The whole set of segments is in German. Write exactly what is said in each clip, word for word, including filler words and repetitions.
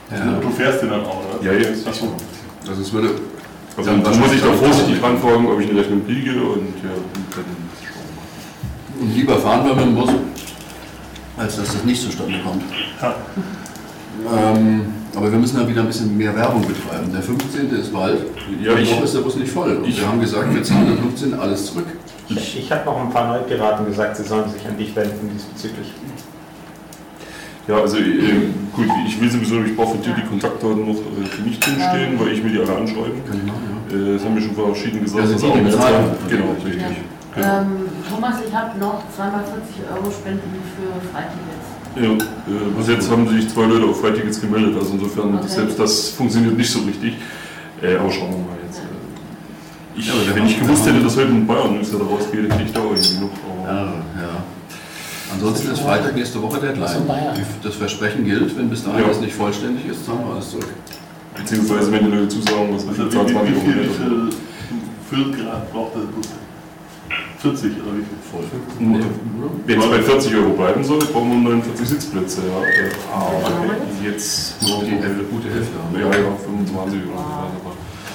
Ja. Du fährst den dann auch, oder? Ja, jetzt. Ja, also es würde... Also dann muss ich da vorsichtig ranfragen, ob ich eine Rechnung kriege und ja, und dann und lieber fahren wir mit dem Bus, als dass das nicht zustande kommt. Ja. Ähm, aber wir müssen ja wieder ein bisschen mehr Werbung betreiben. Der fünfzehnte ist bald, ja, ich, noch ist der Bus nicht voll. Und ich, wir haben gesagt, wir zahlen am fünfzehnten alles zurück. Ich, ich habe noch ein paar Neupiraten gesagt, sie sollen sich an dich wenden diesbezüglich. Ja, also äh, gut, ich will sowieso, ich brauche von dir die Kontaktdaten noch äh, nicht drinstehen, weil ich will die alle anschreiben. Kann ich machen, ja. Äh, das haben wir schon vor verschiedenen gesagt. Also dass die, auch die bezahlen. Genau, richtig. Ja. Genau. Ähm, Thomas, ich habe noch zweihundertvierzig Euro Spenden für Freitickets. Ja, äh, bis jetzt haben sich zwei Leute auf Freitickets gemeldet, also insofern, okay. Selbst das funktioniert nicht so richtig. Äh, aber schauen wir mal jetzt. Ja. Ich, ja, wenn ich gewusst hätte, dass heute in Bayern News da rausgeht, hätte ich da auch irgendwie noch. Ja, ja. Ansonsten ist Freitag nächste Woche Deadline. Das Versprechen gilt, wenn bis dahin ja. das nicht vollständig ist, zahlen wir alles zurück. Beziehungsweise wenn die Leute zusagen, was also wie, wie, wie, viel, wie viel Füllgrad braucht der Bus? vierzig oder wie viel? Voll. Nee. Wenn es bei vierzig Euro bleiben soll, brauchen wir neunundvierzig Sitzplätze. Ja. Ah, okay. Jetzt nur die Hälfte, gute Hälfte haben. Ja, ja, fünfundzwanzig oder so.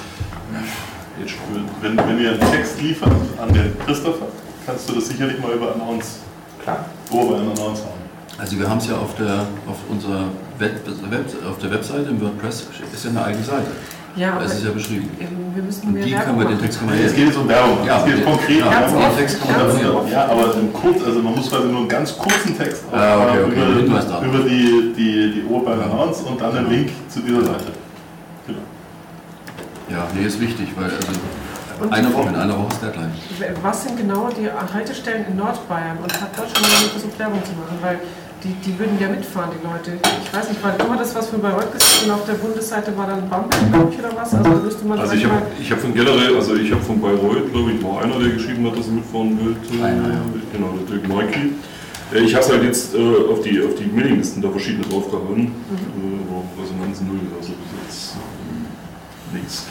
Jetzt, wenn, wenn wir einen Text liefern an den Christopher, kannst du das sicherlich mal über Announce. Klar. Wo wir einen Announce haben. Also wir haben es ja auf der, auf unserer Web, Web, auf der Webseite im WordPress, ist ja eine eigene Seite. Ja, das ist ja beschrieben. Wir müssen und mehr die Werbung können wir den machen. Text kann man Es geht jetzt um Werbung, ja, es geht konkret um ja, Werbung. Text kann man ja, ja, aber im kurz, also man muss quasi nur einen ganz kurzen Text ah, okay, okay. über, über, über die, die, die Uhr beim Announce und dann einen Link zu dieser Seite. Genau. Ja, nee, ist wichtig, weil also und eine Woche, in einer Woche ist Deadline. Was sind genau die Haltestellen in Nordbayern und hat dort schon mal versucht, Werbung zu machen, weil die, die würden ja mitfahren, die Leute. Ich weiß nicht, weil du hattest was von Bayreuth gesagt und auf der Bundesseite war dann Bamberg, glaube ich, oder was? Also, müsste man also ich habe hab von generell, also ich habe von Bayreuth, glaube ich, war einer, der geschrieben hat, dass er mitfahren will. Einer, ja. Genau, der Dirk Neukli. Ich habe es halt jetzt äh, auf die, auf die Mailinglisten da verschiedene draufgehauen, mhm. äh, aber Resonanz null, also bis jetzt äh, nichts.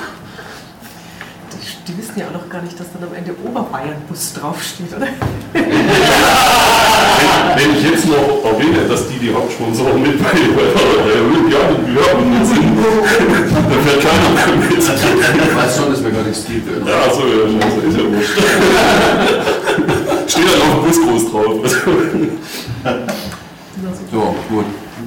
Die wissen ja auch noch gar nicht, dass dann am Ende Oberbayern-Bus draufsteht, oder? Wenn ich jetzt noch erwähne, dass die die Hauptsponsoren mit bei der Olympiaden sind, dann fährt keiner mehr mit. Ich weiß schon, dass wir gar nichts gibt. Ja, achso, ja, also ist ja wurscht. Steht dann auf dem Bus groß drauf. So, gut.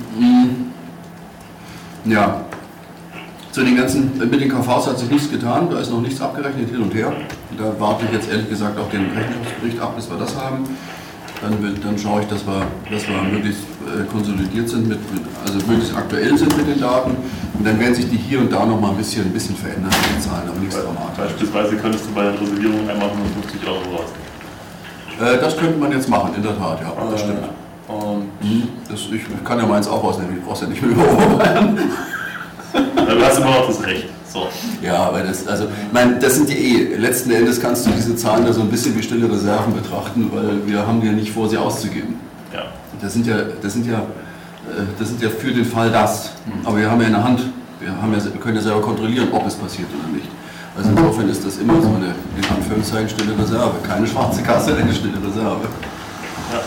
Ja. Zu den ganzen, mit den K Vs hat sich nichts getan, da ist noch nichts abgerechnet hin und her. Da warte ich jetzt ehrlich gesagt auch den Rechenschaftsbericht ab, bis wir das haben. Dann, wird, dann schaue ich, dass wir, dass wir möglichst äh, konsolidiert sind, mit, mit, also möglichst aktuell sind mit den Daten. Und dann werden sich die hier und da noch mal ein bisschen, ein bisschen verändern, die Zahlen, aber nichts dramatisch. Beispielsweise könntest du bei der Reservierung einmal hundertfünfzig Euro raus. Äh, das könnte man jetzt machen, in der Tat, ja, das stimmt. Und mhm. das, ich, ich kann ja meins auch rausnehmen, ich brauch's ja nicht mehr über Oberbayern. Du hast immer noch das Recht. So. Ja, weil das, also, ich meine, das sind die eh, letzten Endes kannst du diese Zahlen da so ein bisschen wie stille Reserven betrachten, weil wir haben ja nicht vor, sie auszugeben. Ja. Das sind ja, das sind ja, das sind ja für den Fall das. Aber wir haben ja in der Hand, wir, haben ja, wir können ja selber kontrollieren, ob es passiert oder nicht. Also insofern ist das immer so eine, in Anführungszeichen, stille Reserve. Keine schwarze Kasse, eine stille Reserve. Ja.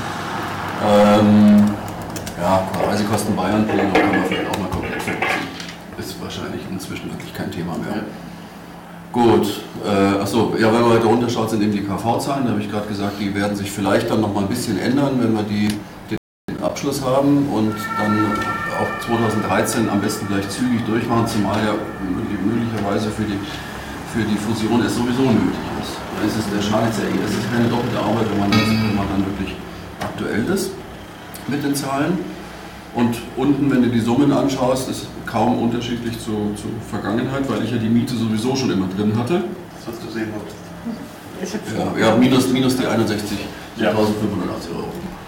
Ähm, ja, Reisekosten Bayern, kann man vielleicht auch mal komplett vergessen. Ist wahrscheinlich inzwischen wirklich kein Thema mehr. Ja. Gut, äh, achso, ja, wenn man weiter runterschaut, sind eben die K V-Zahlen, da habe ich gerade gesagt, die werden sich vielleicht dann noch mal ein bisschen ändern, wenn wir die, den Abschluss haben und dann auch zweitausenddreizehn am besten gleich zügig durchmachen, zumal ja möglicherweise für die, für die Fusion es sowieso nötig ist. Da ist es, der schadet ja eh, es ist keine doppelte Arbeit, wenn man, das, wenn man dann wirklich aktuell ist mit den Zahlen. Und unten, wenn du die Summen anschaust, ist kaum unterschiedlich zur, zur Vergangenheit, weil ich ja die Miete sowieso schon immer drin hatte. Das hast du sehen ja, ja, minus, minus die einundsechzigtausendfünfhundertachtzig Euro.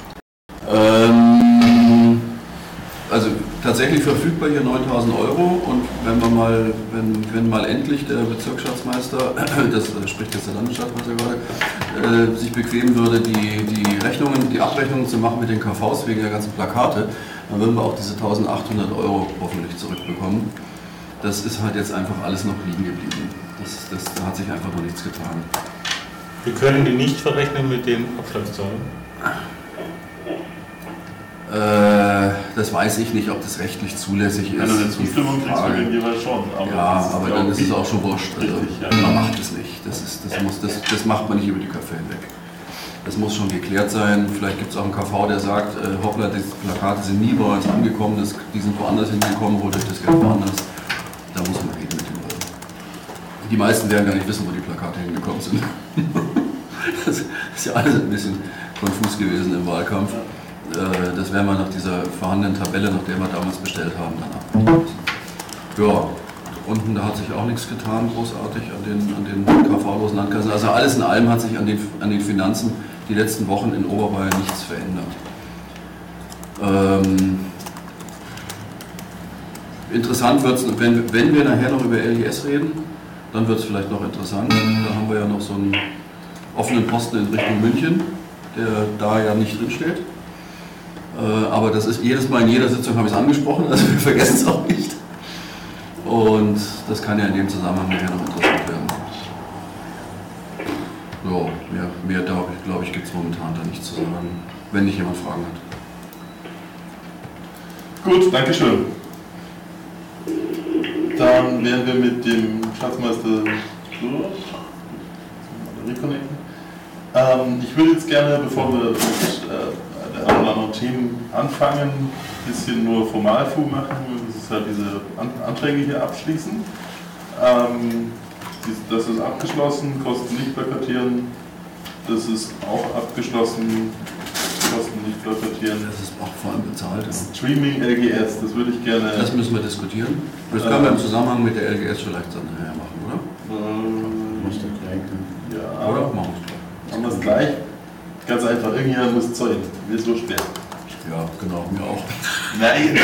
Ähm, also tatsächlich verfügbar hier neuntausend Euro und wenn wir mal, wenn, wenn mal endlich der Bezirksschatzmeister, das spricht jetzt der Landesschatzmeister gerade, äh, sich bequemen würde, die, die Rechnungen, die Abrechnungen zu machen mit den K Vs wegen der ganzen Plakate, dann würden wir auch diese eintausendachthundert Euro hoffentlich zurückbekommen. Das ist halt jetzt einfach alles noch liegen geblieben. Das, das, da hat sich einfach noch nichts getan. Wir können die nicht verrechnen mit den Abschlagszahlen? Äh, Das weiß ich nicht, ob das rechtlich zulässig ist. Wenn du eine Zustimmung kriegst, Frage. dann jeweils schon. Aber Ja, das ist, aber glaub dann ist ich, es auch schon wurscht. Also, richtig, ja. Man macht es nicht. Das, ist, das, muss, das, das macht man nicht über die Köpfe hinweg. Das muss schon geklärt sein. Vielleicht gibt es auch einen K V, der sagt, äh, hoppla, die Plakate sind nie bei uns angekommen, das, die sind woanders hingekommen, holt euch das Geld woanders. Da muss man reden mit dem Leuten. Die meisten werden gar nicht wissen, wo die Plakate hingekommen sind. Das ist ja alles ein bisschen konfus gewesen im Wahlkampf. Das werden wir nach dieser vorhandenen Tabelle, nach der wir damals bestellt haben, dann abnehmen müssen. Ja, unten da hat sich auch nichts getan, großartig an den, an den K V-losen Landkassen. Also alles in allem hat sich an den, an den Finanzen die letzten Wochen in Oberbayern nichts verändert. Ähm, interessant wird es, wenn, wenn wir nachher noch über L G S reden, dann wird es vielleicht noch interessant. Da haben wir ja noch so einen offenen Posten in Richtung München, der da ja nicht drinsteht. Äh, aber das ist jedes Mal in jeder Sitzung habe ich es angesprochen, also wir vergessen es auch nicht. Und das kann ja in dem Zusammenhang nachher noch interessant werden. So, mehr, mehr glaube ich, glaub ich gibt es momentan da nicht zu sagen, wenn nicht jemand Fragen hat. Gut, danke schön. Dann wären wir mit dem Schatzmeister durch. Reconnecten. Ähm, ich würde jetzt gerne, bevor wir mit äh, der anderen anderen Themen anfangen, ein bisschen nur Formalfu machen. Das ist halt diese An Anträge hier abschließen. Ähm, das ist abgeschlossen, Kosten nicht plakatieren. Das ist auch abgeschlossen, Kosten nicht plakatieren. Das ist auch vor allem bezahlt. Ja. Streaming L G S, das würde ich gerne. Das müssen wir diskutieren. Das können wir im Zusammenhang mit der L G S vielleicht dann nachher machen, oder? Ähm, Muss doch gleich. ja, Oder? Machen wir es gleich. machen wir es gleich. Ganz einfach, irgendjemand muss zeugen. Mir ist so schwer. Ja, genau, mir auch. Nein!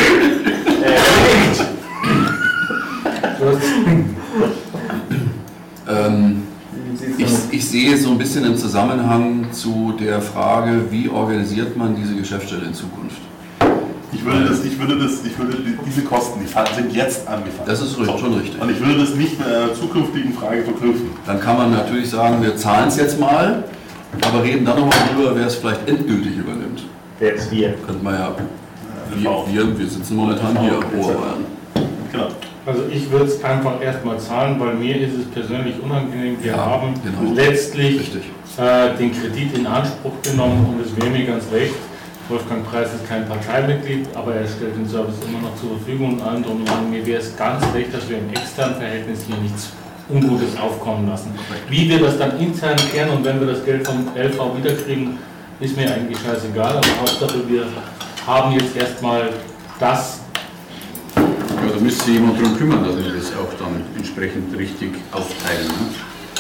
ähm, ich, ich sehe so ein bisschen im Zusammenhang zu der Frage, wie organisiert man diese Geschäftsstelle in Zukunft? Ich würde, das, ich würde, das, ich würde diese Kosten, die sind jetzt angefallen. Das ist so. Schon richtig. Und ich würde das nicht mit einer zukünftigen Frage verknüpfen. Dann kann man natürlich sagen, wir zahlen es jetzt mal, aber reden dann nochmal drüber, wer es vielleicht endgültig übernimmt. Wer ist wir? Könnten wir ja, wir, wir, wir sitzen momentan hier, Oberbayern. Genau. Also ich würde es einfach erstmal zahlen, weil mir ist es persönlich unangenehm. Wir Ja, haben genau. letztlich Richtig. äh, den Kredit in Anspruch genommen und es wäre mir ganz recht. Wolfgang Preis ist kein Parteimitglied, aber er stellt den Service immer noch zur Verfügung und allen drum und dran. Mir wäre es ganz recht, dass wir im externen Verhältnis hier nichts Ungutes aufkommen lassen. Wie wir das dann intern klären und wenn wir das Geld vom L V wiederkriegen, ist mir eigentlich scheißegal. Aber Hauptsache, wir haben jetzt erstmal das. Ja, da müsste sich jemand darum kümmern, dass wir das auch dann entsprechend richtig aufteilen. Ne?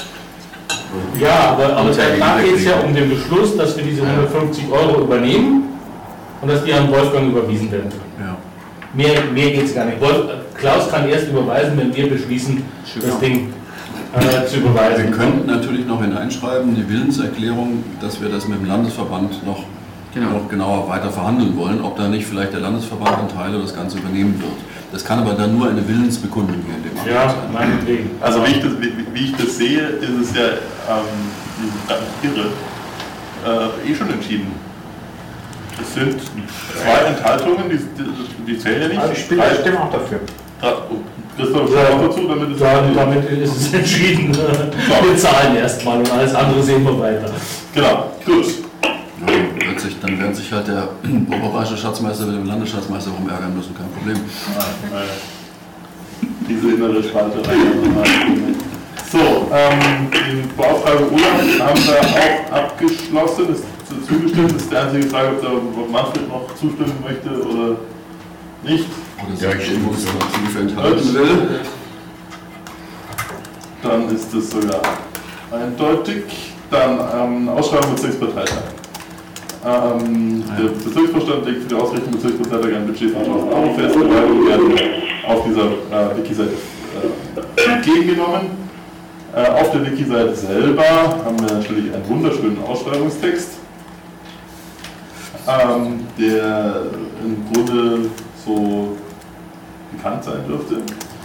Ja, aber, aber da geht es ja um den Beschluss, dass wir diese hundertfünfzig Euro übernehmen und dass die an Wolfgang überwiesen werden können. Ja. Mehr, mehr geht es gar nicht. Wolf, Klaus kann erst überweisen, wenn wir beschließen, das Ding äh, zu überweisen. Wir könnten natürlich noch hineinschreiben, die Willenserklärung, dass wir das mit dem Landesverband noch, Genau. noch genauer weiter verhandeln wollen, ob da nicht vielleicht der Landesverband in Teile das Ganze übernehmen wird. Das kann aber dann nur eine Willensbekundung hier in dem Antrag Ja, sein. meinetwegen. Also wie ich das, wie, wie ich das sehe, ist es ja ähm, irre, äh, eh schon entschieden. Es sind zwei Enthaltungen, die, die, die zählen ja nicht. Also Spieler Drei- stimmen auch dafür. Drei- oh, Christoph schaut auch dazu, damit es Dann, damit ist es entschieden. Wir zahlen erstmal und alles andere sehen wir weiter. Genau, gut. Ja, wird sich, dann werden sich halt der oberbayerische Schatzmeister mit dem Landesschatzmeister rumärgern müssen, kein Problem. Ah, äh, diese innere Spalterei. So, ähm, die Beauftragung Urlaub haben wir auch abgeschlossen, ist zugestimmt. Das ist die einzige Frage, ob der Manfred noch zustimmen möchte oder nicht. Oder Ja, ich stimme uns zu. aktiv enthalten will. Dann ist das sogar eindeutig. Dann ähm, Ausschreibung Bezirksparteitag. Ähm, Ah, der ja. Bezirksvorstand legt für die Ausrichtung des Bezirksparteitags ein Budget von tausend Euro fest. Die Werbung werden auf dieser äh, Wiki-Seite äh, entgegengenommen. Äh, auf der Wiki-Seite selber haben wir natürlich einen wunderschönen Ausschreibungstext, ähm, der im Grunde so bekannt sein dürfte.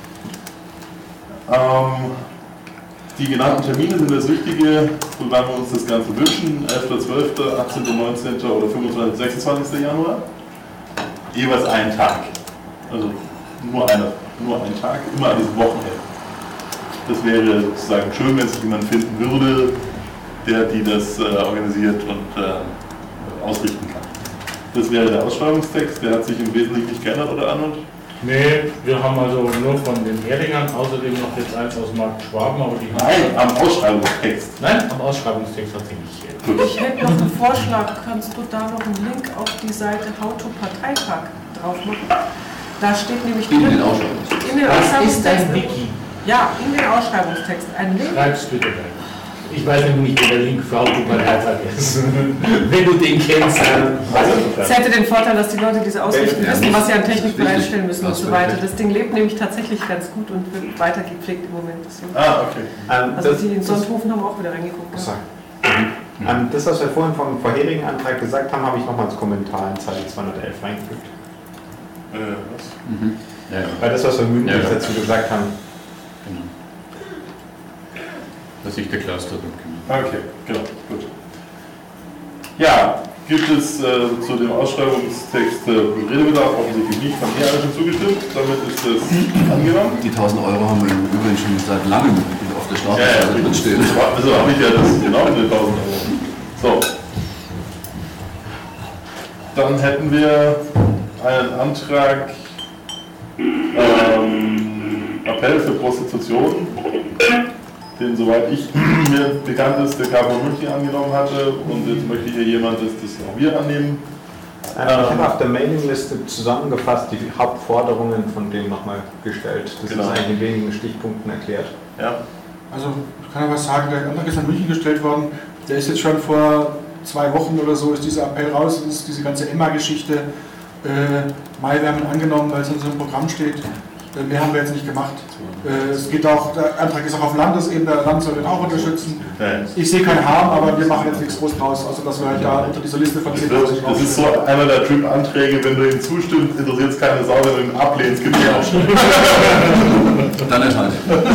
Ähm, die genannten Termine sind das Wichtige, wann wir uns das Ganze wünschen. elfter zwölfter, achtzehnter neunzehnter oder fünfundzwanzigster sechsundzwanzigster Januar. jeweils einen Tag. Also nur, eine, nur einen Tag, immer an diesem Wochenende. Das wäre sozusagen schön, wenn sich jemand finden würde, der die das äh, organisiert und äh, ausrichten kann. Das wäre der Ausschreibungstext, der hat sich im Wesentlichen nicht geändert, oder Arnold? Nee, wir haben also nur von den Erlingern außerdem noch jetzt eins aus Markt Schwaben, aber die haben... Nein, am Ausschreibungstext. Nein, am Ausschreibungstext hat sie nicht geändert. Ich hätte noch einen Vorschlag, kannst du da noch einen Link auf die Seite How to Parteitag drauf machen? Da steht nämlich In den drin- Ausschreibungstext. in den Das ist Ausschreibungstext. ein Wiki. Ja, in den Ausschreibungstext. Ein Link. Schreib's bitte rein. Ich weiß nämlich nicht, wo der Link für Autoparteitag ist. Wenn du den kennst, dann weiß ich Es nicht. hätte den Vorteil, dass die Leute, die es ausrichten, Ja, wissen, was sie an Technik richtig. bereitstellen müssen und Das so ist weiter. richtig. Das Ding lebt nämlich tatsächlich ganz gut und wird weiter gepflegt im Moment. So. Ah, okay. Ähm, Also das, die in das, Sonthofen haben auch wieder reingeguckt. Achso. Ja. ähm, das, was wir vorhin vom vorherigen Antrag gesagt haben, habe ich nochmal als Kommentar in Zeile zweihundertelf reingefügt. Äh, was? Mhm. Ja, ja. Weil das, was wir mündlich Ja, ja. dazu gesagt haben, Genau. Dass sich der Klaus darum kümmert. Okay, genau, gut. Ja, gibt es äh, zu dem Ausschreibungstext äh, Redebedarf? Offensichtlich nicht, haben wir alle schon zugestimmt, damit ist das angenommen. Die tausend Euro haben wir im Übrigen schon seit langem auf der Startseite drin stehen. Also habe ich ja das genau mit tausend Euro. So. Dann hätten wir einen Antrag ähm, Appell für Prostitution, den soweit ich mir bekannt ist, der K V München angenommen hatte, und jetzt möchte hier jemand, dass das auch wir annehmen. Ähm, ich habe auf der Mailingliste zusammengefasst die Hauptforderungen von dem nochmal gestellt. Das Genau. ist eigentlich in wenigen Stichpunkten erklärt. Ja. Also ich kann ja was sagen, der Antrag ist nach München gestellt worden, der ist jetzt schon vor zwei Wochen oder so, ist dieser Appell raus, das ist diese ganze Emma-Geschichte. Äh, Mai werden wir angenommen, weil es in unserem Programm steht. Äh, mehr haben wir jetzt nicht gemacht. Äh, es geht auch, der Antrag ist auch auf Landesebene, der Land soll den auch unterstützen. Nein. Ich sehe keinen Harm, aber wir machen jetzt nichts groß draus, außer dass wir halt da unter dieser Liste von zehntausend Das ist so einer der Typ-Anträge, wenn du ihm zustimmst, interessiert es keine Sau, wenn du ihn ablehnst, gibt es auch schon. Dann erscheint.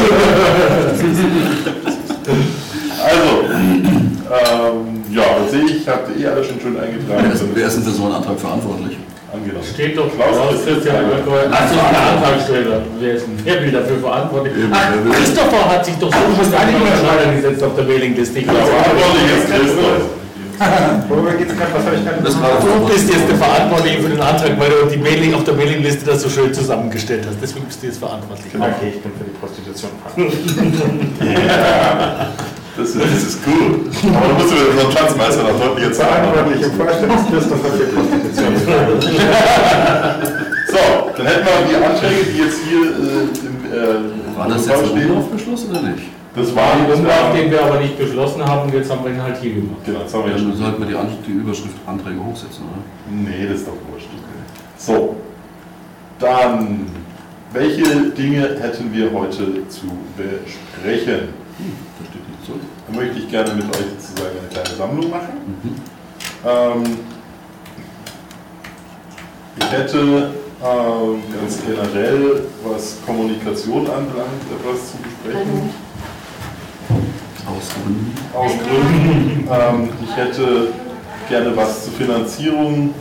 Also, ähm, ja, das sehe ich, habt ihr eh alle schon schön eingetragen. Wer ist, wer ist denn für so einen Antrag verantwortlich? Angenommen. Steht doch Klaus Klaus Christian Oelkeuer. Ach, das ist der Antragsteller. Wer ist denn wer will dafür verantwortlich? Ach, Christopher hat sich doch so schon einmal gesetzt auf der Mailingliste. Ich glaube, Verantwortlich ist Christoph. Worüber geht es gerade? Was habe ich gerade Das gesagt? war- du bist jetzt der Verantwortliche für den Antrag, weil du die Mailing auf der Mailingliste das so schön zusammengestellt hast. Deswegen bist du jetzt verantwortlich. Okay, ich bin für die Prostitution verantwortlich. Das ist, das ist cool. Aber du musst mir so einen Schatzmeister noch deutlich sagen. Verantwortlich im Vorstellungsliste für Prostitution. So, dann hätten wir die Anträge, die jetzt hier äh, im äh, War das jetzt Protokoll ein stehen. Umlaufbeschluss oder nicht? Das war Den das Umlauf, war- den wir aber nicht beschlossen haben, und jetzt haben wir ihn halt hier gemacht. Genau, das haben wir Ja, ja dann schon. sollten wir die, An- die Überschrift Anträge hochsetzen, oder? Nee, das ist doch wurscht. So, dann, welche Dinge hätten wir heute zu besprechen? Hm, da steht nichts so. Da möchte ich gerne mit euch sozusagen eine kleine Sammlung machen. Mhm. Ähm, ich hätte ähm, ganz generell, was Kommunikation anbelangt, etwas zu besprechen. Aus Gründen. Aus Gründen. Ähm, ich hätte gerne was zur Finanzierung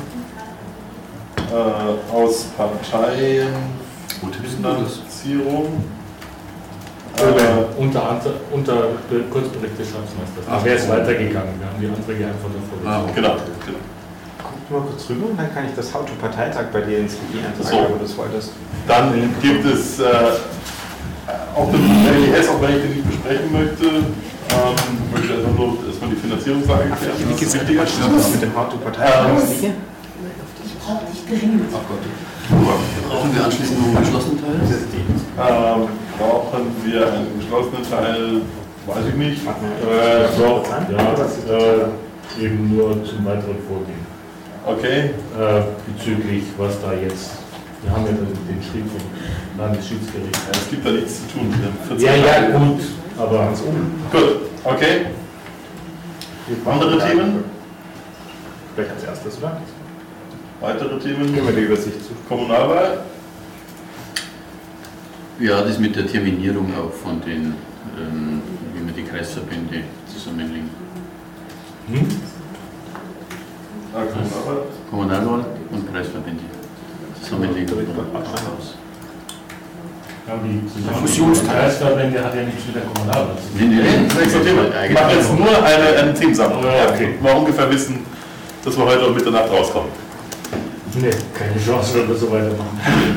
äh, aus Parteien, Wo tippst du das? Finanzierung. Äh, Äh, unter, unter, unter Kurzbericht des Schatzmeisters. Da wäre es weitergegangen. Wir haben die Anträge einfach davor. Ah, okay. genau, genau. Guck mal kurz rüber und dann kann ich das How to Parteitag bei dir ins Wiki eintragen, So. wenn du das wolltest. Dann gibt es äh, auch den L I S, auch wenn ich den nicht besprechen möchte, ähm, möchte ich einfach nur erstmal die Finanzierungslage klären. Wie geht's mit dem How to Ähm, Parteitag? Ich brauche dich dringend. Ach Gott. Brauchen wir anschließend noch einen geschlossenen Teil? Ähm, brauchen wir einen geschlossenen Teil, weiß ich nicht. Äh, doch, ja, äh, eben nur zum weiteren Vorgehen. Okay, Äh, bezüglich, was da jetzt. Wir haben ja den, den Schrieb vom Landesschiedsgericht. ja, es gibt da nichts zu tun. Wir haben vierzehn Ja, ja, Tage. gut, aber ganz oben. Gut, okay. Andere Themen? Vielleicht als erstes, oder? Weitere Themen? Gehen wir die Übersicht zu. Kommunalwahl? Ja, das mit der Terminierung auch von den, ähm, wie wir die Kreisverbände zusammenlegen. Hm? Ah, Kommunalwahl. Kommunalwahl und Kreisverbände. Zusammenlegung. Ja, die Fusionsteil. Fusionsverbände hat ja nichts mit der Kommunalwahl. Nee, nee, nee. Das nächste Thema. Ich mache jetzt nur eine, eine Themensammlung. Ja, okay. Mal ungefähr wissen, dass wir heute um Mitternacht rauskommen. Nee, keine Chance, wenn wir so weitermachen.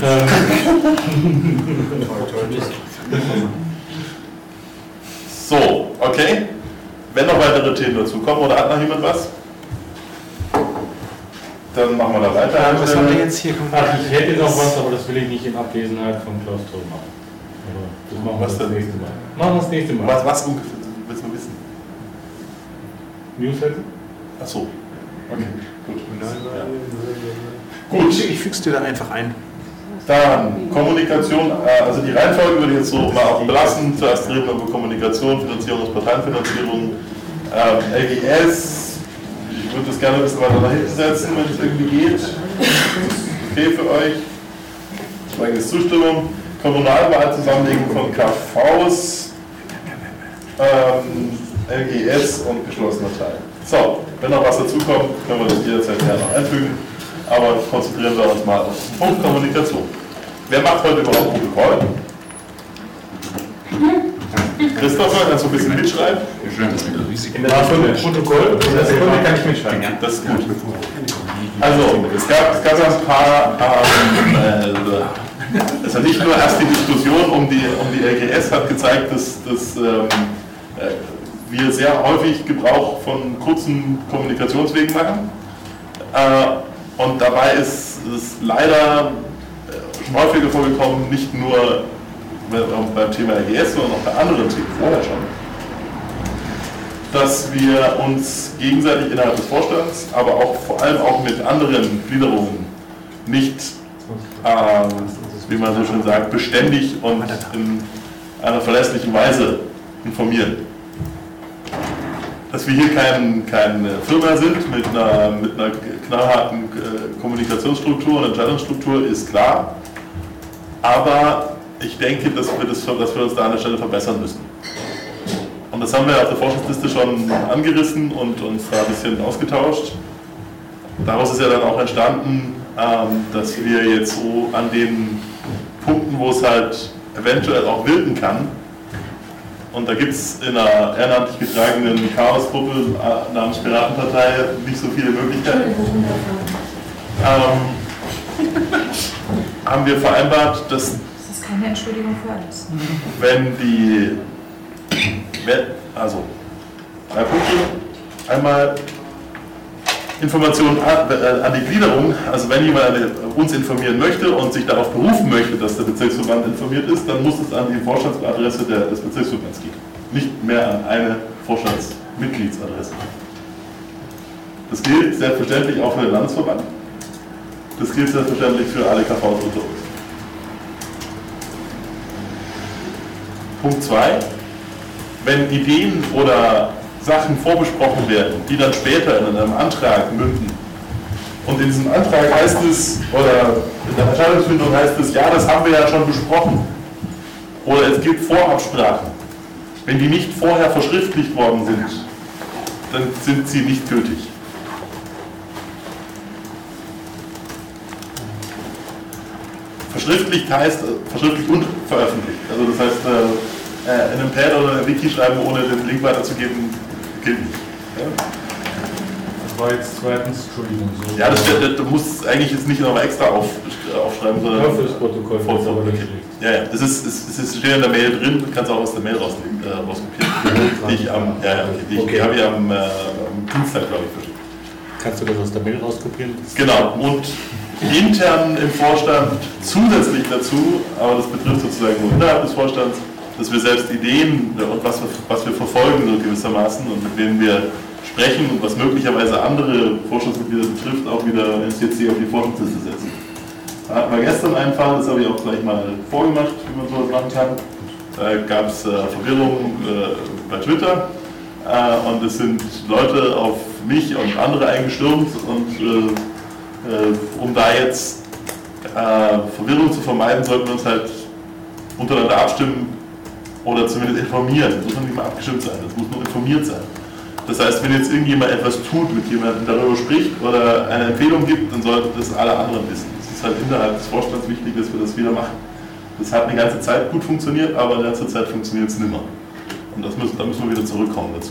So, okay. Wenn noch weitere Themen dazu kommen oder hat noch jemand was? Dann machen wir da weiter. Ja, was haben wir jetzt hier Ach, ich hätte noch was, aber das will ich nicht in Abwesenheit von Klaus Toll machen. Aber das machen wir Was das denn? nächste Mal. Machen wir das nächste Mal. Was, was ungefähr? Willst du wissen? Newsletter? Achso. Okay, gut. Gut, ich füge es dir da einfach ein. Dann Kommunikation, äh, also die Reihenfolge würde ich jetzt so mal auch belassen. Zuerst reden wir über Kommunikation, Finanzierung aus Parteienfinanzierung, ähm, L G S. Ich würde das gerne ein bisschen weiter nach hinten setzen, wenn es irgendwie geht. Okay für euch. Eigenes Zustimmung. Kommunalwahlzusammenlegung von K Vs, ähm, L G S und geschlossener Teil. So, wenn noch was dazu kommt, können wir das jederzeit gerne noch einfügen. Aber konzentrieren wir uns mal auf den Punkt Kommunikation. Wer macht heute überhaupt Protokoll? Christopher, kannst du ein bisschen mitschreiben? In der Protokoll? Das kann ich mitschreiben. Das ist gut. Also, es gab, es gab ja ein paar, ähm, äh, also nicht nur erst die Diskussion um die, um die L G S hat gezeigt, dass, dass ähm, äh, wir sehr häufig Gebrauch von kurzen Kommunikationswegen machen. Äh, Und dabei ist es leider schon häufiger vorgekommen, nicht nur beim Thema L G S, sondern auch bei anderen Themen vorher schon, dass wir uns gegenseitig innerhalb des Vorstands, aber auch vor allem auch mit anderen Gliederungen nicht, äh, wie man so schön sagt, beständig und in einer verlässlichen Weise informieren. Dass wir hier kein, keine Firma sind mit einer, mit einer knallharten Kommunikationsstruktur und Entscheidungsstruktur, ist klar. Aber ich denke, dass wir, das, dass wir uns da an der Stelle verbessern müssen. Und das haben wir auf der Forschungsliste schon angerissen und uns da ein bisschen ausgetauscht. Daraus ist ja dann auch entstanden, dass wir jetzt so an den Punkten, wo es halt eventuell auch wirken kann, und da gibt es in einer ehrenamtlich getragenen Chaosgruppe namens Piratenpartei nicht so viele Möglichkeiten. Ähm, haben wir vereinbart, dass. Das ist keine Entschuldigung für alles. Wenn die. Also, drei Punkte. Einmal Informationen an die Gliederung. Also, wenn jemand uns informieren möchte und sich darauf berufen möchte, dass der Bezirksverband informiert ist, dann muss es an die Vorstandsadresse des Bezirksverbands gehen. Nicht mehr an eine Vorstandsmitgliedsadresse. Das gilt selbstverständlich auch für den Landesverband. Das gilt selbstverständlich für alle K Vs unter uns. Punkt zwei. Wenn Ideen oder Sachen vorbesprochen werden, die dann später in einem Antrag münden, und in diesem Antrag heißt es, oder in der Entscheidungsfindung heißt es, ja, das haben wir ja schon besprochen, oder es gibt Vorabsprachen. Wenn die nicht vorher verschriftlicht worden sind, dann sind sie nicht gültig. Verschriftlicht heißt, verschriftlicht und veröffentlicht. Also das heißt, äh, in einem Pad oder einem Wiki schreiben, ohne den Link weiterzugeben, gilt nicht. Ja? Das war jetzt zweitens, Entschuldigung. So ja, das, das, du musst eigentlich jetzt nicht nochmal extra auf, aufschreiben, sondern. Ja, für das Protokoll. Vor, vor, okay. Ja, ja, es ist, es ist steht in der Mail drin, du kannst auch aus der Mail raus, äh, rauskopieren. Die ich am, ja, ja, okay, die okay. habe ich am, äh, am Dienstag, glaube ich, verschickt. Kannst du das aus der Mail rauskopieren? Genau, und intern im Vorstand zusätzlich dazu, aber das betrifft sozusagen nur innerhalb des Vorstands, dass wir selbst Ideen und was wir, was wir verfolgen, so gewissermaßen, und mit denen wir sprechen und was möglicherweise andere Vorstandsmitglieder betrifft, auch wieder ins C C auf die Vorstandsliste setzen. Da hatten wir gestern einen Fall, das habe ich auch gleich mal vorgemacht, wie man sowas machen kann. Da gab es äh, Verwirrung äh, bei Twitter äh, und es sind Leute auf mich und andere eingestürmt und äh, äh, um da jetzt äh, Verwirrung zu vermeiden, sollten wir uns halt untereinander abstimmen oder zumindest informieren. Das muss nicht mal abgestimmt sein, das muss nur informiert sein. Das heißt, wenn jetzt irgendjemand etwas tut, mit jemandem darüber spricht oder eine Empfehlung gibt, dann sollten das alle anderen wissen. Das ist halt innerhalb des Vorstands wichtig, dass wir das wieder machen. Das hat eine ganze Zeit gut funktioniert, aber in letzter Zeit funktioniert es nicht mehr. Und das müssen, da müssen wir wieder zurückkommen dazu.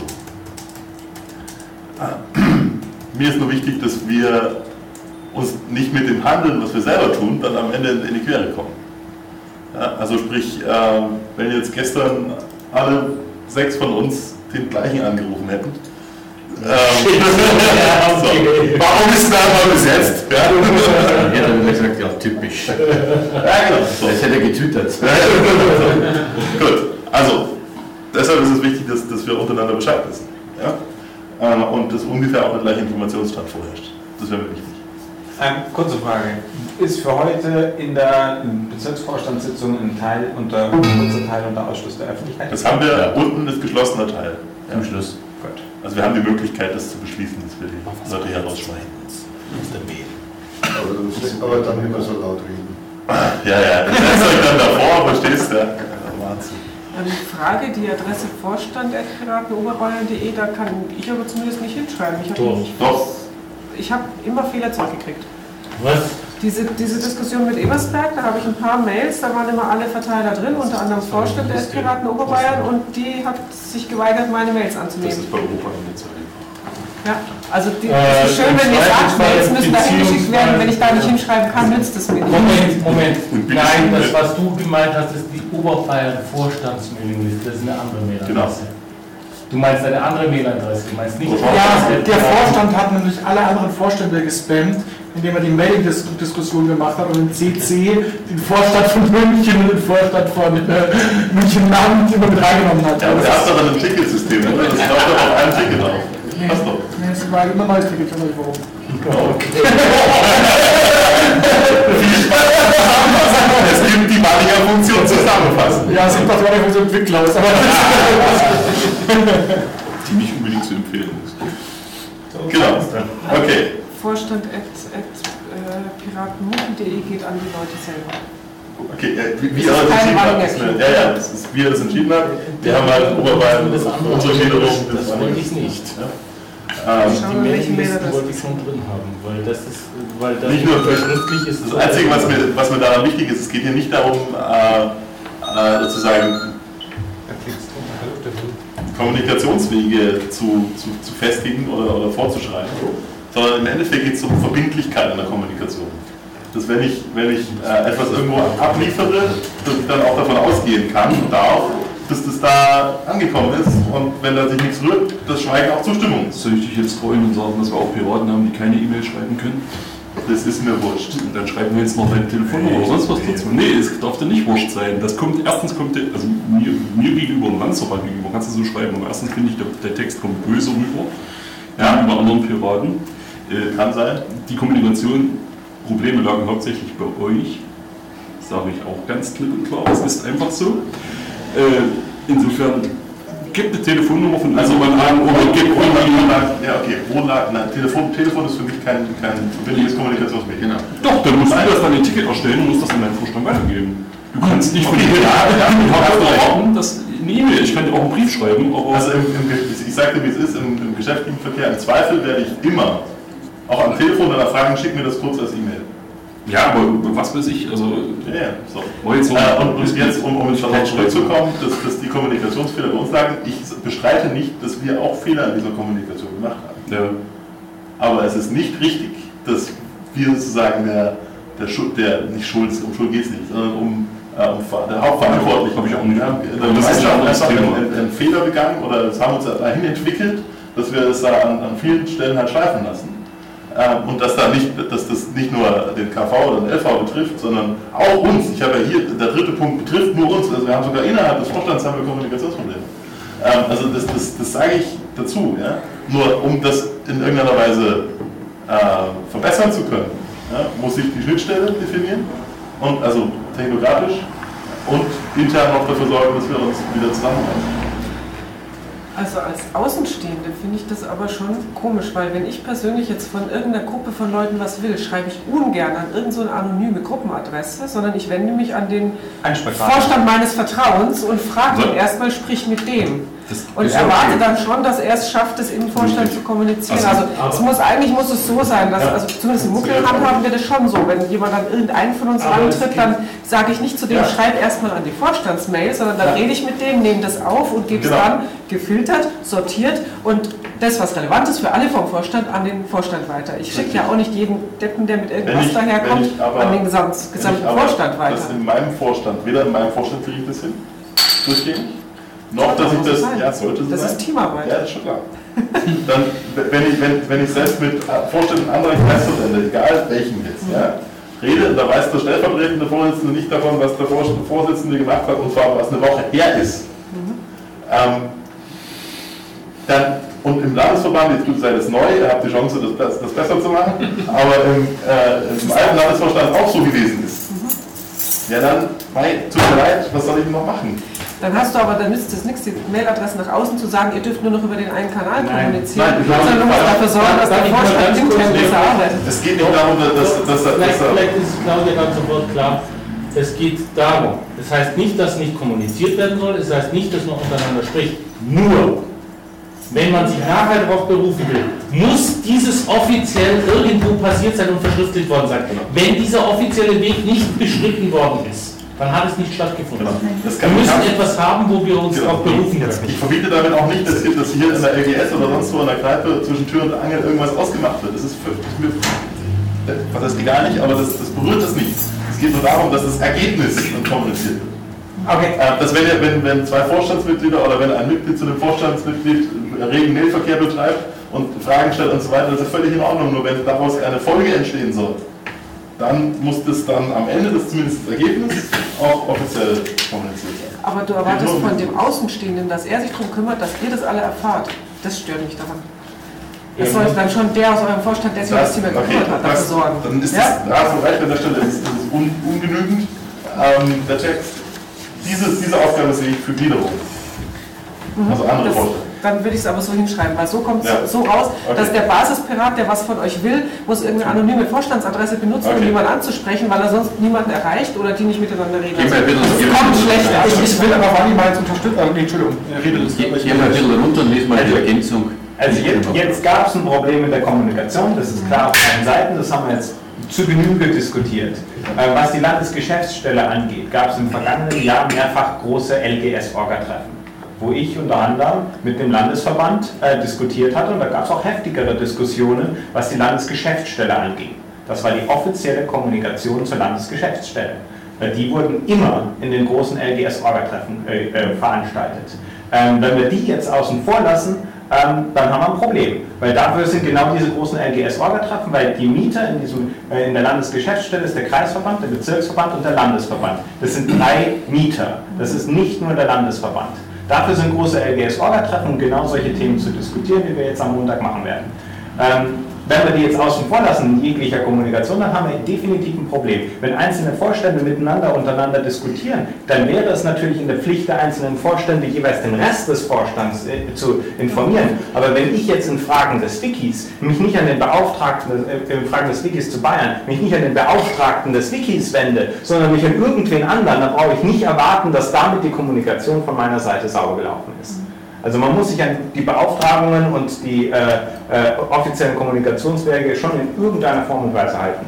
Mir ist nur wichtig, dass wir uns nicht mit dem Handeln, was wir selber tun, dann am Ende in die Quere kommen. Ja, also sprich, äh, wenn jetzt gestern alle sechs von uns den gleichen angerufen hätten, ähm, ja, so. Warum ist da mal besetzt? Ja, ja dann hätte gesagt, ja, typisch. Ja, genau. So. Das hätte er getwittert. Gut, also deshalb ist es wichtig, dass, dass wir untereinander Bescheid wissen. Ja? Äh, und dass ungefähr auch der gleiche Informationsstand vorherrscht. Das wäre mir wichtig. Ähm, kurze Frage. Ist für heute in der Bezirksvorstandssitzung ein Teil unter ein kurzer Teil unter Ausschluss der Öffentlichkeit? Das haben wir, ja. Unten ist geschlossener Teil. Ja. Am Schluss. Gut. Also wir haben die Möglichkeit, das zu beschließen, dass wir die Leute hier rausschmeißen. Aus der Mail. Aber, aber dann nicht mehr so laut reden. Ja, ja, das setzt euch dann davor, verstehst du? Wahnsinn. Eine Frage, die Adresse vorstand at piratenoberbayern punkt de, da kann ich aber zumindest nicht hinschreiben. Ich habe Doch. Doch. Ich habe immer Fehler zurückgekriegt. Was? Diese, diese Diskussion mit Ebersberg, da habe ich ein paar Mails, da waren immer alle Verteiler drin, unter anderem Vorstand der Piraten Oberbayern, und die hat sich geweigert, meine Mails anzunehmen. Das ist bei Europa nicht so einfach. Ja, also die, Äh, es ist schön, wenn ihr sagt, Mails müssen da hingeschickt werden, wenn ich da nicht hinschreiben kann, nützt es mir nicht. Moment, Moment. Nein, das, was du gemeint hast, ist die Oberbayern-Vorstandsmailingliste. Das ist eine andere Mailadresse. Genau. Du meinst eine andere Mailadresse, du meinst nicht... Ja, der Vorstand hat nämlich alle anderen Vorstände gespammt, indem er die Mailing-Diskussion gemacht hat und im C C den Vorstand von München und den Vorstand von äh, München Land immer mit reingenommen hat. Ja, aber der hat doch ein Ticketsystem, oder? Das taucht doch auf einem Ticket auf. Nee, passt doch. Nee, es war immer ein neues Ticket, ich weiß nicht warum. Okay. Es gibt die Maliger-Funktion zusammenfassen. Ja, es gibt doch gar nicht so Entwickler aus, aber die nicht unbedingt zu empfehlen ist. Genau. Okay. Vorstand at, at äh, piratenpunkt de geht an die Leute selber. Okay, äh, wie, wie er das entschieden hat. Ja, ja, das ist, wie er das entschieden hat. Wir haben halt Oberbayern das andere unsere Gliederung. Das wollte ich nicht. Ja. Ähm, Schauen die wir, welche Mail Mailingliste das wollte ich schon drin haben, weil das ist, weil das nicht nur schriftlich ist. Das Einzige, was mir, was mir daran wichtig ist, es geht hier nicht darum, äh, äh, sozusagen Kommunikationswege zu, zu, zu festigen oder, oder vorzuschreiben, sondern im Endeffekt geht es um Verbindlichkeit in der Kommunikation. Dass wenn ich, wenn ich äh, etwas irgendwo abliefere, dass ich dann auch davon ausgehen kann und darf, dass das da angekommen ist, und wenn da sich nichts rührt, das Schweigen auch Zustimmung. Soll ich dich jetzt freuen und sagen, dass wir auch Piraten haben, die keine E-Mail schreiben können? Das ist mir wurscht. Dann schreiben wir jetzt noch deine Telefonnummer oder sonst was dazu. Nee, es darf dir nicht wurscht sein. Das kommt, erstens kommt der, also mir, mir gegenüber und Landesverband gegenüber, kannst du so schreiben, aber erstens finde ich, der, der Text kommt böse rüber, ja, über anderen Piraten. Äh, kann sein. Die Kommunikation, Probleme lagen hauptsächlich bei euch, sage ich auch ganz klipp und klar, das ist einfach so. Äh, insofern, gibt eine Telefonnummer von also man an oder gibt irgendwie... Ja, okay, wo lag, nein, Telefon, Telefon ist für mich kein, kein verbindliches Kommunikationsmedium. Genau. Doch, dann musst du das dann ein Ticket erstellen und musst das an deinen Vorstand weitergeben. Du kannst nicht von okay, dir ja, ja, erwarten, dass eine E-Mail, ich kann dir auch einen Brief schreiben, aber... Also im, im, ich sage dir, wie es ist, im, im geschäftlichen Verkehr, im Zweifel werde ich immer, auch am Telefon oder fragen, schick mir das kurz als E-Mail. Ja, aber was weiß ich, also... Ja, ja, so. Jetzt äh, und, und jetzt, um, um darauf zurückzukommen, dass, dass die Kommunikationsfehler bei uns lagen, ich bestreite nicht, dass wir auch Fehler in dieser Kommunikation gemacht haben. Ja. Aber es ist nicht richtig, dass wir sozusagen der, der, Schuld, der nicht Schuld, um Schuld geht es nicht, sondern um, äh, um der Hauptverantwortliche. Habe ich auch nicht. Ja, da das ist auch einfach einen, einen, einen Fehler begangen oder es haben uns dahin entwickelt, dass wir es da an, an vielen Stellen halt schleifen lassen. Ähm, und dass, da nicht, dass das nicht nur den K V oder den L V betrifft, sondern auch uns. Ich habe ja hier, der dritte Punkt betrifft nur uns. Also wir haben sogar innerhalb des Vorstands haben wir Kommunikationsprobleme. Ähm, also das, das, das sage ich dazu. Ja? Nur um das in irgendeiner Weise äh, verbessern zu können, ja, muss ich die Schnittstelle definieren, und also technokratisch, und intern noch dafür sorgen, dass wir uns wieder zusammenhalten. Also als Außenstehende finde ich das aber schon komisch, weil wenn ich persönlich jetzt von irgendeiner Gruppe von Leuten was will, schreibe ich ungern an irgendeine so eine anonyme Gruppenadresse, sondern ich wende mich an den Vorstand meines Vertrauens und frage ihn erstmal, sprich mit dem. Das Und ich erwarte dann schon, dass er es schafft, das im Vorstand zu kommunizieren. Also, also es muss, eigentlich muss es so sein, dass, also zumindest im Muckelhand haben wir das schon so. Wenn jemand an irgendeinen von uns rantritt, dann sage ich nicht zu dem, ja. schreib erstmal an die Vorstandsmail, sondern dann ja. rede ich mit dem, nehme das auf und gebe es genau. dann gefiltert, sortiert und das, was relevant ist für alle vom Vorstand, an den Vorstand weiter. Ich schicke ja auch nicht jeden Deppen, der mit irgendwas ich, daherkommt, aber, an den gesamt, gesamten Vorstand weiter. Das in meinem Vorstand, weder in meinem Vorstand kriege ich das hin, durchgehend. Noch, dass ich das, sein. ja, sollte so Das sein. ist Teamarbeit. Ja, ist schon klar. Dann, wenn ich, wenn, wenn ich selbst mit Vorständen anderer Kreisverbände, egal welchen jetzt, ja, rede, da weiß der stellvertretende Vorsitzende nicht davon, was der Vorsitzende gemacht hat, und zwar was eine Woche her ist. Mhm. Ähm, dann, und im Landesverband, jetzt seid ihr neu, ihr habt die Chance, das, das besser zu machen, aber im, äh, im alten Landesvorstand auch so gewesen ist. Mhm. Ja, dann, mei, tut mir leid, was soll ich noch machen? Dann hast du aber, dann nützt es nichts, die Mailadresse nach außen zu sagen, ihr dürft nur noch über den einen Kanal Nein. kommunizieren, Nein, sondern du musst dafür sorgen, dass der Vorstand intern besser arbeitet. Es geht nicht darum, dass... dass, dass vielleicht, vielleicht ist Claudia ganz sofort klar, es geht darum, das heißt nicht, dass nicht kommuniziert werden soll, es heißt nicht, dass man untereinander spricht, nur, wenn man sich nachher darauf berufen will, muss dieses offiziell irgendwo passiert sein und verschriftlicht worden sein. Wenn dieser offizielle Weg nicht beschritten worden ist, dann hat es nicht stattgefunden. Genau. Das wir müssen haben. etwas haben, wo wir uns genau. darauf berufen können. Ich verbiete damit auch nicht, dass hier, dass hier in der L G S oder sonst wo in der Kneipe zwischen Tür und Angel irgendwas ausgemacht wird. Das ist für, für, was heißt egal nicht, aber das, das berührt es nicht. Es geht nur darum, dass das Ergebnis kommuniziert wird. Okay. Dass wenn, wenn, wenn zwei Vorstandsmitglieder oder wenn ein Mitglied zu dem Vorstandsmitglied regen Mailverkehr betreibt und Fragen stellt und so weiter, das ist völlig in Ordnung. Nur wenn daraus eine Folge entstehen soll, dann muss das dann am Ende des zumindest das Ergebnis auch offiziell kommuniziert sein. Aber du erwartest von dem Außenstehenden, dass er sich darum kümmert, dass ihr das alle erfahrt. Das stört mich daran. Das ja, sollte dann schon der aus eurem Vorstand, der sich das Thema gekümmert hat, dafür sorgen. Dann ist ja? das, da hast du recht an der Stelle, das ist, das ist un, ungenügend. Ähm, der Text, diese, diese Aufgabe sehe ich für Gliederung. Mhm. Also andere das, Vorstände. Dann würde ich es aber so hinschreiben, weil so kommt es ja. so raus, okay. dass der Basispirat, der was von euch will, muss irgendeine anonyme Vorstandsadresse benutzen, okay. um jemanden anzusprechen, weil er sonst niemanden erreicht oder die nicht miteinander reden. Geh mal bitte, das kommt schlechter. Ich, ich will aber Wally mal jetzt unterstützen. Also, nee, Entschuldigung. Geh mal bitte runter und lese mal die Ergänzung. Also jetzt, jetzt gab es ein Problem mit der Kommunikation, das ist klar auf allen Seiten, das haben wir jetzt zu Genüge diskutiert. Was die Landesgeschäftsstelle angeht, gab es im vergangenen Jahr mehrfach große L G S-Orga-Treffen, wo ich unter anderem mit dem Landesverband äh, diskutiert hatte, und da gab es auch heftigere Diskussionen, was die Landesgeschäftsstelle anging. Das war die offizielle Kommunikation zur Landesgeschäftsstelle. Äh, die wurden immer in den großen L G S-Orga-Treffen äh, äh, veranstaltet. Ähm, wenn wir die jetzt außen vor lassen, ähm, dann haben wir ein Problem, weil dafür sind genau diese großen L G S-Orga-Treffen, weil die Mieter in, diesem, äh, in der Landesgeschäftsstelle ist der Kreisverband, der Bezirksverband und der Landesverband. Das sind drei Mieter, das ist nicht nur der Landesverband. Dafür sind große L G S-Orga-Treffen, um genau solche Themen zu diskutieren, wie wir jetzt am Montag machen werden. Ähm, wenn wir die jetzt außen vor lassen, in jeglicher Kommunikation, dann haben wir definitiv ein Problem. Wenn einzelne Vorstände miteinander untereinander diskutieren, dann wäre es natürlich in der Pflicht der einzelnen Vorstände, jeweils den Rest des Vorstands äh, zu informieren. Aber wenn ich jetzt in Fragen des Wikis mich nicht an den Beauftragten, äh, in Fragen des Wikis zu Bayern, mich nicht an den Beauftragten des Wikis wende, sondern mich an irgendwen anderen, dann brauche ich nicht erwarten, dass damit die Kommunikation von meiner Seite sauber gelaufen ist. Also man muss sich an die Beauftragungen und die äh, äh, offiziellen Kommunikationswege schon in irgendeiner Form und Weise halten.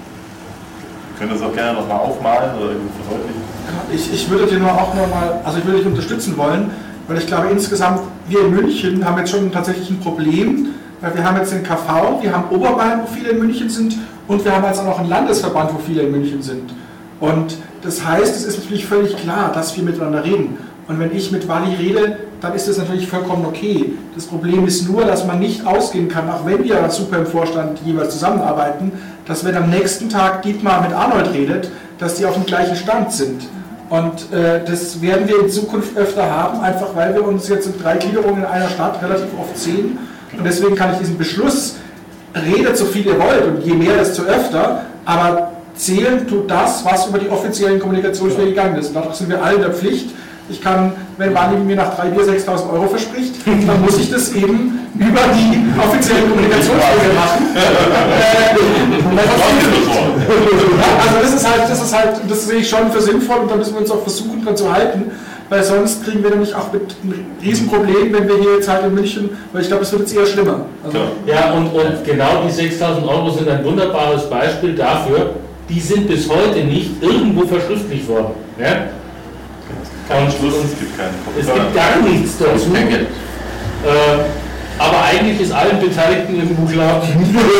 Wir können das auch gerne nochmal aufmalen oder irgendwie verdeutlichen. Ich, ich würde dir nur auch nochmal, also ich würde dich unterstützen wollen, weil ich glaube insgesamt, wir in München haben jetzt schon tatsächlich ein Problem, weil wir haben jetzt den K V, wir haben Oberbayern, wo viele in München sind, und wir haben jetzt auch noch einen Landesverband, wo viele in München sind. Und das heißt, es ist natürlich völlig klar, dass wir miteinander reden. Und wenn ich mit Wally rede, dann ist das natürlich vollkommen okay. Das Problem ist nur, dass man nicht ausgehen kann, auch wenn wir super im Vorstand jeweils zusammenarbeiten, dass wenn am nächsten Tag Dietmar mit Arnold redet, dass die auf dem gleichen Stand sind. Und äh, das werden wir in Zukunft öfter haben, einfach weil wir uns jetzt in drei Gliederungen in einer Stadt relativ oft sehen. Und deswegen kann ich diesen Beschluss, redet so viel ihr wollt und je mehr, desto öfter, aber zählen tut das, was über die offiziellen Kommunikationswege gegangen ist. Und dadurch sind wir alle in der Pflicht. Ich kann, wenn Wally mir nach drei Bier sechstausend Euro verspricht, dann muss ich das eben über die offiziellen Kommunikationswege machen. Also das ist halt, das ist halt, das sehe ich schon für sinnvoll, und da müssen wir uns auch versuchen, dran zu halten. weil sonst kriegen wir nämlich auch mit ein Riesenproblem, wenn wir hier jetzt halt in München, weil ich glaube, es wird jetzt eher schlimmer. Also ja, und, und genau die sechstausend Euro sind ein wunderbares Beispiel dafür, die sind bis heute nicht irgendwo verschriftlicht worden. Ja? Kein Schluss, es gibt keinen Es gibt gar nichts dazu. Äh, aber eigentlich ist allen Beteiligten irgendwo klar. ja,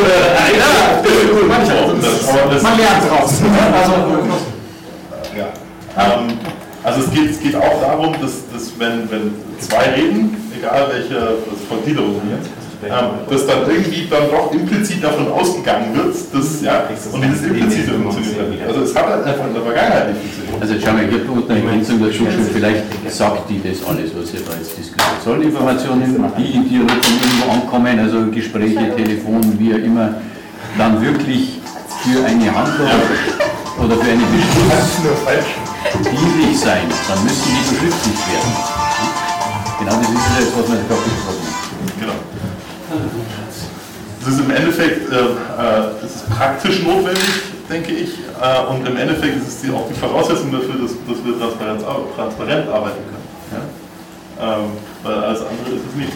man lernt draus. Also, ja. ähm, also es geht, es geht auch darum, dass, dass wenn, wenn zwei reden, egal welche also von Gliederung jetzt, ähm, dass dann irgendwie dann doch implizit davon ausgegangen wird, dass, ja, und dieses implizit funktioniert halt nicht. Also es hat halt einfach in der Vergangenheit nicht funktioniert. Also schau mal, hier unten eine Ergänzung dazu, vielleicht sagt die das alles, was ihr da jetzt diskutiert. Sollen Informationen, die in Dialog irgendwo ankommen, also Gespräche, Telefon, wie auch immer, dann wirklich für eine Handlung oder für einen Beschluss dienlich sein, dann müssen die verschriftlicht werden. Genau das ist jetzt, was man gerade besprochen hat. Genau. Es ist im Endeffekt äh, äh, es ist praktisch notwendig, denke ich, äh, und im Endeffekt ist es die, auch die Voraussetzung dafür, dass, dass wir transparent, transparent arbeiten können. Ja? Ähm, weil alles andere ist es nicht.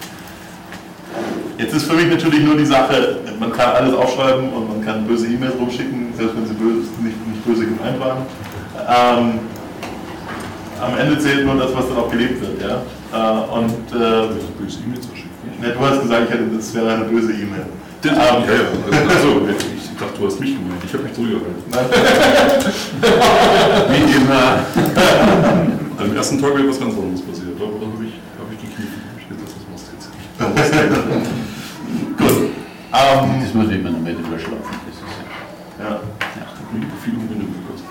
Jetzt ist für mich natürlich nur die Sache, man kann alles aufschreiben und man kann böse E-Mails rumschicken, selbst wenn sie böse, nicht, nicht böse gemeint waren. Ähm, am Ende zählt nur das, was dann auch gelebt wird. Ja? Äh, und äh, böse E-Mails verschicken. Ja, du hast gesagt, ich hätte, das wäre eine böse E-Mail. Ja, ja, ja. Also, ich dachte, du hast mich gemeint. Ich habe mich zurückgehalten. Wie immer. Am ersten Tag wäre was ganz anderes passiert. Da habe ich, hab ich gekniffen. Ich dachte, das machst du jetzt nicht. Gut. Um, das muss immer noch mehr überschlafen. Das ist ja. Ja, das hat mir viel Umwendung gekostet.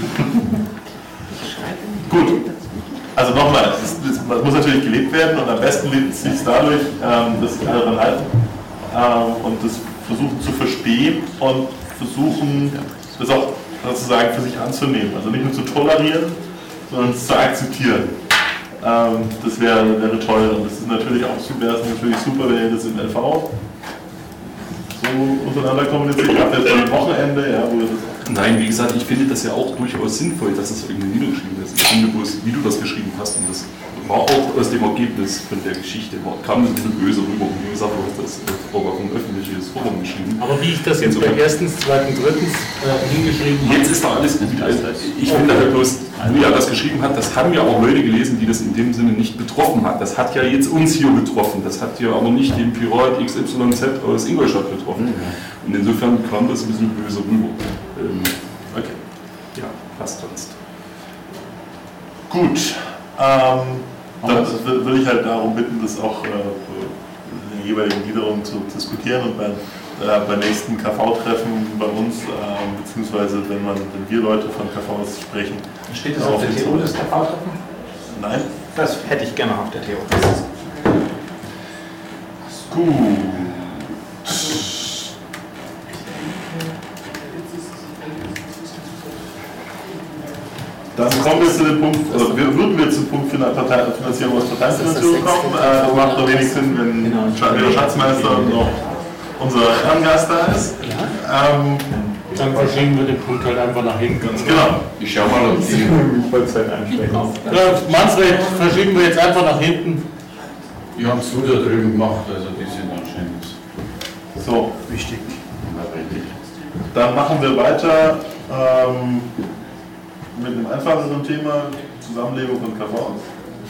Gut. Also nochmal, es, es muss natürlich gelebt werden und am besten lebt es sich dadurch, ähm, dass sich alle daran halten ähm, und das versuchen zu verstehen und versuchen, das auch sozusagen für sich anzunehmen. Also nicht nur zu tolerieren, sondern es zu akzeptieren. Ähm, das wäre, wäre toll und das ist natürlich auch wäre es natürlich super, wenn ihr das im L V so untereinander kommuniziert. Ich habe jetzt am Wochenende, ja, wo ihr das Nein, wie gesagt, ich finde das ja auch durchaus sinnvoll, dass es irgendwie niedergeschrieben ist. Ich finde bloß, wie du das geschrieben hast, und das war auch aus dem Ergebnis von der Geschichte, war, kam ein bisschen böse rüber. Und wie gesagt, du hast das aber auf ein öffentliches Forum geschrieben. Aber wie ich das jetzt bei erstens, zweitens, drittens äh, hingeschrieben habe. Jetzt ist da alles gut. Also, ich finde halt bloß, wie er das geschrieben hat, das haben ja auch Leute gelesen, die das in dem Sinne nicht betroffen hat. Das hat ja jetzt uns hier betroffen. Das hat ja aber nicht den Pirat X Y Z aus Ingolstadt betroffen. Und insofern kam das ein bisschen böse rüber. Okay, ja, passt sonst. Gut, ähm, dann würde ich halt darum bitten, das auch äh, in den jeweiligen Gliederungen zu diskutieren und bei, äh, beim nächsten K V-Treffen bei uns, äh, beziehungsweise wenn, man, wenn wir Leute von K Vs sprechen. Steht das auf der T O, das K V-Treffen? Nein. Das hätte ich gerne noch auf der T O. Gut. Dann kommen wir zu dem Punkt, oder wir würden wir zum Punkt Finanzierung aus Parteienfinanzierung kommen. Äh, das macht doch wenig Sinn, wenn weder Schatzmeister noch unser Ehrengast da ist. Ähm, Dann verschieben wir den Punkt halt einfach nach hinten. Ganz genau. Ich schau mal, ob die Vollzeit ansprechen. Ja, Manfred, verschieben wir jetzt einfach nach hinten. Die haben es so da drüben gemacht, also die sind anscheinend so wichtig. Dann machen wir weiter ähm, mit einem einfacheren Thema, Zusammenlegung von K Vs.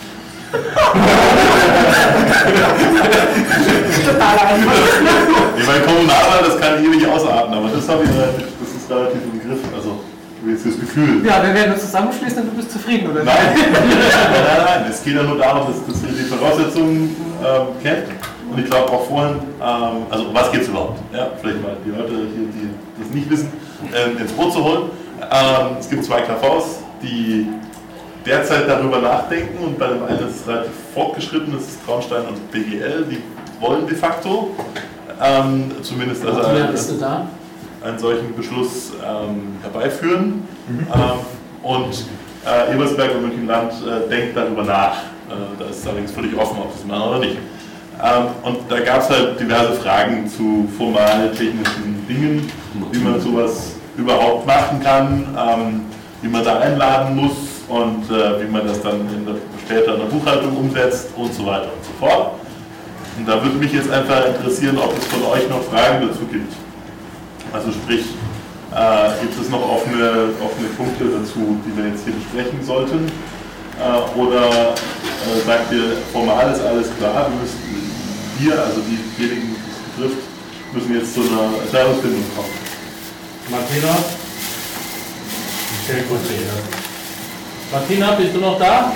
Total einfach. Ich meine, Kommunaler, das kann ewig ausarten, aber das habe ich relativ, das ist relativ im Griff. Also, ich habe jetzt das Gefühl. Ja, wir werden uns zusammenschließen und du bist zufrieden, oder? Nein, nein, nein, nein. Es geht ja nur darum, dass, dass ihr die Voraussetzungen ähm, kennt. Und ich glaube auch vorhin, ähm, also um was geht es überhaupt? Ja, vielleicht mal die Leute hier, die das nicht wissen, ähm, ins Boot zu holen. Ähm, es gibt zwei K Vs, die derzeit darüber nachdenken und bei dem einen ist es relativ fortgeschritten, das ist Traunstein und B G L, die wollen de facto ähm, zumindest also einen, einen solchen Beschluss ähm, herbeiführen. Mhm. Ähm, und äh, Ebersberg und München-Land äh, denkt darüber nach. Äh, da ist es allerdings völlig offen, ob sie es machen oder nicht. Ähm, und da gab es halt diverse Fragen zu formal technischen Dingen, wie man sowas überhaupt machen kann, ähm, wie man da einladen muss und äh, wie man das dann in der, später in der Buchhaltung umsetzt und so weiter und so fort. Und da würde mich jetzt einfach interessieren, ob es von euch noch Fragen dazu gibt. Also sprich, äh, gibt es noch offene, offene Punkte dazu, die wir jetzt hier besprechen sollten? Äh, oder äh, sagt ihr, formal ist alles klar, wir, müssen, wir also diejenigen, die es betrifft, müssen jetzt zu einer Entscheidungsfindung kommen? Martina? Ich stelle kurz her. Martina, bist du noch da?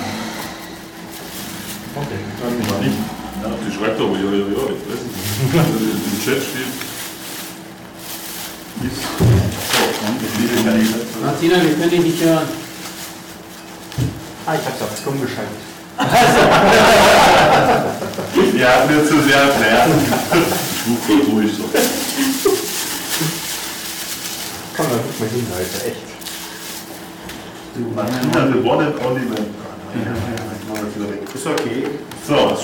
Okay, dann nicht. Ja, die schreibt aber, ja, ja, ja, ich weiß nicht. Im Chat steht. Martina, wir können dich nicht hören. Ah, ich hab's auf stumm geschaltet. Ja, mir zu sehr erklärt. Ich rufe voll ruhig so. Komm, dann guck mal hin, Leute, echt. Martina, the one and only man. Ist okay. So.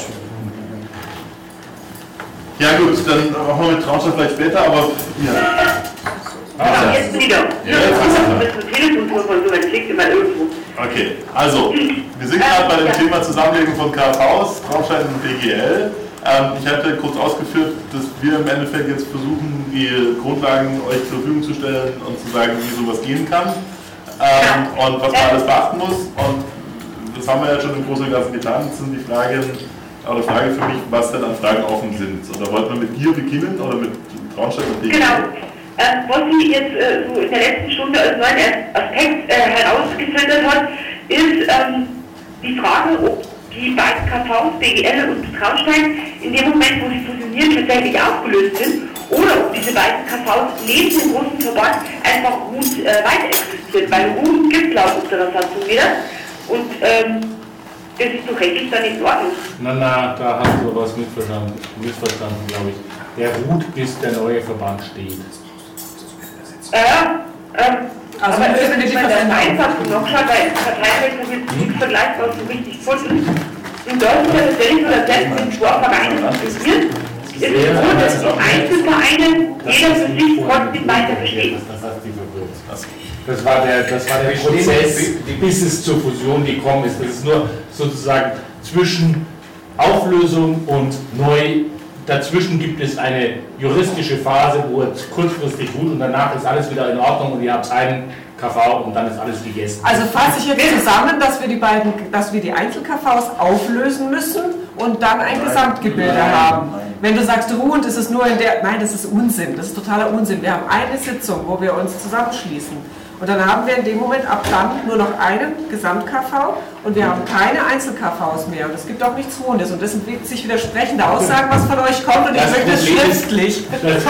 Ja gut, dann machen wir mit Traumschiff vielleicht später, aber ja. Genau, jetzt wieder. Ja, jetzt ist es Bis zum Telefon von so, man klickt immer irgendwo. Okay, also, wir sind gerade bei dem Thema Zusammenlegung von K Vs, Traumschein und B G L. Ähm, ich hatte kurz ausgeführt, dass wir im Endeffekt jetzt versuchen, die Grundlagen euch zur Verfügung zu stellen und zu sagen, wie sowas gehen kann ähm, und was man alles beachten muss. Und das haben wir ja schon im Großen und Ganzen getan. Jetzt sind die Fragen, oder die Frage für mich, was denn an Fragen offen sind. Oder wollten wir mit dir beginnen oder mit Traumschein und B G L? Genau. Äh, was sie jetzt äh, so in der letzten Stunde als neuen Aspekt äh, herausgefiltert hat, ist ähm, die Frage, ob die beiden K Vs, B G L und Traunstein, in dem Moment, wo sie fusionieren, tatsächlich aufgelöst sind, oder ob diese beiden K Vs neben dem großen Verband einfach gut äh, weiter existiert, weil Ruhm gibt laut unserer Satzung wieder. Und ähm, das ist doch rechtlich dann in Ordnung. Na, na, da hast du was missverstanden, missverstanden glaube ich. Der ruht, bis der neue Verband steht. Ja, ähm, also aber wenn wenn die man das Veränderung- einfach nachschaut, weil Parteirecht habe ich nichts vergleichbar so richtig gefunden. In Deutschland ist es tatsächlich so, dass selbst wenn Sportvereine funktionieren, ist es so, dass die Einzelvereine jeder für sich trotzdem weiter bestehen. Das hat die verwirrt. Das war der, das war der Prozess, bis es zur Fusion gekommen ist. Das ist nur sozusagen zwischen Auflösung und neu. Dazwischen gibt es eine juristische Phase, wo es kurzfristig ruht und danach ist alles wieder in Ordnung und ihr habt einen K V und dann ist alles gegessen. Also fasse ich jetzt zusammen, dass wir die beiden, dass wir die Einzel-K Vs auflösen müssen und dann ein Gesamtgebilde haben. Wenn du sagst ruhend, ist es nur in der, nein, das ist Unsinn, das ist totaler Unsinn. Wir haben eine Sitzung, wo wir uns zusammenschließen. Und dann haben wir in dem Moment ab dann nur noch einen Gesamt-K V und wir haben keine Einzel-K Vs mehr. Und es gibt auch nichts Ruhendes. Und das sind sich widersprechende Aussagen, was von euch kommt. Und ich möchte es schriftlich.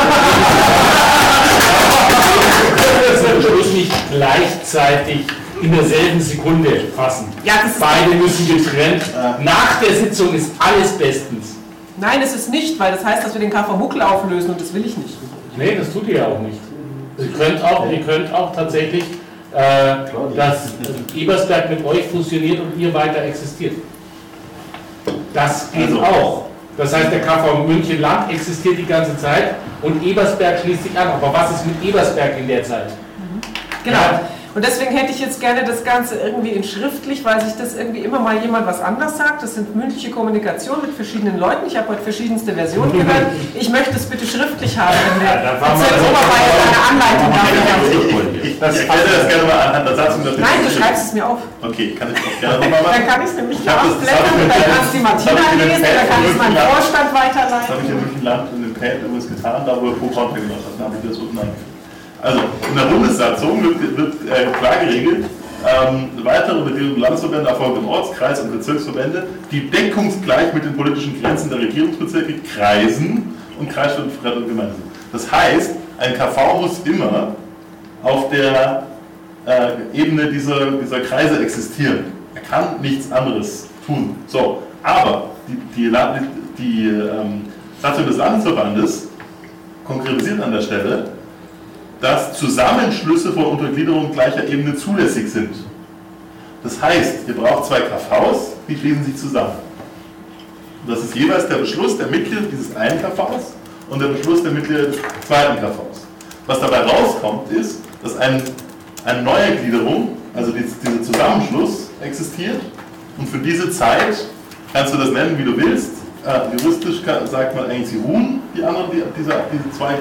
Das am Schluss nicht gleichzeitig in derselben Sekunde fassen. Ja, das ist Beide müssen getrennt. Nach der Sitzung ist alles bestens. Nein, es ist nicht, weil das heißt, dass wir den K V Muckel auflösen und das will ich nicht. Nee, das tut ihr ja auch nicht. Ihr könnt auch, ihr könnt auch tatsächlich, äh, dass Ebersberg mit euch fusioniert und ihr weiter existiert. Das geht Also. auch. Das heißt, der K V München-Land existiert die ganze Zeit und Ebersberg schließt sich an. Aber was ist mit Ebersberg in der Zeit? Genau. Und deswegen hätte ich jetzt gerne das Ganze irgendwie in schriftlich, weil sich das irgendwie immer mal jemand was anderes sagt. Das sind mündliche Kommunikation mit verschiedenen Leuten. Ich habe heute verschiedenste Versionen gehört. Ich möchte es bitte schriftlich haben, wenn der Ja, da war mal- Dozent Obermeier eine Anleitung dafür hat. Ich, ich hätte das gerne mal anhand der Satzung. dass wir Nein, du das- schreibst es mir auf. Okay, kann ich auch gerne nochmal machen. Dann kann ich es nämlich Ich hab das- das ausblättern, hab ich dann mit- kann es die Martina das hab ich mit dem lesen, dann kann ich es meinem Pad- Vorstand Das habe ich weiterleiten. in München Land in dem Pad übrigens getan, da wo er pro Konto gemacht hat. Da habe ich das unten angefügt. Also, in der Bundessatzung wird, wird äh, klar geregelt, ähm, weitere Regierungen und Landesverbände erfolgen im Orts-, Kreis- und Bezirksverbände, die deckungsgleich mit den politischen Grenzen der Regierungsbezirke, Kreisen und Kreisstädten und Gemeinden sind. Das heißt, ein K V muss immer auf der äh, Ebene dieser, dieser Kreise existieren. Er kann nichts anderes tun. So, aber die, die, La- die ähm, Satzung des Landesverbandes konkretisiert an der Stelle, dass Zusammenschlüsse von Untergliederungen gleicher Ebene zulässig sind. Das heißt, ihr braucht zwei K Vs, die schließen sich zusammen. Das ist jeweils der Beschluss der Mitglieder dieses einen K Vs und der Beschluss der Mitglieder des zweiten K Vs. Was dabei rauskommt, ist, dass ein, eine neue Gliederung, also dieser Zusammenschluss, existiert und für diese Zeit kannst du das nennen, wie du willst. Äh, juristisch kann, sagt man eigentlich, sie ruhen, die anderen, die, diese, diese zwei,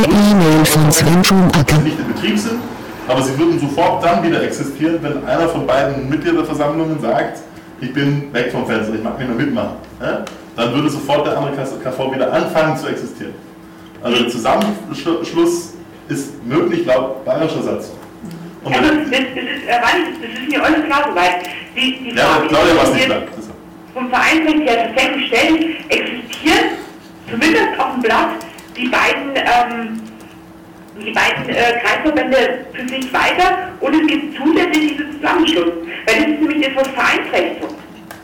die nicht in Betrieb sind, aber sie würden sofort dann wieder existieren, wenn einer von beiden Mitgliederversammlungen sagt, ich bin weg vom Fenster, ich mag nicht mehr mitmachen. Ja? Dann würde sofort der andere K V wieder anfangen zu existieren. Also der Zusammenschluss ist möglich laut bayerischer Satzung. Und also, das, das, ist, äh, das ist mir alles klar soweit. Die, die ja, Claudia war es nicht klar. Vom Vereinsrecht her tatsächlich stellen, existieren zumindest auf dem Blatt die beiden, ähm, die beiden äh, Kreisverbände für sich weiter und es gibt zusätzlich diesen Zusammenschluss. Weil das ist nämlich das, was Vereinsrecht sagt.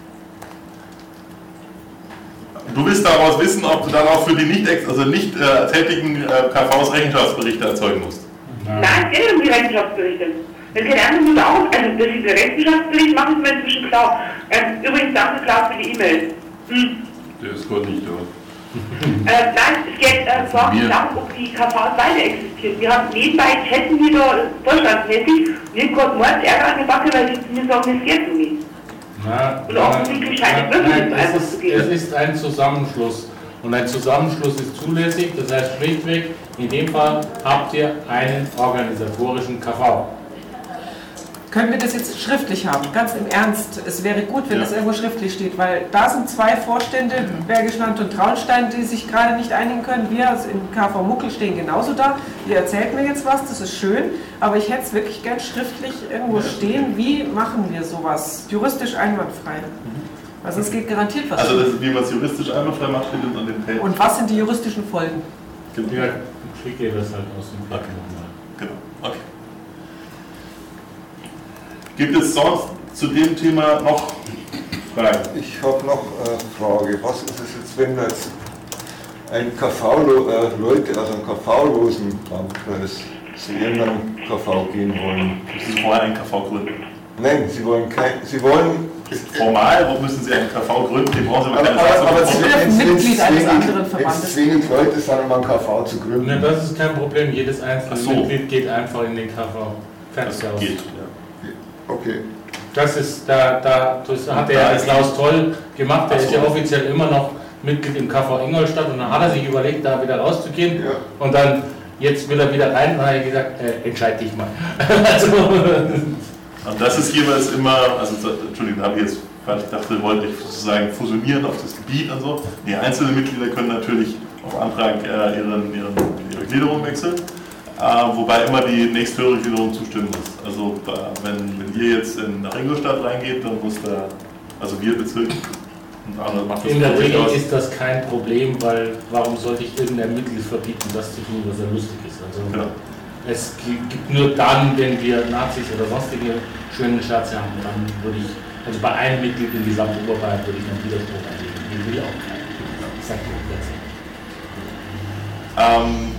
Du willst daraus wissen, ob du dann auch für die nicht, also nicht äh, tätigen äh, K Vs Rechenschaftsberichte erzeugen musst. Nein, es geht um die Rechenschaftsberichte. Wenn keine andere muss auch, also dass diese Rechenschaftsbericht machen, ist mir inzwischen klar. Ähm, übrigens danke klar für die E-Mail. Hm. Der ist gerade nicht da. äh, nein, es geht äh, vor allem darum, ob die K Vs weiter existieren. Wir haben nebenbei Chatten wieder vorstandstätig und ich habe gerade morgens Ärger an der Backe, weil sie mir sagen, das geht so nicht. Na, und offensichtlich scheint es wirklich einfach zu gehen. Es ist ein Zusammenschluss. Und ein Zusammenschluss ist zulässig, das heißt schlichtweg, in dem Fall habt ihr einen organisatorischen K V. Können wir das jetzt schriftlich haben? Ganz im Ernst, es wäre gut, wenn Ja. das irgendwo schriftlich steht, weil da sind zwei Vorstände, Bergisch Land und Traunstein, die sich gerade nicht einigen können. Wir also im K V Muckel stehen genauso da. Ihr erzählt mir jetzt was, das ist schön, aber ich hätte es wirklich gern schriftlich irgendwo stehen, wie machen wir sowas? Juristisch einwandfrei. Also es geht garantiert was. Also das ist, wie man es juristisch einwandfrei macht, findet an dem Page. Und was sind die juristischen Folgen? Genau. Ja, ich schicke ihr das halt aus dem Blatt nochmal. Genau, okay. Gibt es sonst zu dem Thema noch Fragen? Ich habe noch eine Frage. Was ist es jetzt, wenn jetzt ein K V-Leute, also ein K V-losen Landkreis, zu irgendeinem K V gehen wollen? Sie vorher einen K V gründen? Nein, sie wollen kein, sie wollen... Formal, wo müssen Sie einen K V gründen? Die brauchen Sie aber keine aber, Satzung. aber wenn es Mitglied eines anderen Verbandes Wenn es wenig Leute sind, um einen K V zu gründen. Ne, das ist kein Problem, jedes einzelne So. Mitglied geht einfach in den K V. Fertig Das aus. geht, ja. Okay. Das ist, da, da, das hat der Da ja ist Klaus toll gemacht, der Ach ist so. ja offiziell immer noch Mitglied im K V Ingolstadt und dann hat er sich überlegt, da wieder rauszugehen Ja. und dann, jetzt will er wieder rein und hat er gesagt, äh, entscheid dich mal. Also, Und das ist jeweils immer, also Entschuldigung, da habe ich jetzt, weil ich dachte, wollte ich sozusagen fusionieren auf das Gebiet und so. Die einzelnen Mitglieder können natürlich auf Antrag äh, ihren, ihren, ihre Gliederung wechseln, äh, wobei immer die nächsthöhere Gliederung zustimmen muss. Also äh, wenn, wenn ihr jetzt in, nach Ingolstadt reingeht, dann muss da, also wir Bezirk, und andere macht das in der Regel durchaus. ist das kein Problem, weil warum sollte ich irgendeinem Mitglied verbieten, das zu tun, was er lustig ist. Also, Genau. es gibt nur dann, wenn wir Nazis oder sonstige schöne Scherze haben, dann würde ich, also bei einem Mitglied im gesamten Oberbayern würde ich einen Widerspruch einlegen. Den will auch keiner. Ich sage dir jetzt. Ähm,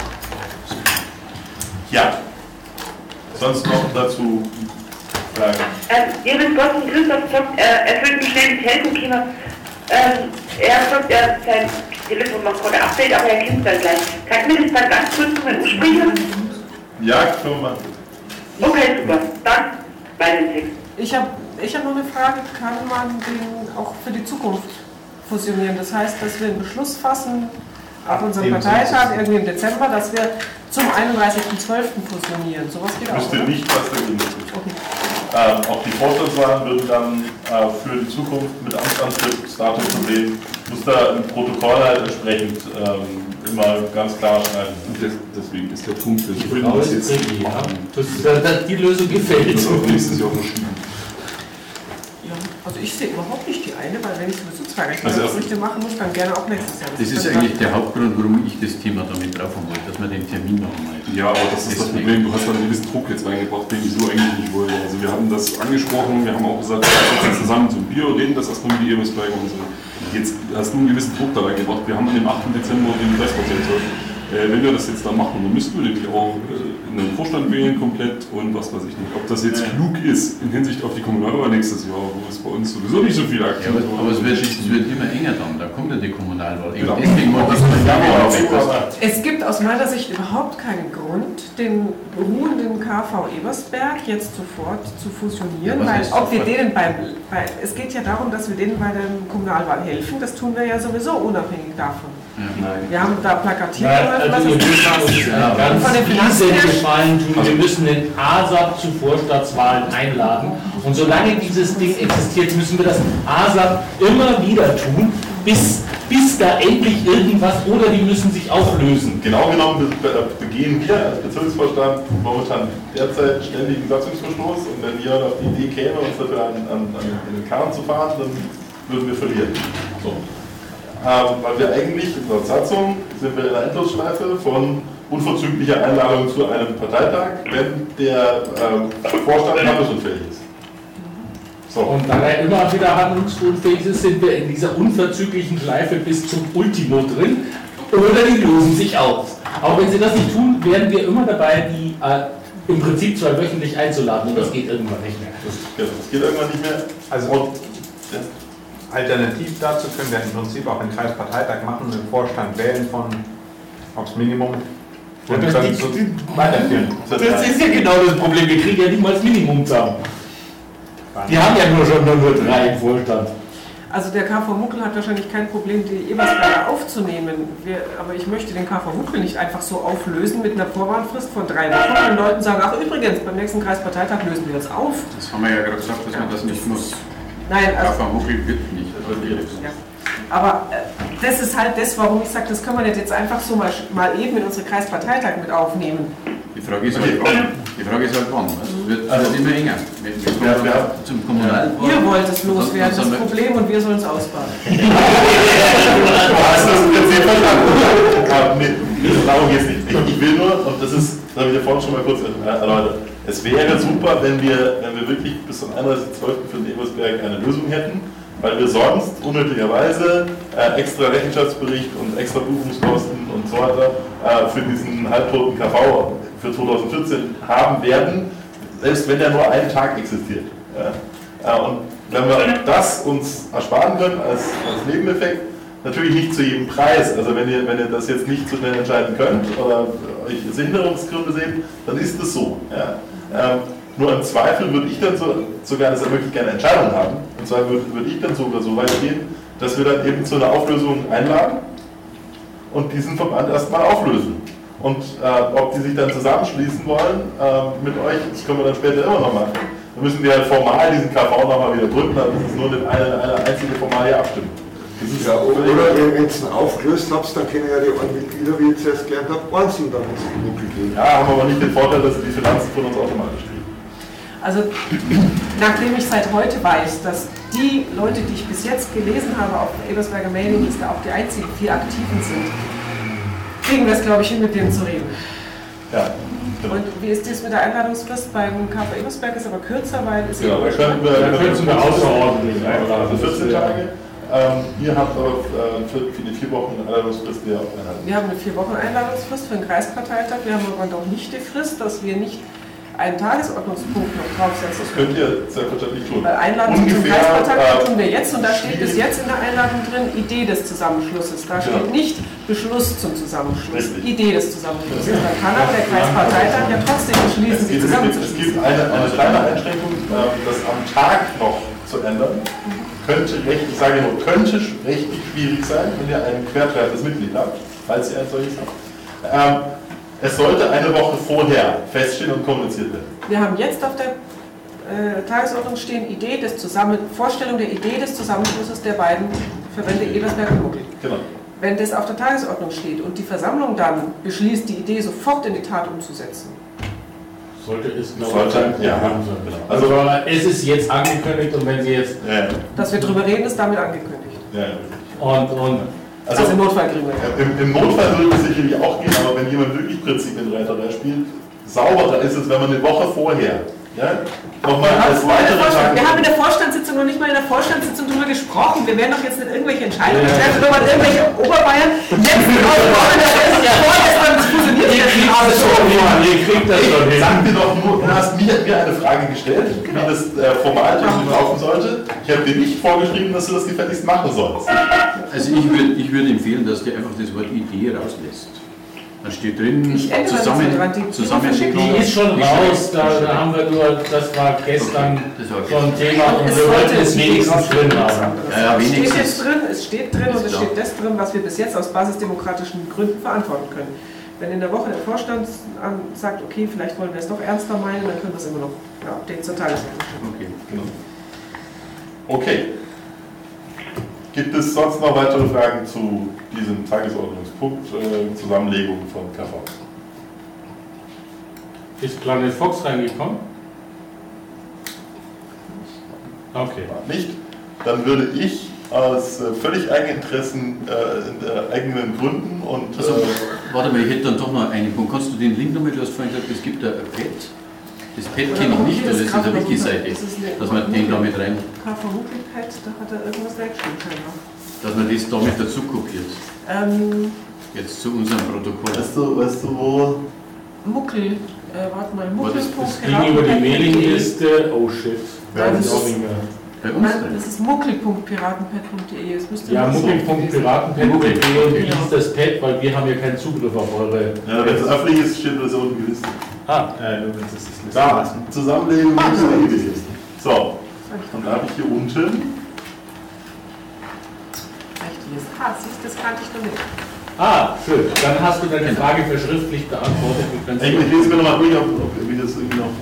ja, sonst noch dazu Fragen? Ähm, Iris Gott und Christoph sagt, äh, er will schnell die Telco kommen. Ähm, er sagt, er sein Telefon macht gerade ein Update, aber er kennt dann gleich. Kann ich mir das dann ganz kurz mal ursprechen? Ja, können wir machen. Okay, super. Dann weiter Text. Ich habe ich hab noch eine Frage, kann man den auch für die Zukunft fusionieren? Das heißt, dass wir einen Beschluss fassen ab unserem Dem Parteitag, Zensus. irgendwie im Dezember, dass wir zum einunddreißigsten zwölften fusionieren. Sowas geht auch, Müsste oder? nicht was dagegen tun. Okay. Ähm, auch die Vorstandswahlen würden dann äh, für die Zukunft mit Amtsantrittsdatum versehen. Muss da im Protokoll halt entsprechend ähm, immer ganz klar schreiben. Und des, deswegen ist der Punkt, wir Die würden Frau das ist jetzt tricky, ja. machen. Das, das, die Lösung gefällt. Das auf nächstes Jahr verschieben. Ja, also ich sehe überhaupt nicht die eine, weil wenn ich sowieso zwei Also Rechnungsberichte machen muss, dann gerne auch nächstes Jahr. Das ist eigentlich der Hauptgrund, warum ich das Thema damit drauf haben wollte, dass wir den Termin noch einmal. Ja, aber das ist das Problem, du hast da einen gewissen Druck jetzt reingebracht, den ich so eigentlich nicht wollte. Also wir haben das angesprochen, wir haben auch gesagt, wir setzen zusammen zum Bier, reden das erstmal mit die Ebersberger und so. Jetzt hast du einen gewissen Druck da reingebracht. Wir haben am achten Dezember den Pressekonferenz. Äh, wenn wir das jetzt da machen, dann müssten wir nämlich auch äh, einen Vorstand wählen komplett und was weiß ich nicht. Ob das jetzt ja. klug ist in Hinsicht auf die Kommunalwahl nächstes Jahr, wo es bei uns sowieso nicht so viel aktiv ist. Ja, aber es wird, es wird immer enger dann, da kommt ja die Kommunalwahl. Genau. Deswegen wollte ich es gibt aus meiner Sicht überhaupt keinen Grund, den ruhenden K V Ebersberg jetzt sofort zu fusionieren, ja, weil ob wir denen beim, bei, es geht ja darum, dass wir denen bei der Kommunalwahl helfen, das tun wir ja sowieso unabhängig davon. Ja, nein. Wir haben da plakatiert, Nein, also wir müssen uns ja. ganz von den riesen Gefallen tun. Wir müssen den A S A P zu Vorstaatswahlen einladen. Und solange dieses Ding existiert, müssen wir das A S A P immer wieder tun, bis, bis da endlich irgendwas, oder die müssen sich auflösen. Genau genommen begehen wir als Bezirksvorstand momentan derzeit ständigen Satzungsverstoß, und wenn wir auf die Idee kämen, uns dafür an, an, an den Karren zu fahren, dann würden wir verlieren. So. Ähm, weil wir eigentlich in der Satzung sind wir in einer Endlosschleife von unverzüglicher Einladung zu einem Parteitag, wenn der ähm, Vorstand handlungsunfähig ist. So. Und da er immer wieder handlungsunfähig ist, sind wir in dieser unverzüglichen Schleife bis zum Ultimo drin, oder die lösen sich aus. Aber wenn sie das nicht tun, werden wir immer dabei, die äh, im Prinzip zwar wöchentlich einzuladen, und das geht irgendwann nicht mehr. Das, ja, das geht irgendwann nicht mehr. Also und, ja. Alternativ dazu können wir im Prinzip auch einen Kreisparteitag machen, den Vorstand wählen von aufs Minimum und ja, dann die, so die, weiterführen. Das ist ja genau das Problem, wir kriegen ja nicht mal das Minimum zusammen. Die haben ja nur schon nur drei im Vorstand. Also der K V Muckel hat wahrscheinlich kein Problem, die Ebersberger aufzunehmen. Wir, aber ich möchte den K V Muckel nicht einfach so auflösen mit einer Vorwarnfrist von drei Wochen und den Leuten sagen, ach übrigens, beim nächsten Kreisparteitag lösen wir das auf. Das haben wir ja gerade gesagt, dass ja. man das nicht muss. Nein, also, K V Muckel wird nicht. Ja. Aber äh, das ist halt das, warum ich sage, das können wir nicht jetzt einfach so mal, mal eben in unsere Kreisparteitag mit aufnehmen. Die Frage ist halt wann. Die Frage ist halt wann. Also es wird also immer enger. Wir, wir ja, ja. Zum Kommunal. Ihr wollt es loswerden, das Problem, und wir sollen es ausbaden. Du hast das Prinzip verstanden. Darum geht es nicht. Ich will nur, und das ist, das habe ich ja vorhin schon mal kurz erläutert, es wäre super, wenn wir, wenn wir wirklich bis zum einunddreißigsten zwölften für den Ebersberg eine Lösung hätten, weil wir sonst unnötigerweise äh, extra Rechenschaftsbericht und extra Buchungskosten und so weiter äh, für diesen halbtoten K V für zweitausendvierzehn haben werden, selbst wenn der nur einen Tag existiert. Ja. Äh, und wenn wir das uns ersparen können als, als Nebeneffekt, natürlich nicht zu jedem Preis, also wenn ihr, wenn ihr das jetzt nicht so schnell entscheiden könnt oder euch Hinderungsgründe seht, dann ist es so. Ja. Ähm, nur im Zweifel würde ich dann so, sogar, das möchte ich gerne Entscheidung haben, und zwar würde, würde ich dann sogar so weit gehen, dass wir dann eben zu einer Auflösung einladen und diesen Verband erstmal auflösen. Und äh, ob die sich dann zusammenschließen wollen äh, mit euch, das können wir dann später immer noch machen. Dann müssen wir halt formal diesen K V nochmal wieder drücken, dann ist es nur eine, eine einzige Formalie abstimmen. Ja, oder wenn ihr es aufgelöst habt, dann können ja die Mitglieder, wie ich jetzt erst gelernt habe, einzeln dann ins Muckel gehen. Ja, haben aber nicht den Vorteil, dass die Finanzen von uns automatisch kriegen. Also, nachdem ich seit heute weiß, dass die Leute, die ich bis jetzt gelesen habe auf der Ebersberger Mailingliste, auch die einzigen vier Aktiven sind, kriegen wir es, glaube ich, hin, mit denen zu reden. Ja. Genau. Und wie ist das mit der Einladungsfrist beim K V Ebersberg? Ist aber kürzer, weil es genau, da können wir, da können wir außerordentlich einladen, also vierzehn Tage. Ähm, ihr habt aber äh, für, für die vier Wochen Einladungsfrist ja auch einhalten. Wir haben eine vier Wochen Einladungsfrist für den Kreisparteitag. Wir haben aber auch nicht die Frist, dass wir nicht einen Tagesordnungspunkt noch draufsetzen. Das könnt ihr selbstverständlich tun. Weil Einladung zum Ungefähr, Kreisparteitag äh, tun wir jetzt, und da steht bis jetzt in der Einladung drin Idee des Zusammenschlusses. Da steht ja. nicht Beschluss zum Zusammenschluss, Richtig. Idee des Zusammenschlusses. Da kann aber der Kreisparteiteitag ja trotzdem beschließen, sie zusammenzuschließen. Es gibt eine, eine kleine Einschränkung, äh, das am Tag noch zu ändern. Könnte recht, ich sage nur, könnte rechtlich schwierig sein, wenn ihr ein quertreibendes Mitglied habt, falls ihr ein solches habt. Ähm, es sollte eine Woche vorher feststehen und kommuniziert werden. Wir haben jetzt auf der äh, Tagesordnung stehen Idee des Zusammen Vorstellung der Idee des Zusammenschlusses der beiden Verbände Ebersberg und Muckel. Genau. Wenn das auf der Tagesordnung steht und die Versammlung dann beschließt, die Idee sofort in die Tat umzusetzen, sollte es genau sollte, ja, genau. Also, also es ist jetzt angekündigt, und wenn Sie jetzt... Ja. Dass wir drüber reden, ist damit angekündigt. Ja. Und, und also, also im Notfall kriegen wir. Ja, im, Im Notfall würde es sicherlich auch gehen, aber wenn jemand wirklich Prinzipienreiterei spielt, sauberer ist es, wenn man eine Woche vorher ja, nochmal als weitere Tage... Wir haben in der Vorstandssitzung noch nicht mal in der Vorstandssitzung drüber gesprochen. Wir werden doch jetzt nicht irgendwelche Entscheidungen treffen, wenn man irgendwelche Oberbayern jetzt ausbauen, das ist ja vorgestern das schon hin, ihr kriegt das schon hin. Sag mir doch nur, du hast mir, mir eine Frage gestellt, wie das äh, formal laufen sollte. Ich habe dir nicht vorgeschrieben, dass du das gefälligst machen sollst. Also ich würde ich würd empfehlen, dass du einfach das Wort Idee rauslässt. Da steht drin, zusammen, zusammen die ist schon raus, da, da haben wir nur, das war gestern okay, so ein Thema und wir wollten es wenigstens drin haben. Ja, ja, es steht jetzt drin, es steht drin und es steht das drin, was wir bis jetzt aus basisdemokratischen Gründen verantworten können. Wenn in der Woche der Vorstand sagt, okay, vielleicht wollen wir es doch ernster meinen, dann können wir es immer noch ja, Update zur Tagesordnung schicken. Okay, genau. Okay. Gibt es sonst noch weitere Fragen zu diesem Tagesordnungspunkt, äh, Zusammenlegung von K V? Ist Planet Fox reingekommen? Okay. Nicht? Dann würde ich aus äh, völlig Eigeninteressen, äh, äh, eigenen Gründen und... Äh, also, warte mal, ich hätte dann doch noch einen Punkt. Kannst du den Link nochmal, du hast vorhin gesagt, es gibt da ein Pad. Das Pad kenne ich nicht, oder das ist eine Wiki-Seite, dass man den da mit rein... K V Muckel-Pad, da hat er irgendwas reingeschrieben, scheinbar. Dass man das damit dazu kopiert. Ähm, Jetzt zu unserem Protokoll. Weißt du, weißt du wo? Muckel, äh, warte mal, Muckel. Das ging über die Mailingliste, oh shit. Ja, das, das ist auch nicht mehr. Bei uns? Nein, das ist muckel punkt piratenpad punkt de. Ja, muckel punkt piratenpad punkt de und wie hieß das Pad, weil wir haben ja keinen Zugriff auf eure... Ja, wenn es öffentlich ist, steht das unten gelistet. Ah, äh, nur wenn es ist nicht. Da, Zusammenlegung ah, so. So, und da habe ich hier unten... Ah, siehst, das kannte ich noch nicht. Ah, schön. Dann hast du deine Frage verschriftlich beantwortet. Ich, ich lese mir nochmal durch, ob, ob, wie das irgendwie noch...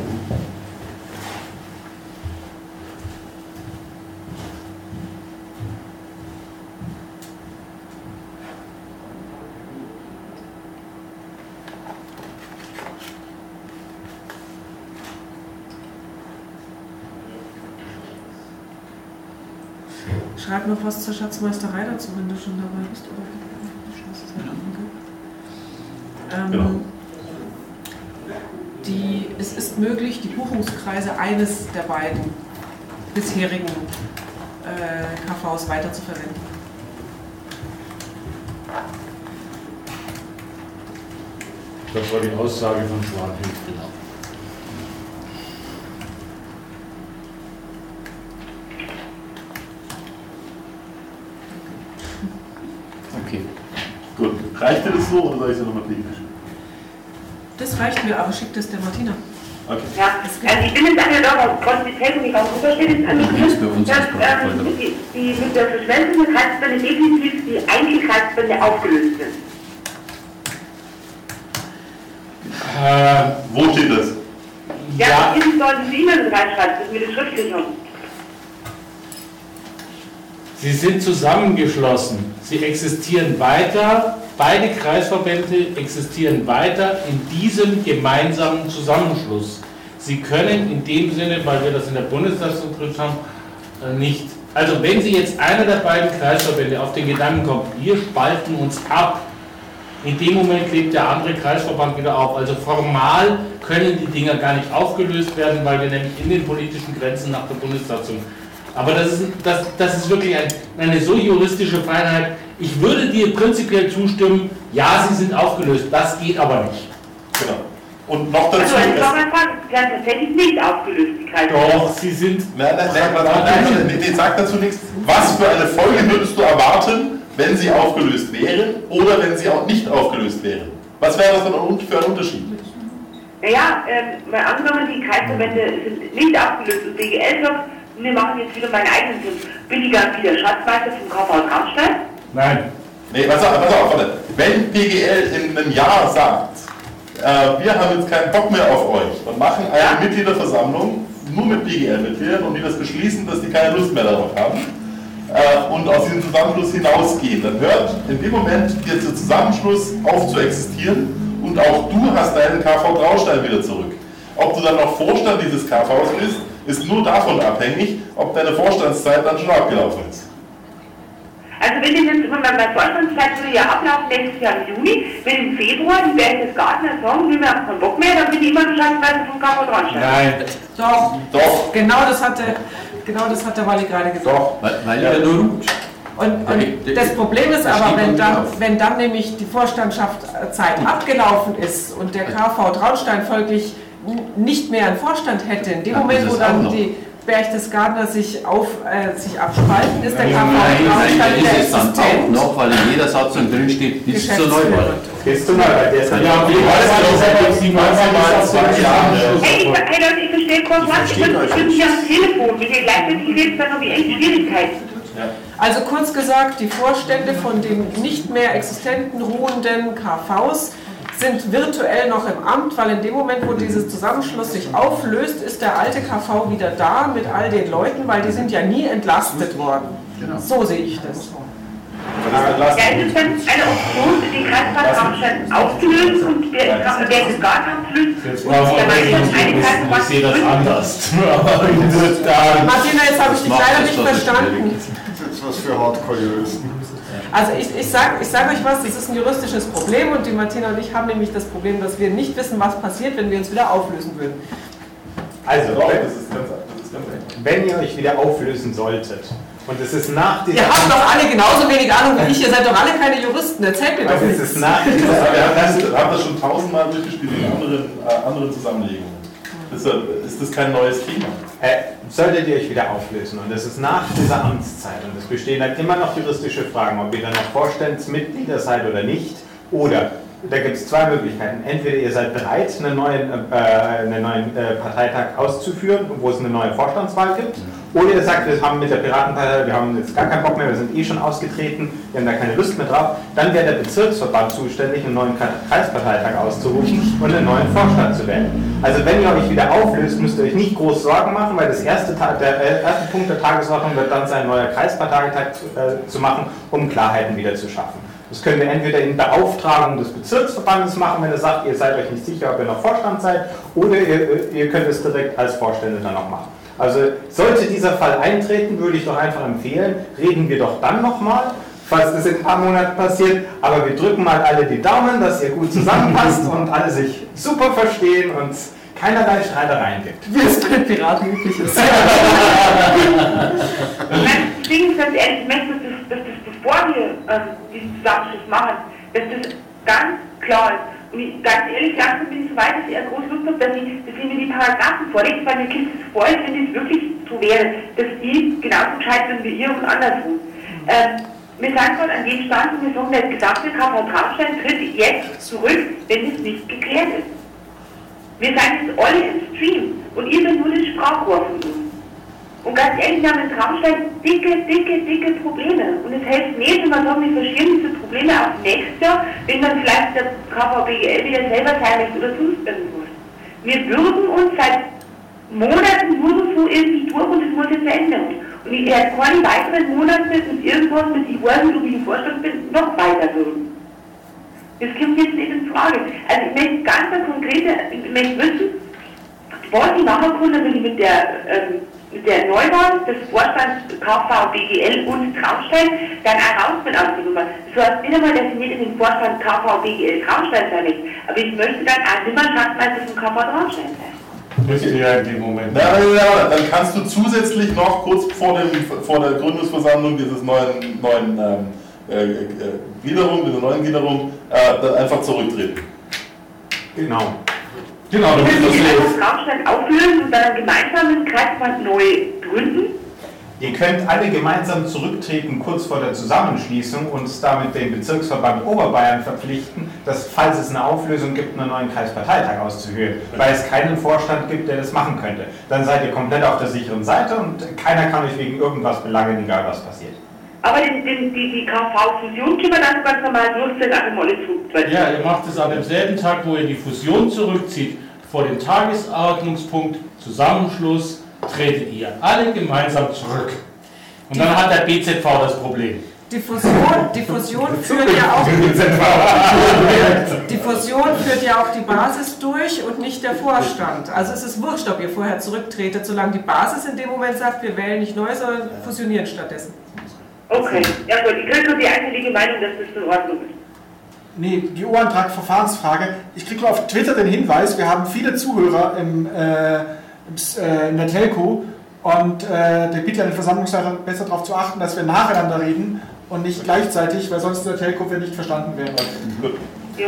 Schreib noch was zur Schatzmeisterei dazu, wenn du schon dabei bist. Oder? Ähm, genau. die, es ist möglich, die Buchungskreise eines der beiden bisherigen äh, K Vs weiterzuverwenden. Das war die Aussage von Schwanhild, genau. Okay. Gut. Reicht dir das so oder soll ich es nochmal kriegen? Das reicht mir, aber schickt es der Martina. Okay. Ja, also ich bin jetzt an der Dauer, konnte die Telefon nicht rausgestellt, dass ähm, die, die mit der Verschwendung der Kreisbände definitiv die Einzelkreisbände aufgelöst sind. Äh, wo steht das? Ja, ja. Das sollten Sie E-Mail reinschreiben, das mit der Schriftlichung. Sie sind zusammengeschlossen. Sie existieren weiter. Beide Kreisverbände existieren weiter in diesem gemeinsamen Zusammenschluss. Sie können in dem Sinne, weil wir das in der Bundestagswahl geprüft haben, nicht. Also wenn Sie jetzt einer der beiden Kreisverbände auf den Gedanken kommt, wir spalten uns ab, in dem Moment lebt der andere Kreisverband wieder auf. Also formal können die Dinger gar nicht aufgelöst werden, weil wir nämlich in den politischen Grenzen nach der Bundestagswahl. Aber das ist, das, das ist wirklich ein, eine so juristische Feinheit. Ich würde dir prinzipiell zustimmen, ja, sie sind aufgelöst, das geht aber nicht. Genau. Und noch dazu... Also, ich glaube, sie werden tatsächlich nicht aufgelöst, die Kreise. Doch, sie sind... Nein, nein, nein, nein, nein, nein, nein, sag dazu nichts. Was für eine Folge würdest du erwarten, wenn sie aufgelöst wären oder wenn sie auch nicht aufgelöst wären? Was wäre das für ein Unterschied? Naja, ähm, mal angenommen, die Kreisverbände sind nicht aufgelöst und B G L sagt, wir machen jetzt wieder meinen eigenen Sinn. Bin ich dann wieder Schatzmeister vom K V Traunstein? Nein. Nee, pass auf, pass auf, warte. Wenn P G L in einem Jahr sagt, äh, wir haben jetzt keinen Bock mehr auf euch und machen eine ja. Mitgliederversammlung nur mit P G L-Mitgliedern und die das beschließen, dass die keine Lust mehr darauf haben äh, und aus diesem Zusammenschluss hinausgehen, dann hört in dem Moment jetzt der Zusammenschluss auf zu existieren und auch du hast deinen K V Traunstein wieder zurück. Ob du dann noch Vorstand dieses K Vs bist, ist nur davon abhängig, ob deine Vorstandszeit dann schon abgelaufen ist. Also wenn ich jetzt, meine Vorstandszeit würde ja ablaufen nächstes Jahr im Juni, wenn im Februar die Berchtesgadener sagen, wir haben keinen Bock mehr, dann bin ich immer Bescheidweise vom K V Traunstein. Nein. Doch. Doch. Genau das hat der, genau das hat der Walli gerade gesagt. Doch. Weil, weil ja. er nur ruht. Und, und das Problem ist aber, wenn dann, wenn dann nämlich die Vorstandschaftzeit abgelaufen ist und der K V Traunstein folglich nicht mehr einen Vorstand hätte, in dem Moment, wo dann die Berchtesgadener sich, auf, äh, sich abspalten, ist der K V Traunstein wieder existent. Auch noch, weil in jeder Satzung drin steht, bis zur Neuwahl. Bis zur Neuwahl. Der ist dann ja, wie Hey, Leute, ich verstehe kurz, was ich bin hier am Telefon. Wenn ihr gleichzeitig redet, dann habe ich echt Schwierigkeiten. Also kurz gesagt, die Vorstände von den nicht mehr existenten, ruhenden K Vs sind virtuell noch im Amt, weil in dem Moment, wo dieser Zusammenschluss sich auflöst, ist der alte K V wieder da mit all den Leuten, weil die sind ja nie entlastet worden. So sehe ich das. Ja, es ist dann eine Option, den Kreisrat Traunstein aufzulösen und wer es gar nicht aufzulösen. Ich sehe das anders. Martina, jetzt habe ich dich leider nicht verstanden. Das ist jetzt was für Hardcore-Juristen. Also ich, ich sage ich sag euch was, das ist ein juristisches Problem und die Martina und ich haben nämlich das Problem, dass wir nicht wissen, was passiert, wenn wir uns wieder auflösen würden. Also, wenn ihr euch wieder auflösen solltet, und es ist nach dieser... Ihr habt doch alle genauso wenig Ahnung wie ich, ihr seid doch alle keine Juristen, erzählt mir doch nichts. Es ist nach dieser... Wir haben das schon tausendmal durchgespielt in anderen, äh, anderen Zusammenlegungen. Deshalb ist das kein neues Thema. Äh, solltet ihr euch wieder auflösen, und es ist nach dieser Amtszeit, und es bestehen dann immer noch juristische Fragen, ob ihr dann noch Vorstandsmitglieder seid oder nicht, oder... Da gibt es zwei Möglichkeiten. Entweder ihr seid bereit, einen neuen, äh, einen neuen äh, Parteitag auszuführen, wo es eine neue Vorstandswahl gibt, oder ihr sagt, wir haben mit der Piratenpartei, wir haben jetzt gar keinen Bock mehr, wir sind eh schon ausgetreten, wir haben da keine Lust mehr drauf, dann wäre der Bezirksverband zuständig, einen neuen Kreisparteitag auszurufen und einen neuen Vorstand zu wählen. Also wenn ihr euch wieder auflöst, müsst ihr euch nicht groß Sorgen machen, weil das erste, der äh, erste Punkt der Tagesordnung wird dann sein, neuer Kreisparteitag zu, äh, zu machen, um Klarheiten wieder zu schaffen. Das könnt ihr entweder in Beauftragung des Bezirksverbandes machen, wenn ihr sagt, ihr seid euch nicht sicher, ob ihr noch Vorstand seid, oder ihr, ihr könnt es direkt als Vorstände dann noch machen. Also sollte dieser Fall eintreten, würde ich doch einfach empfehlen, reden wir doch dann nochmal, falls das in ein paar Monaten passiert, aber wir drücken mal alle die Daumen, dass ihr gut zusammenpasst und alle sich super verstehen und keinerlei Streitereien gibt. Wie es bei den Piraten üblich ist. Ich bin ganz ehrlich, ich möchte, dass, dass, dass bevor wir ähm, diesen Zusammenschluss machen, dass das ganz klar ist. Und ich, ganz ehrlich, langsam bin ich so weit, dass ich groß Lust habe, dass ich, dass ich mir die Paragraphen vorlege, weil mir kommt es vor, als wenn es wirklich so wäre, dass ich genauso gescheit bin wie ihr und andersrum. Ähm, wir sind gerade an dem Stand, und wir sagen, der gesamte K V Traunstein tritt jetzt zurück, wenn es nicht geklärt ist. Wir sind jetzt alle im Stream und ihr seid nur das Sprachrohr von uns. Und ganz ehrlich, wir haben in Traunstein dicke, dicke, dicke Probleme. Und es hilft nicht, wenn man sagt, wir verschieben diese Probleme auf nächstes Jahr, wenn dann vielleicht der K V B G L wieder selber sein möchte oder sonst irgendwas. Wir würden uns seit Monaten nur so irgendwie durch und es muss jetzt ändern. Und ich werde keine weiteren Monate mit irgendwas, mit ich weiß nicht, ob ich im Vorstand bin, noch weiter würden. Das kommt jetzt nicht in Frage. Also ich möchte ganz konkrete, ich möchte wissen, was ich machen kann, wenn ich mit der, ähm, mit der Neuwahl des Vorstands K V B G L und Traunstein dann auch raus bin aus der Nummer. Das heißt nicht einmal, dass ich nicht in den Vorstand K V B G L Traunstein sein möchte, aber ich möchte dann auch nicht mehr Schatzmeister vom K V Traunstein sein. Müsst ihr ja in dem Moment. Ja, ja, dann kannst du zusätzlich noch kurz vor, dem, vor der Gründungsversammlung dieses neuen, neuen ähm, äh, äh, Gliederung, dieser neuen Gliederung, äh, dann einfach zurücktreten. Genau. Genau, dann müssen wir einfach Traunstein auflösen und dann einen gemeinsamen Kreisverband neu gründen. Ihr könnt alle gemeinsam zurücktreten kurz vor der Zusammenschließung und damit den Bezirksverband Oberbayern verpflichten, dass, falls es eine Auflösung gibt, einen neuen Kreisparteitag auszuhören, weil es keinen Vorstand gibt, der das machen könnte. Dann seid ihr komplett auf der sicheren Seite und keiner kann euch wegen irgendwas belangen, egal was passiert. Aber den, den, die, die K V-Fusion können wir dann ganz normal durchziehen, also mal zurück. Ja, ihr macht es an demselben Tag, wo ihr die Fusion zurückzieht, vor dem Tagesordnungspunkt Zusammenschluss, tretet ihr alle gemeinsam zurück. Und dann hat der B Z V das Problem. Die Fusion, die Fusion führt ja auch die Fusion führt ja auch die Basis durch und nicht der Vorstand. Also es ist wurscht, ob ihr vorher zurücktretet, solange die Basis in dem Moment sagt, wir wählen nicht neu, sondern fusionieren stattdessen. Okay, ja gut, ich kriege nur die einhellige Meinung, dass das in Ordnung ist. Nee, die O-Antrag-Verfahrensfrage. Ich kriege auf Twitter den Hinweis, wir haben viele Zuhörer im, äh, im, äh, in der Telco Und äh, der bitte an den Versammlungsleiter besser darauf zu achten, dass wir nacheinander reden und nicht gleichzeitig, weil sonst der Telco wird nicht verstanden werden. Jo.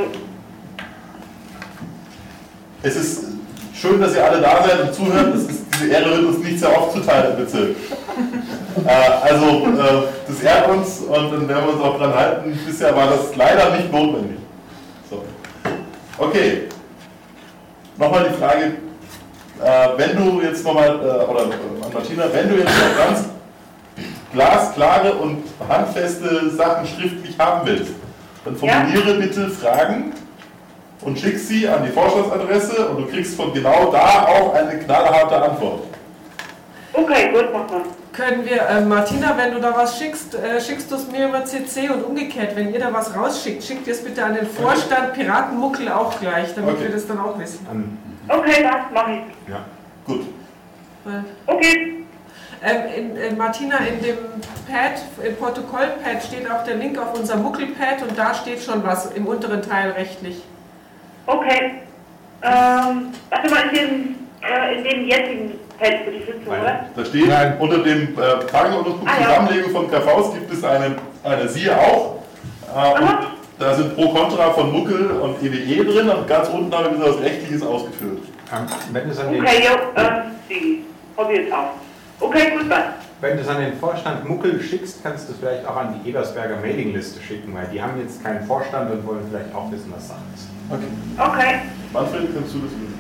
Es ist schön, dass ihr alle da seid und zuhört. Es ist, diese Ehre wird uns nicht sehr oft zuteil im Bezirk. äh, also, äh, das ehrt uns und dann werden wir uns auch dran halten. Bisher war das leider nicht notwendig. So. Okay. Nochmal die Frage, äh, wenn du jetzt nochmal, äh, oder äh, Martina, wenn du jetzt noch ganz glasklare und handfeste Sachen schriftlich haben willst, dann formuliere ja. bitte Fragen und schick sie an die Vorstandsadresse und du kriegst von genau da auch eine knallharte Antwort. Okay, gut, mach mal. Können wir, äh, Martina, wenn du da was schickst, äh, schickst du es mir über C C und umgekehrt, wenn ihr da was rausschickt, schickt ihr es bitte an den Vorstand Piratenmuckel auch gleich, damit okay. wir das dann auch wissen. Okay, das mache ich. Ja, gut. Okay. Ähm, in, in Martina, in dem Pad, im Protokollpad steht auch der Link auf unser Muckelpad und da steht schon was im unteren Teil rechtlich. Okay. Ähm, warte mal, in dem, äh, in dem jetzigen Pad für die Sitzung, oder? Da steht Nein. unter dem äh, Tagesordnungspunkt ah, ja. Zusammenlegung von K Vs gibt es eine, eine Siehe auch. Äh, und da sind Pro Contra von Muckel und E W E drin und ganz unten haben wir das Rechtliches ausgeführt. Ähm, wenn es an den okay, jo, äh, die habe ich jetzt auch. Okay, gut, dann. Wenn du es an den Vorstand Muckel schickst, kannst du es vielleicht auch an die Ebersberger Mailingliste schicken, weil die haben jetzt keinen Vorstand und wollen vielleicht auch wissen, was Sache ist. Okay. Okay. Manfred, kannst du das wissen?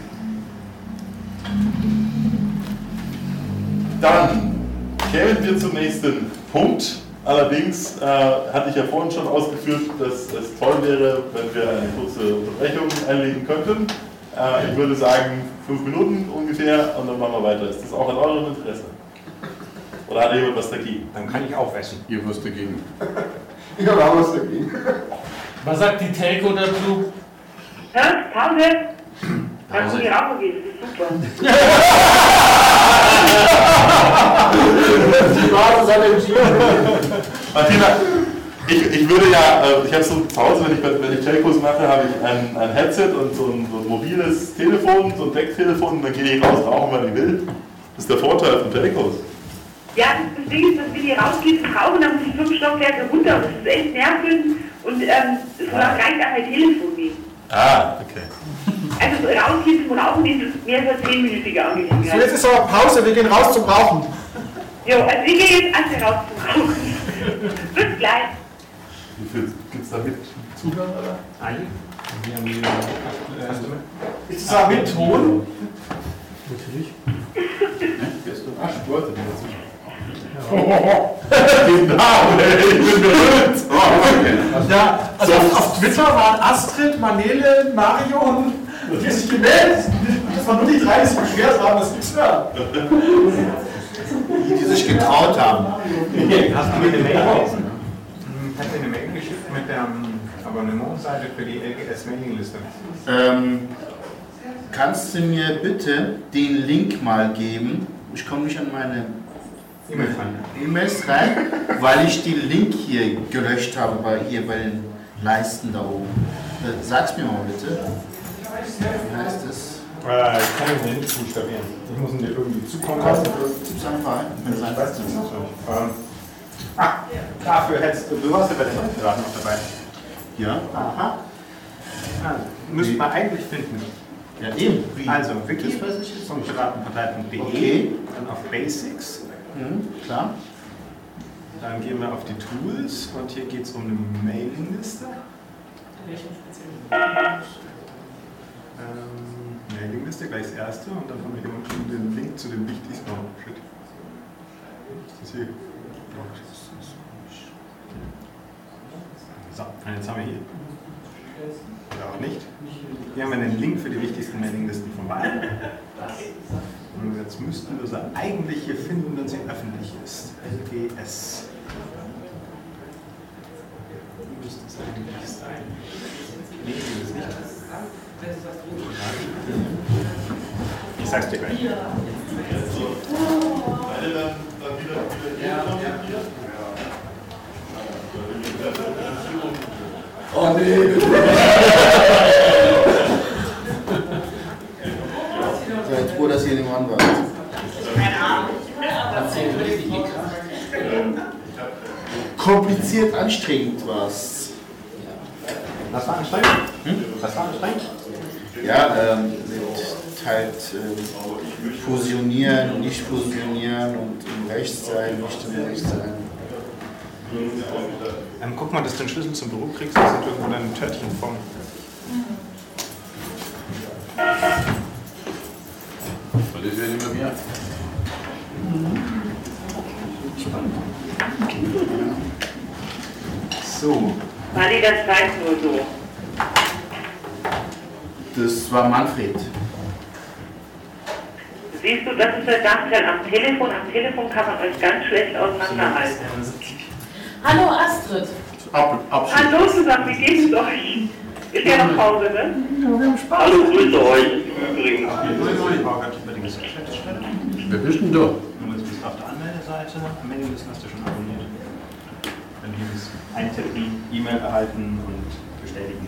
Dann kämen wir zum nächsten Punkt. Allerdings äh, hatte ich ja vorhin schon ausgeführt, dass es toll wäre, wenn wir eine kurze Unterbrechung einlegen könnten. Äh, ich würde sagen, fünf Minuten ungefähr und dann machen wir weiter. Ist das auch in eurem Interesse? Oder hat jemand was dagegen? Dann kann ich aufessen. Ihr was dagegen. Ich habe auch was dagegen. Was sagt die Telco dazu? Hä? Pause? Dann muss ich rausgehen, das ist super. Die Basis hat entschieden. Martina, ich, ich würde ja, ich habe so zu Hause, wenn ich, wenn ich Telcos mache, habe ich ein, ein Headset und so ein, so ein mobiles Telefon, so ein Decktelefon, und dann gehe ich raus, rauchen, wann ich will. Das ist der Vorteil von Telcos. Ja, das Ding ist, dass wir hier rausgehen zum Rauchen, dann muss ich fünf Stockwerke runter. Das ist echt nervig und ähm, es soll auch gleich an mein Telefon gehen. Ah, okay. Also so rausgehen zum Rauchen ist mehr als zehnminütige Angelegenheit. So, jetzt ist aber Pause, wir gehen raus zum Rauchen. Jo, also wir gehen jetzt alle raus zum Rauchen. Bis gleich. Wie viel gibt es da mit Zugang, oder? Nein. Wir haben die, äh, ist es da mit Ton? Natürlich. Ach, Sport. Genau, ich bin berühmt. Ja, also auf, auf Twitter waren Astrid, Manele, Marion, die sich gemeldet. Das waren nur die drei, die sich beschwert haben, das nichts mehr. Die, die sich getraut haben. Hast du mir eine Mail gelesen? Hast du eine Mail geschickt mit der Abonnementseite für die L G S-Mailingliste? Ähm, kannst du mir bitte den Link mal geben? Ich komme nicht an meine E-Mails rein, weil ich den Link hier gelöscht habe, bei, hier bei den Leisten da oben. Sag's mir mal bitte. Wie heißt das? Äh, ich kann ihn nicht buchstabieren. Ich muss ihn dir irgendwie zukommen lassen. Gib's einfach ein. Ich weiß das nicht. Ähm, ah, dafür hättest du, du warst ja bei den Referat noch dabei. Ja. Aha. Also, müsste man eigentlich finden. Ja, eben. Wie? Also, Wiki das weiß ich jetzt vom Piratenpartei punkt de, okay. Dann auf Basics. Mhm, klar. Dann gehen wir auf die Tools und hier geht es um eine Mailingliste. Ähm, Mailingliste, gleich das erste und dann haben wir hier unten den Link zu dem wichtigsten. Oh, shit. Ist das hier? So, und jetzt haben wir hier. Oder auch nicht. Hier haben wir den Link für die wichtigsten Mailinglisten von Bayern. Und jetzt müssten wir sie eigentlich hier finden, wenn sie öffentlich ist. L G S. Wie müsste es eigentlich sein? Nee, das ist nicht. Ich sag's dir gleich. Oh nee, bitte. Seid froh, dass ihr den Mann wart. Keine Ahnung. kompliziert, anstrengend war es. Was war anstrengend? Hm? Was war anstrengend? Ja, ähm, mit halt ähm, fusionieren, nicht fusionieren und im Recht sein, nicht im Recht sein. Ähm, guck mal, dass du den Schlüssel zum Büro kriegst, das sind irgendwo deine Törtchen vom. Das ist ja nicht mehr mehr. So. War die das Zeit nur so? Das war Manfred. Siehst du, das ist der Nachteil am Telefon. Am Telefon kann man euch ganz schlecht auseinanderhalten. Hallo Astrid. Ab, Hallo zusammen, wie geht es euch? Ist ja noch Pause, ne? Ja, wir haben Spaß. Hallo, grüße euch. Übrigens. Wer bist denn du? Du bist auf der Anmeldeseite. Am Ende hast du schon abonniert. Dann hier ist eintippen, E-Mail erhalten und bestätigen.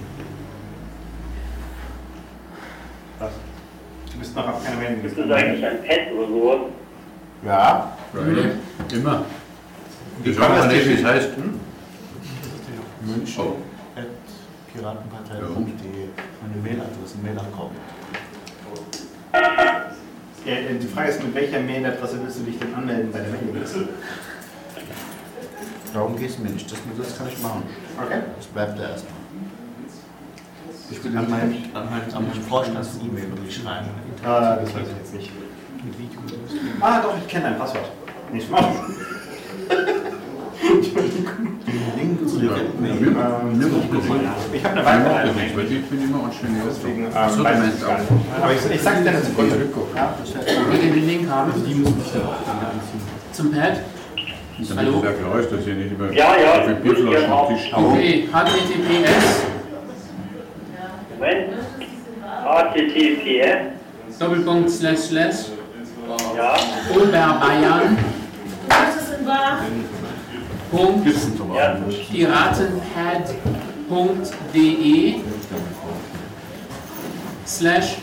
Was? Du bist noch auf keiner Meldung. Ist das eigentlich ein Pad oder sowas? Ja. Friday. Immer. Wie Ich kommt weiß das nicht, wie es Tisch? heißt. München. Oh. Piratenpartei punkt de. Meine Mailadresse, Mailaccount. Ja, die Frage ist, mit welcher Mailadresse willst du dich denn anmelden bei der Mailingliste? Darum geht es mir nicht. Das, das kann ich machen. Okay. Das bleibt da erstmal. Ich will an meinem, an meinem, an meinem Vorstands-E-Mail schreiben. Ah, das weiß ich jetzt nicht. Ah, doch, ich kenne dein Passwort. Nicht mal. Link zu der Webmail. Ich habe eine weitere. Ich bin immer anständig. Deswegen, ähm, So, weiß du ich gar nicht. Aber ich, ich sag's dir eine Sekunde. Ja, Wenn ihr den Link haben, die müssen mich dann auch zum Pad. Hallo? Ja klar ist das hier nicht über Ja, ja, auf den Bierflaschen am Tisch. Okay, H T T P S. Moment. H T T P S. Doppelpunkt slash slash. Ja. Oberbayern. Was ist denn wahr? Punkt. Ja. Piratenpad punkt de slash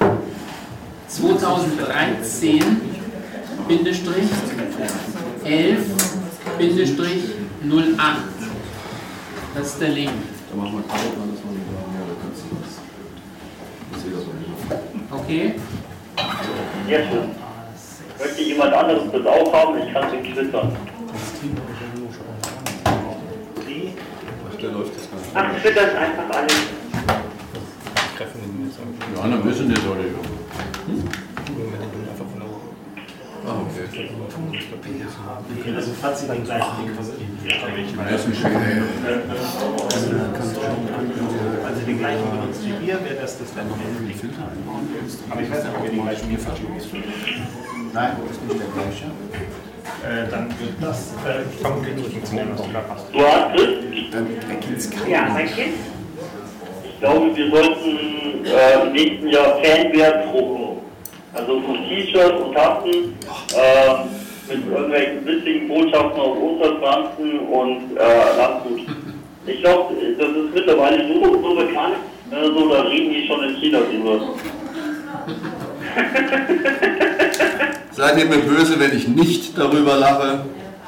zweitausenddreizehn Bindestrich elf Bindestrich null acht. Das ist der Link. Da machen wir Kraut an, das machen wir ja, da kannst du das. Ich sehe das auch nicht. Okay. Jetzt. Möchte jemand anderes das auch haben? Ich kann es twittern. Ach, der läuft das gar nicht. Ach, twittert einfach alles. Die anderen wissen das, oder? Hm? Ah, okay. Also falls Sie den gleichen Link versuchen, Das ist ein schöner. also den gleichen benutzt wie wir, wäre das das dann Link. Aber ich weiß nicht, ob wir den gleichen hier verschieben. Nein, das ist nicht der gleiche. Äh, dann wird das äh, vermutlich nicht funktionieren, was du gerade machst. Du hast es? Dann erkennt es keiner. Ja, mein Kind. Ich glaube, wir sollten äh, im nächsten Jahr Fanware drucken. Also so T-Shirts und Tassen äh, mit irgendwelchen witzigen Botschaften aus Osterpflanzen und äh, Landgut. Ich glaube, das ist mittlerweile so, so bekannt, äh, so, da reden die schon in China drüber. Seid ihr mir böse, wenn ich nicht darüber lache?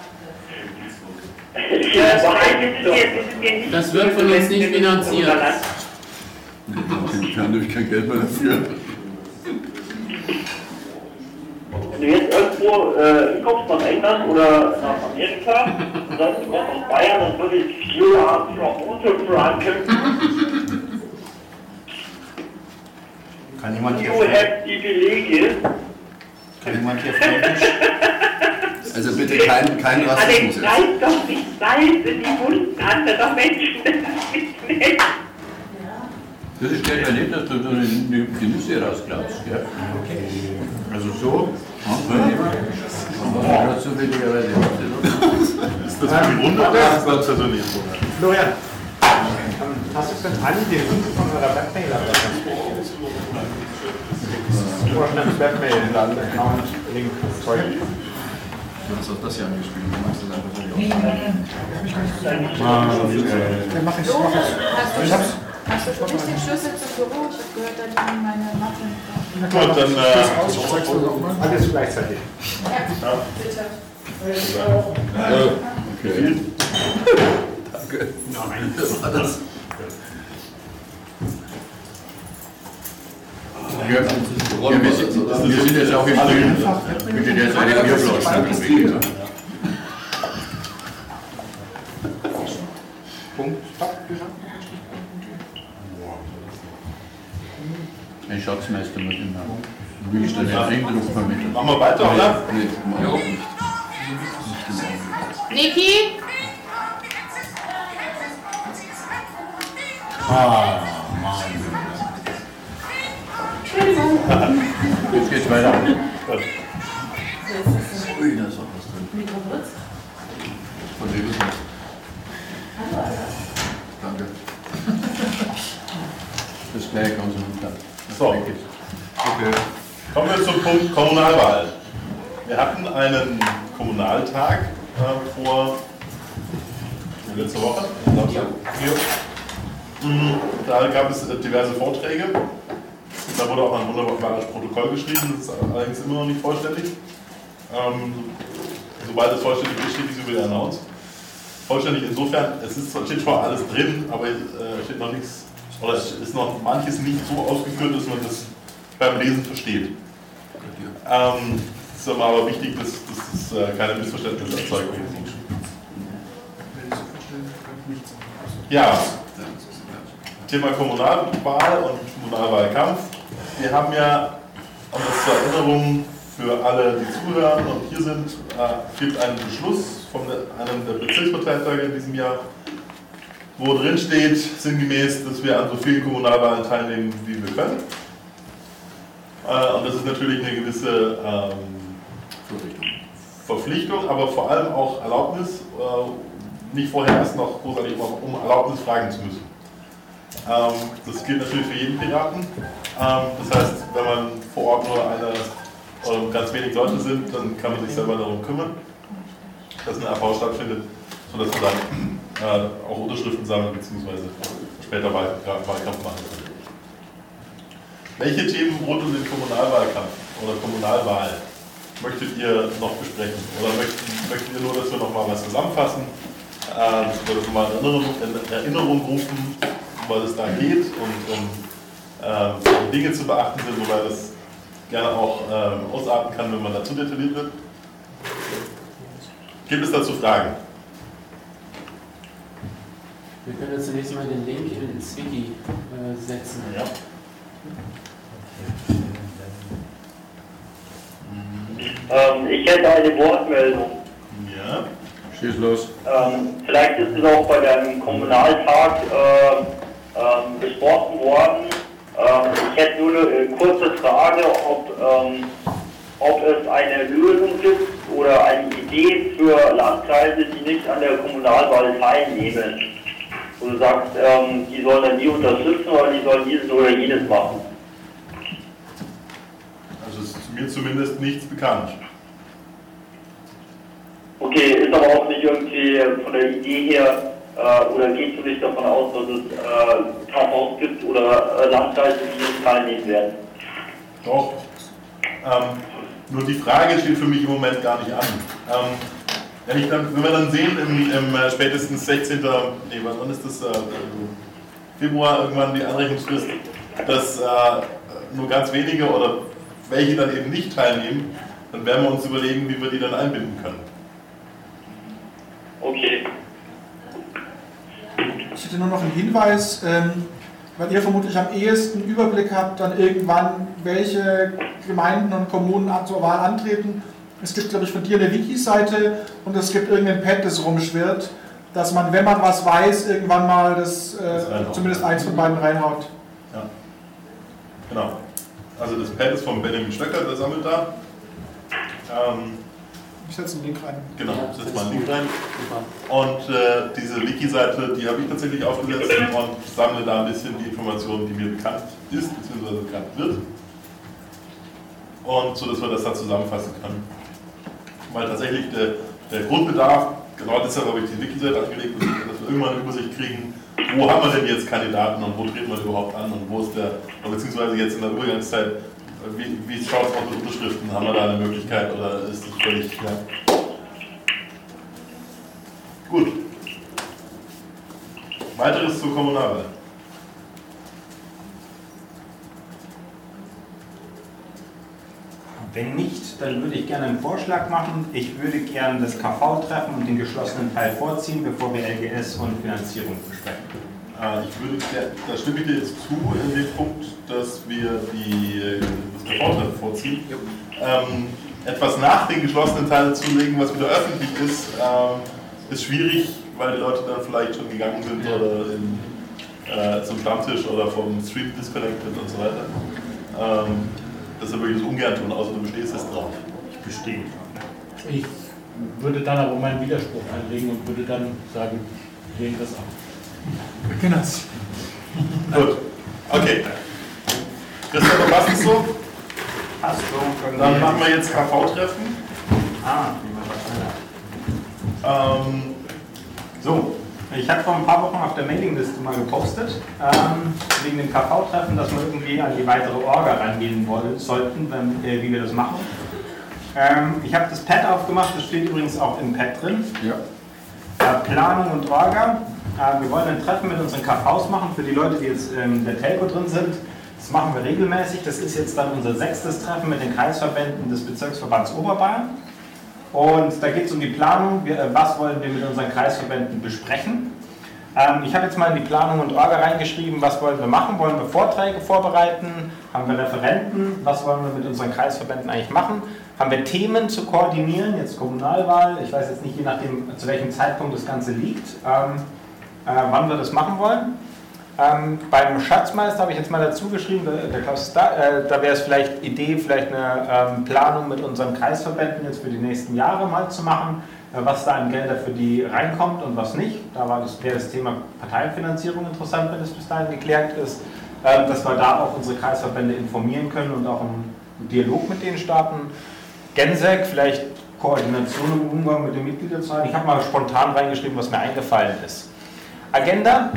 Das wird von uns nicht finanziert. Ich habe nämlich kein Geld mehr dafür. Wenn du jetzt irgendwo äh, hinkommst nach England oder nach Amerika und sagst, du kommst aus Bayern, dann würde ich You are from Unterfranken. Kann jemand hier You have die Belege. Kann jemand hier fränkisch? Also bitte kein, kein Rassismus jetzt. Aber jetzt doch nicht Salz in die Wunden anderer Menschen. Das ist nicht nett. Das ist gleich erlebt, dass du so eine Genüsse rausklappst, gell? Okay. Also so? Ja, so will ich aber nicht. Ist das ein Wunder oder ist das persönlich ein Wunder? Florian, hast du für alle den Link von eurer Webmail-Adresse? Vorstands Webmail-Account, Link, sorry. Du hast auch das hier angespielt, du machst das einfach für die Dann mach ich es, mach ich Ich hab's. Hast du nicht den Schlüssel zum Büro? Ich habe gehört, da liegen meine Mappe. Gut, dann. Äh, Alles gleichzeitig. Ja, bitte. Okay. Danke. Nein, das war das. Wir, ja, wir, sind, wir sind jetzt auch im Grün. Bitte der seine Bierflaschen. Punkt. Ein Schatzmeister muss immer wirklich den Eindruck vermitteln. Machen wir weiter, oder? Nee, machen wir auch nicht. Niki? Ah, Mann. Jetzt geht's weiter. Ui, da ist auch was drin. Von dem ist was. Danke. Das gleiche ganz runter. So, okay. Kommen wir zum Punkt Kommunalwahl. Wir hatten einen Kommunaltag äh, vor letzter Woche. Samstag. Da gab es äh, diverse Vorträge. Da wurde auch ein wunderbares Protokoll geschrieben, das ist allerdings immer noch nicht vollständig. Ähm, sobald es vollständig ist, steht diese wieder announced. Vollständig insofern, es ist, steht zwar alles drin, aber es äh, steht noch nichts, oder es ist noch manches nicht so ausgeführt, dass man das beim Lesen versteht. Ähm, es ist aber wichtig, dass, dass es äh, keine Missverständnisse erzeugt. Ja, Thema Kommunalwahl und Kommunalwahlkampf. Wir haben ja, um das zur Erinnerung für alle, die zuhören und hier sind, äh, gibt einen Beschluss von einem der Bezirksparteitage in diesem Jahr, wo drin steht, sinngemäß, dass wir an so vielen Kommunalwahlen teilnehmen, wie wir können. Äh, und das ist natürlich eine gewisse ähm, Verpflichtung, aber vor allem auch Erlaubnis, äh, nicht vorher erst noch großartig um Erlaubnis fragen zu müssen. Ähm, das gilt natürlich für jeden Piraten. Ähm, das heißt, wenn man vor Ort nur eine oder ganz wenig Leute sind, dann kann man sich selber darum kümmern, dass eine A V stattfindet, sodass wir dann äh, auch Unterschriften sammeln bzw. später Wahl, Wahlkampf machen können. Welche Themen rund um den Kommunalwahlkampf oder Kommunalwahl möchtet ihr noch besprechen? Oder möchtet, möchtet ihr nur, dass wir noch mal was zusammenfassen, äh, dass wir mal in Erinnerung, in Erinnerung rufen, um was es da geht und um äh, Dinge zu beachten sind, wobei das gerne auch äh, ausarten kann, wenn man dazu detailliert wird. Gibt es dazu Fragen? Wir können jetzt zunächst mal den Link ins Wiki äh, setzen. Ja. Ähm, ich hätte eine Wortmeldung. Ja. Schieß los. Ähm, vielleicht ist es auch bei dem Kommunaltag äh, ähm, besprochen worden. Ähm, ich hätte nur eine kurze Frage, ob, ähm, ob es eine Lösung gibt oder eine Idee für Landkreise, die nicht an der Kommunalwahl teilnehmen. Wo du sagst, ähm, die sollen dann die unterstützen oder die sollen dieses oder jenes machen. Also es ist mir zumindest nichts bekannt. Okay, ist aber auch nicht irgendwie von der Idee her, äh, oder gehst du nicht davon aus, dass es äh, K Vs gibt oder äh, Landkreise, die nicht teilnehmen werden? Doch. Ähm, nur die Frage steht für mich im Moment gar nicht an. Ähm, wenn, ich dann, wenn wir dann sehen, im, im äh, spätestens sechzehnten Nee, wann ist das? Äh, Februar irgendwann die Anrechnungsfrist, dass äh, nur ganz wenige oder welche dann eben nicht teilnehmen, dann werden wir uns überlegen, wie wir die dann einbinden können. Okay. Ich hätte nur noch einen Hinweis, ähm, weil ihr vermutlich am ehesten Überblick habt, dann irgendwann, welche Gemeinden und Kommunen zur Wahl antreten. Es gibt, glaube ich, von dir eine Wiki-Seite und es gibt irgendein Pad, das rumschwirrt, dass man, wenn man was weiß, irgendwann mal das, äh, das zumindest eins von beiden reinhaut. Ja, genau. Also das Pad ist von Benjamin Stöcker, der sammelt da. Ähm, ich setze einen Link rein. Genau, ich setze mal einen Link rein. Und äh, diese Wiki-Seite, die habe ich tatsächlich aufgesetzt und sammle da ein bisschen die Informationen, die mir bekannt ist, bzw. bekannt wird. Und so, dass wir das da zusammenfassen können. Weil tatsächlich der, der Grundbedarf, genau deshalb habe ich die Wiki-Seite angelegt, dass wir irgendwann eine Übersicht kriegen, wo haben wir denn jetzt Kandidaten und wo treten wir überhaupt an und wo ist der, beziehungsweise jetzt in der Übergangszeit, wie, wie schaut es aus mit Unterschriften, haben wir da eine Möglichkeit oder ist das völlig, ja. Gut. Weiteres zur Kommunalwahl. Wenn nicht, dann würde ich gerne einen Vorschlag machen. Ich würde gerne das K V-Treffen und den geschlossenen Teil vorziehen, bevor wir L G S und Finanzierung besprechen. Ah, ich würde, da stimme ich dir jetzt zu in dem Punkt, dass wir die, das K V-Treffen vorziehen. Ähm, etwas nach den geschlossenen Teilen zu legen, was wieder öffentlich ist, ähm, ist schwierig, weil die Leute dann vielleicht schon gegangen sind oder in, äh, zum Stammtisch oder vom Stream disconnected und so weiter. Ähm, Deshalb würde ich das ungern tun, außer du bestehst jetzt drauf. Ich bestehe. Ich würde dann aber meinen Widerspruch einlegen und würde dann sagen, lehnen das ab. Wir kennen das. Gut. Okay. Christoph, passt es so? Passt so. Dann machen wir jetzt K V-Treffen. Ah, wie war das? Ähm, so. Ich habe vor ein paar Wochen auf der Mailingliste mal gepostet, ähm, wegen dem K V-Treffen, dass wir irgendwie an die weitere Orga rangehen wollen, sollten, wenn, äh, wie wir das machen. Ähm, ich habe das Pad aufgemacht, das steht übrigens auch im Pad drin. Ja. Äh, Planung und Orga. Äh, wir wollen ein Treffen mit unseren K Vs machen, für die Leute, die jetzt in der Telco drin sind. Das machen wir regelmäßig. Das ist jetzt dann unser sechstes Treffen mit den Kreisverbänden des Bezirksverbands Oberbayern. Und da geht es um die Planung, wir, was wollen wir mit unseren Kreisverbänden besprechen. Ähm, ich habe jetzt mal in die Planung und Orga reingeschrieben, was wollen wir machen, wollen wir Vorträge vorbereiten, haben wir Referenten, was wollen wir mit unseren Kreisverbänden eigentlich machen, haben wir Themen zu koordinieren, jetzt Kommunalwahl, ich weiß jetzt nicht, je nachdem zu welchem Zeitpunkt das Ganze liegt, ähm, äh, wann wir das machen wollen. Ähm, beim Schatzmeister habe ich jetzt mal dazu geschrieben, der, der Klaus ist da, äh, da wäre es vielleicht Idee, vielleicht eine ähm, Planung mit unseren Kreisverbänden jetzt für die nächsten Jahre mal zu machen, äh, was da an Gelder für die reinkommt und was nicht. Da war das, wäre das Thema Parteienfinanzierung interessant, wenn es bis dahin geklärt ist, äh, dass wir da auch unsere Kreisverbände informieren können und auch einen Dialog mit denen starten. Gensek, vielleicht Koordination im Umgang mit den Mitgliederzahlen. Ich habe mal spontan reingeschrieben, was mir eingefallen ist. Agenda.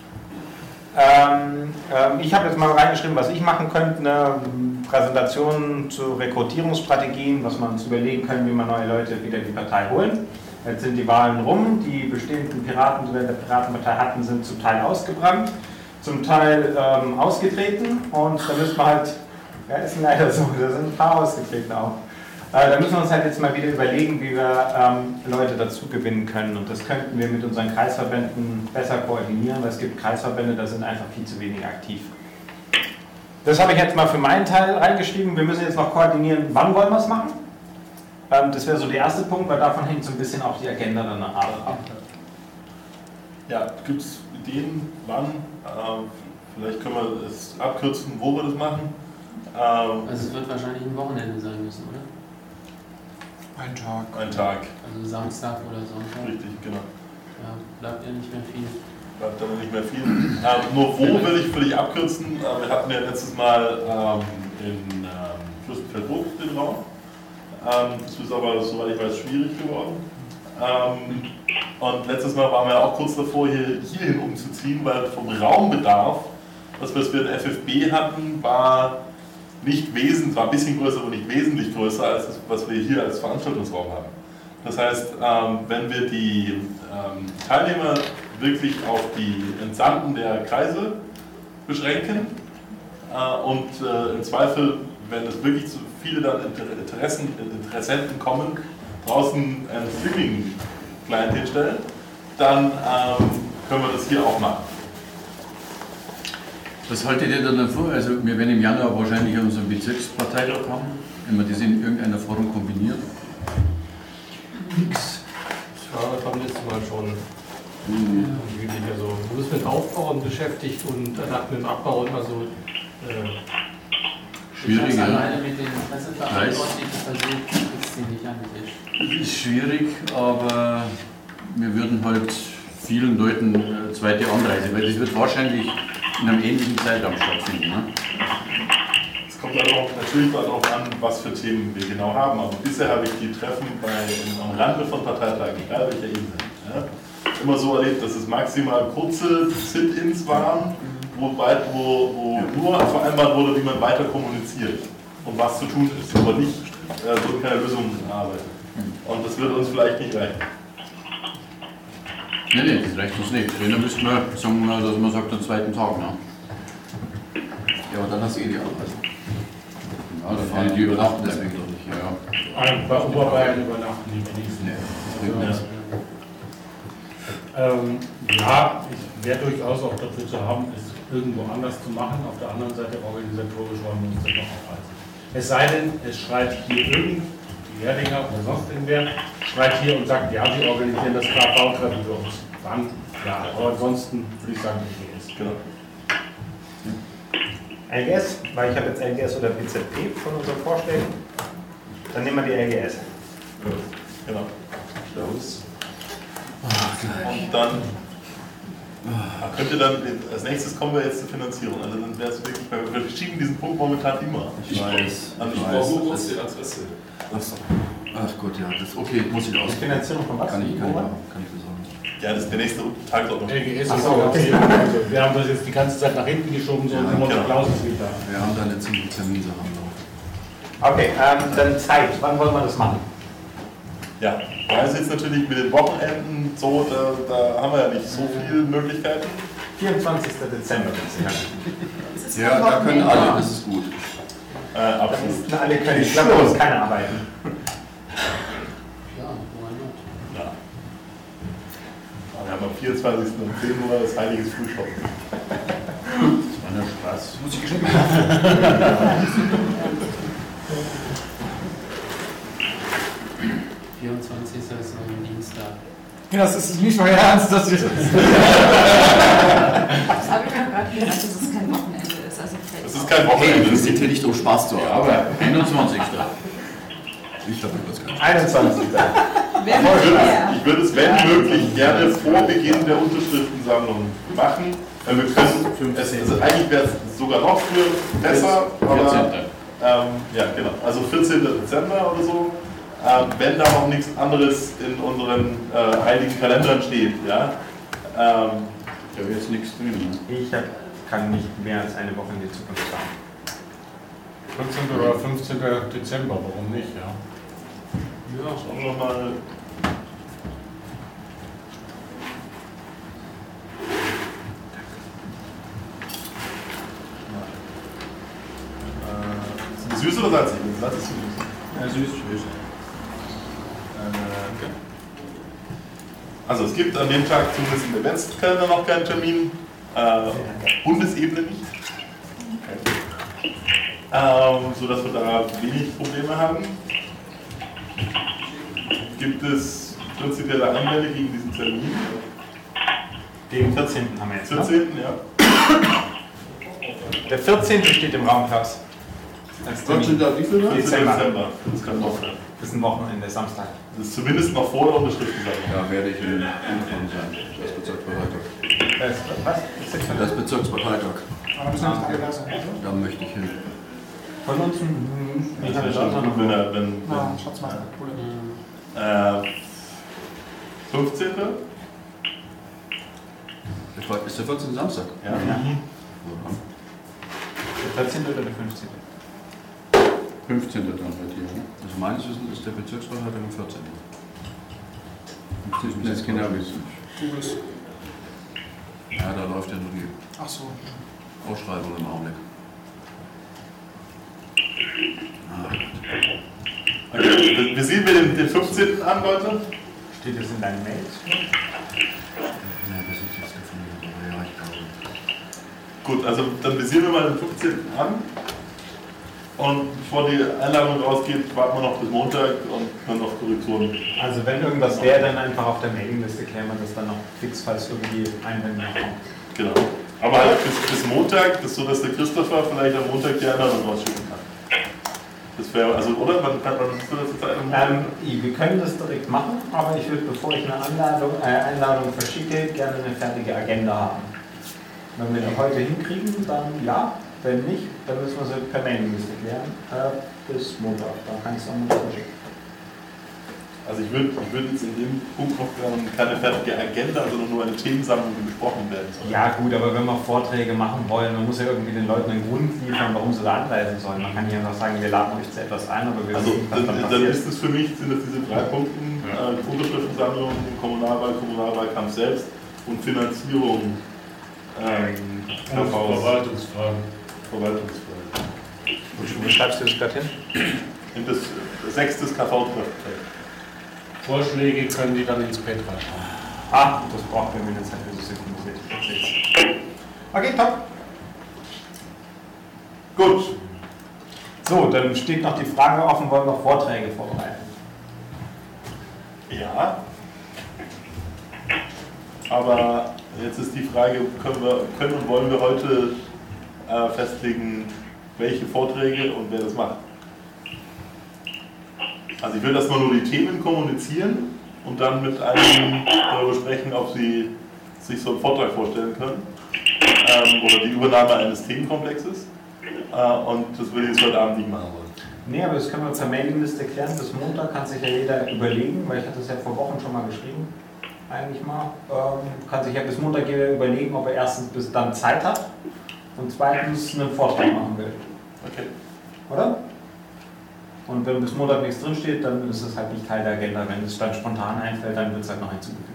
Ähm, ähm, ich habe jetzt mal reingeschrieben, was ich machen könnte, eine Präsentation zu Rekrutierungsstrategien, was man uns überlegen kann, wie man neue Leute wieder in die Partei holen. Jetzt sind die Wahlen rum, die bestehenden Piraten, die wir in der Piratenpartei hatten, sind zum Teil ausgebrannt, zum Teil ähm, ausgetreten und da müssen wir halt, ja ist leider so, da sind ein paar ausgetreten auch. Da müssen wir uns halt jetzt mal wieder überlegen, wie wir ähm, Leute dazu gewinnen können. Und das könnten wir mit unseren Kreisverbänden besser koordinieren, weil es gibt Kreisverbände, da sind einfach viel zu wenig aktiv. Das habe ich jetzt mal für meinen Teil reingeschrieben. Wir müssen jetzt noch koordinieren, wann wollen wir es machen. Ähm, das wäre so der erste Punkt, weil davon hängt so ein bisschen auch die Agenda dann ab. Ja, gibt es Ideen, wann? Ähm, vielleicht können wir es abkürzen, wo wir das machen. Ähm, also es wird wahrscheinlich ein Wochenende sein müssen, oder? Ein Tag. Ein Tag. Also Samstag oder Sonntag. Richtig, genau. Ja, bleibt ja nicht mehr viel. Bleibt dann nicht mehr viel. Ähm, nur wo will ich, will ich abkürzen. Äh, wir hatten ja letztes Mal ähm, in ähm, Fürstenfeldbruck den Raum. Ähm, das ist aber, soweit ich weiß, schwierig geworden. Ähm, und letztes Mal waren wir auch kurz davor, hier hierhin umzuziehen, weil vom Raumbedarf, das was wir in F F B hatten, war nicht wesentlich, war ein bisschen größer, aber nicht wesentlich größer als das, was wir hier als Veranstaltungsraum haben. Das heißt, ähm, wenn wir die ähm, Teilnehmer wirklich auf die Entsandten der Kreise beschränken äh, und äh, im Zweifel, wenn es wirklich zu viele dann Interessen, Interessenten kommen, draußen ein Streaming-Client hinstellen, dann ähm, können wir das hier auch machen. Was haltet ihr dann davor? Also wir werden im Januar wahrscheinlich unseren Bezirksparteitag haben, wenn wir das in irgendeiner Form kombinieren. Nix. Ja, das haben wir letztes Mal schon. Mhm. Also du bist mit Aufbauen beschäftigt und danach mit dem Abbau immer so. Äh, Schwierig, ja. Alleine mit den Presseverantwortlichen versucht, kriegst du nicht an den Tisch. Ist schwierig, aber wir würden halt vielen Leuten eine zweite Anreise, weil das wird wahrscheinlich in einem ähnlichen Zeitraum stattfinden. Ne? Es kommt halt auch natürlich darauf an, was für Themen wir genau haben. Aber bisher habe ich die Treffen bei, am Rande von Parteitagen, egal welcher Ebene, ja, immer so erlebt, dass es maximal kurze Sit-ins waren, wo, weit, wo, wo nur vereinbart wurde, wie man weiter kommuniziert und was zu tun ist, aber nicht äh, so keine Lösungen arbeitet. Und das wird uns vielleicht nicht reichen. Nein, nein, das reicht uns nicht. Wenn, dann müssten wir sagen, dass man sagt, am zweiten Tag. Ne? Ja, aber dann hast du eh die Anweisung. Ja, da fahren die übernachten deswegen doch nicht. Ja, ja. Bei Oberbayern übernachten die wenigsten. Nee, das bringt nichts. Ähm, ja, ich wäre durchaus auch dafür zu haben, es irgendwo anders zu machen. Auf der anderen Seite organisatorisch wollen wir uns das noch aufhalten. Es sei denn, es schreit hier irgend, die Erdinger oder sonst irgendwer, schreit hier und sagt, ja, wir organisieren das K V-Treffen für uns. Dann, ja, aber ansonsten würde ich sagen, L G S. Genau. L G S, weil ich habe jetzt L G S oder B Z P von unseren Vorschlägen. Dann nehmen wir die L G S. Genau. Los. Und dann ach, könnt ihr dann, als nächstes kommen wir jetzt zur Finanzierung. Also dann wäre es wirklich, weil wir verschieben diesen Punkt momentan immer. Ich weiß. Also ich ich weiß. brauche Das, die Adresse. Achso. Ach gut, ja, das okay, muss ich aus. Die Finanzierung von was? Kann ich, kann ich, kann ich besorgen. Ja, das ist der nächste Tagesordnung. L G S Ach ist so, auch okay. okay. Wir haben das jetzt die ganze Zeit nach hinten geschoben, so Ja, und genau. Applaus ist wieder. Wir haben da jetzt einen Terminsachen laufen. Okay, ähm, dann Zeit. Wann wollen wir das machen? Ja, da ist jetzt natürlich mit den Wochenenden so, da, da haben wir ja nicht so viele Möglichkeiten. vierundzwanzigster Dezember. Das Ja, da können alle, das ist gut. Äh, absolut. Na, alle können. Ich glaube, da muss keiner arbeiten. Ja, why not? Ja. Wir haben am vierundzwanzigsten um zehn Uhr das heiliges Frühschoppen. Das war nur Spaß. Muss ich Geschenke machen? vierundzwanzigster ist noch ein Dienstag. Ja, das ist nicht euer Ernst, dass ihr das. Das habe ich ja gerade gesagt, dass es kein Wochenende ist. Also Das ist kein Hey, Wochenende. das geht hier nicht um Spaß zu haben. Aber einundzwanzigster Ich habe das gar nicht. einundzwanzigster Wer Ich will würde, mehr? es, ich würde es, wenn möglich, gerne vor Beginn der Unterschriftensammlung machen. Weil wir können, es, also eigentlich wäre es sogar noch früher besser, aber vierzehnter ähm, ja, genau. Also vierzehnten Dezember oder so. Ähm, wenn da noch nichts anderes in unseren äh, heiligen Kalendern steht, ja. Ähm, Da wäre jetzt nichts drin. Ne? Ich hab, kann nicht mehr als eine Woche in die Zukunft schauen. vierzehnten oder fünfzehnten Dezember, warum nicht, ja? ja, schauen wir mal. Äh, süß oder salzig? Salzig ist süß. Ja, süß, süß. Äh, Also es gibt an dem Tag zumindest im Eventskalender noch keinen Termin, äh, Bundesebene nicht, ähm, sodass wir da wenig Probleme haben. Gibt es prinzipielle Einwände gegen diesen Termin? Den vierzehnten haben wir jetzt. vierzehnten, ja. Der vierzehnte steht im Raum, Klaus. vierzehnten wie viel war? Dezember. Dezember. Das kann noch sein. Das ist ein Wochenende, Samstag. Das ist zumindest noch vor der Unterschriftensammlung. Ja, werde ich in Unfall sein. Das Bezirksparteitag. Das, was? Das Bezirksparteitag. Aber müssen wir nicht alle da sein, oder? Da möchte ich hin. Von uns ein Das wäre schon gut, wenn er, wenn, Na, Schatzmacher. äh, fünfzehnten Ist der vierzehnte Samstag? Ja. Der vierzehnte oder der fünfzehnte? fünfzehnter dann bei dir, ne? Also meines Wissens ist der Bezirksparteitag am vierzehnten Das ist genau wissen. Du bist. Ja, da läuft ja nur die Ach so. Ausschreibung im Augenblick. Ah. Okay, wir- wir sehen wir den, den fünfzehnten an, Leute. Steht das in deinen Mails? Ja, das ist jetzt gefunden. Ja, ich glaube. Gut, also dann visieren wir mal den fünfzehnten an. Und bevor die Einladung rausgeht, warten wir noch bis Montag und können noch Korrekturen. Also wenn irgendwas wäre, dann einfach auf der Mailingliste klären wir das dann noch fix, falls irgendwie Einwände kommen. Genau. Aber halt bis, bis Montag, das ist so, dass der Christopher vielleicht am Montag die Einladung rausschicken kann. Das wäre, also, oder? Man kann man das jetzt Ähm, wir können das direkt machen, aber ich würde, bevor ich eine Anladung, äh, Einladung verschicke, gerne eine fertige Agenda haben. Wenn wir die heute hinkriegen, dann ja. Wenn nicht, dann müssen wir sie per Mailingliste klären. Äh, bis Montag, dann kann ich es auch mal verschicken. Also ich würde ich würd jetzt in dem Punkt noch keine fertige Agenda, sondern nur eine Themensammlung, die besprochen werden soll. Ja gut, aber wenn wir Vorträge machen wollen, man muss ja irgendwie den Leuten einen Grund liefern, warum sie da anreisen sollen. Man kann nicht einfach sagen, wir laden euch zu etwas ein, aber wir Also wissen, was dann, dann dann passiert. ist es für mich, sind das diese drei Punkte, äh, Unterschriftensammlung im Kommunalwahl, Kommunalwahlkampf selbst und Finanzierung ähm, und Verwaltungsfragen. Verwaltungsfragen. Wo schreibst du das gerade hin? In das sechste K V-Treffen. Vorschläge können die dann ins Pad reinschreiben. Ah, das braucht mir eine Zeit, bis es synchronisiert. Okay, top. Gut. So, dann steht noch die Frage offen, wollen wir Vorträge vorbereiten? Ja. Aber jetzt ist die Frage, können, wir, können und wollen wir heute äh, festlegen, welche Vorträge und wer das macht? Also ich will erstmal nur die Themen kommunizieren und dann mit einem darüber sprechen, ob sie sich so einen Vortrag vorstellen können ähm, oder die Übernahme eines Themenkomplexes. Äh, und das will ich jetzt heute Abend nicht machen wollen. Nee, aber das können wir per Mailingliste klären. Bis Montag kann sich ja jeder überlegen, weil ich hatte es ja vor Wochen schon mal geschrieben, eigentlich mal. Ähm, kann sich ja bis Montag jeder überlegen, ob er erstens bis dann Zeit hat und zweitens einen Vortrag machen will. Okay. Oder? Und wenn bis Montag nichts drinsteht, dann ist es halt nicht Teil der Agenda. Wenn es dann spontan einfällt, dann wird es halt noch hinzugefügt.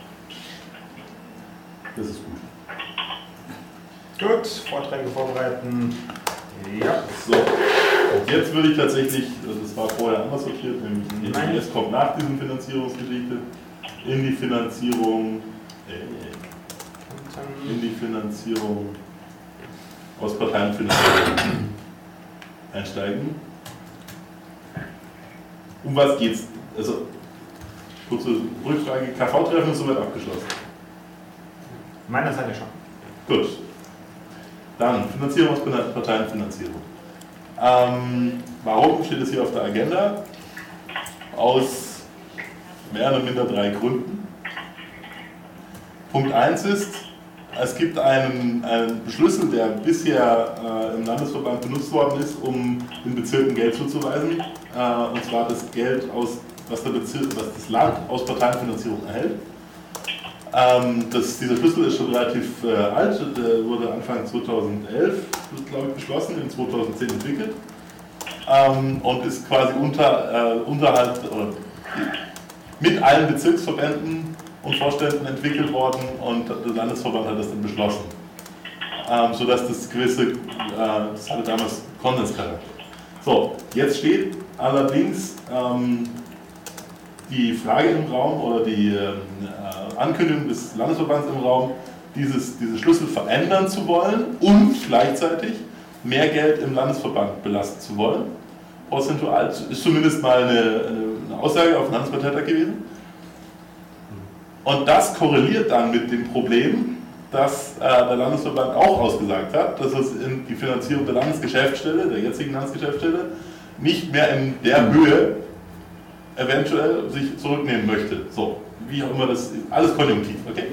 Das ist gut. Gut, Vorträge vorbereiten. Ja. So, und jetzt würde ich tatsächlich, das war vorher anders sortiert, nämlich L G S kommt nach diesem Finanzierungsgeschichte in die Finanzierung, äh, in die Finanzierung aus Parteienfinanzierung einsteigen. Um was geht's? Also, kurze Rückfrage, K V-Treffen ist soweit abgeschlossen? Meiner Seite schon. Gut. Dann Finanzierung aus Parteienfinanzierung. Ähm, warum steht es hier auf der Agenda? Aus mehr oder minder drei Gründen. Punkt eins ist, es gibt einen, einen Beschlüssel, der bisher äh, im Landesverband benutzt worden ist, um den Bezirken Geld zuzuweisen. Äh, und zwar das Geld, aus, was, der Bezirk, was das Land aus Parteienfinanzierung erhält. Ähm, das, dieser Schlüssel ist schon relativ äh, alt, der wurde Anfang zweitausendelf, glaube ich, beschlossen, in zweitausendzehn entwickelt ähm, und ist quasi unter, äh, unterhalb oder mit allen Bezirksverbänden und Vorständen entwickelt worden und der Landesverband hat das dann beschlossen, ähm, sodass das gewisse, äh, das hatte damals Konsenscharakter. So, jetzt steht allerdings ähm, die Frage im Raum oder die äh, Ankündigung des Landesverbands im Raum, dieses, diese Schlüssel verändern zu wollen und gleichzeitig mehr Geld im Landesverband belasten zu wollen. Prozentual ist zumindest mal eine, eine Aussage auf dem Landesparteitag gewesen. Und das korreliert dann mit dem Problem, dass äh, der Landesverband auch ausgesagt hat, dass es in die Finanzierung der Landesgeschäftsstelle, der jetzigen Landesgeschäftsstelle, nicht mehr in der Höhe eventuell sich zurücknehmen möchte. So, wie auch immer das ist, alles konjunktiv, okay?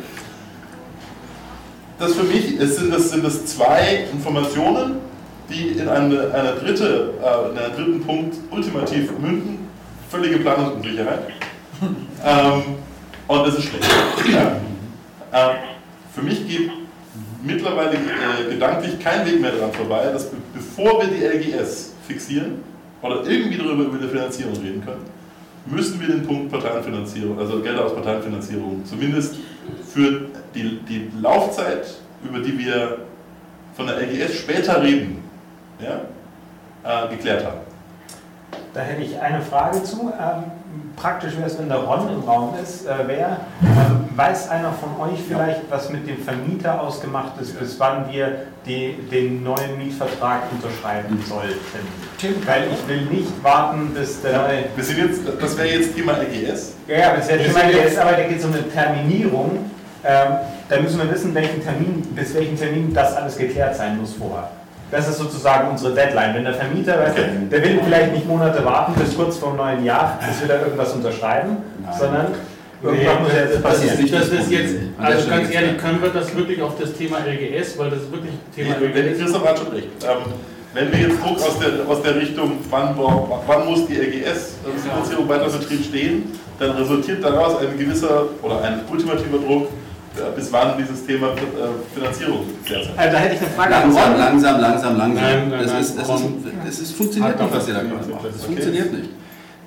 Das für mich ist, sind, das, sind das zwei Informationen, die in eine, eine dritte, äh, in einen dritten Punkt ultimativ münden, völlige Planungsunsicherheit. ähm, und das ist schlecht. Ja. Äh, für mich geht mittlerweile äh, gedanklich kein Weg mehr daran vorbei, dass be bevor wir die L G S fixieren oder irgendwie darüber über die Finanzierung reden können, müssen wir den Punkt Parteienfinanzierung, also Gelder aus Parteienfinanzierung, zumindest für die, die Laufzeit, über die wir von der L G S später reden, ja, äh, geklärt haben. Da hätte ich eine Frage zu. Ähm, praktisch wäre es, wenn der Ron im Raum ist. Äh, wer, ähm, weiß einer von euch vielleicht, was mit dem Vermieter ausgemacht ist, bis wann wir die, den neuen Mietvertrag unterschreiben sollten? Weil ich will nicht warten, bis der neue... Wir sind jetzt, das wäre jetzt Thema L G S. Ja, ja, das wäre Thema L G S, aber da geht es um eine Terminierung. Ähm, da müssen wir wissen, welchen Termin, bis welchem Termin das alles geklärt sein muss vorher. Das ist sozusagen unsere Deadline. Wenn der Vermieter, weißt du, der will vielleicht nicht Monate warten bis kurz vor dem neuen Jahr, bis wir da irgendwas unterschreiben, Nein. sondern irgendwann nee, muss ja jetzt passieren. Das ist jetzt, also ganz ehrlich, können wir das wirklich auf das Thema L G S, weil das ist wirklich Thema nee, L G S. Christoph hat schon recht. Ähm, wenn wir jetzt Druck aus der, aus der Richtung, wann, wann muss die L G S-Finanzierung weiter im Betrieb stehen, dann resultiert daraus ein gewisser oder ein ultimativer Druck, bis wann dieses Thema äh, Finanzierung geklärt sein. Also da hätte ich eine Frage. Langsam, langsam, langsam, langsam. Nein, nein, das, nein, ist, das, ist, das ist, funktioniert nicht, was ihr da gemacht habt. Das okay. funktioniert nicht.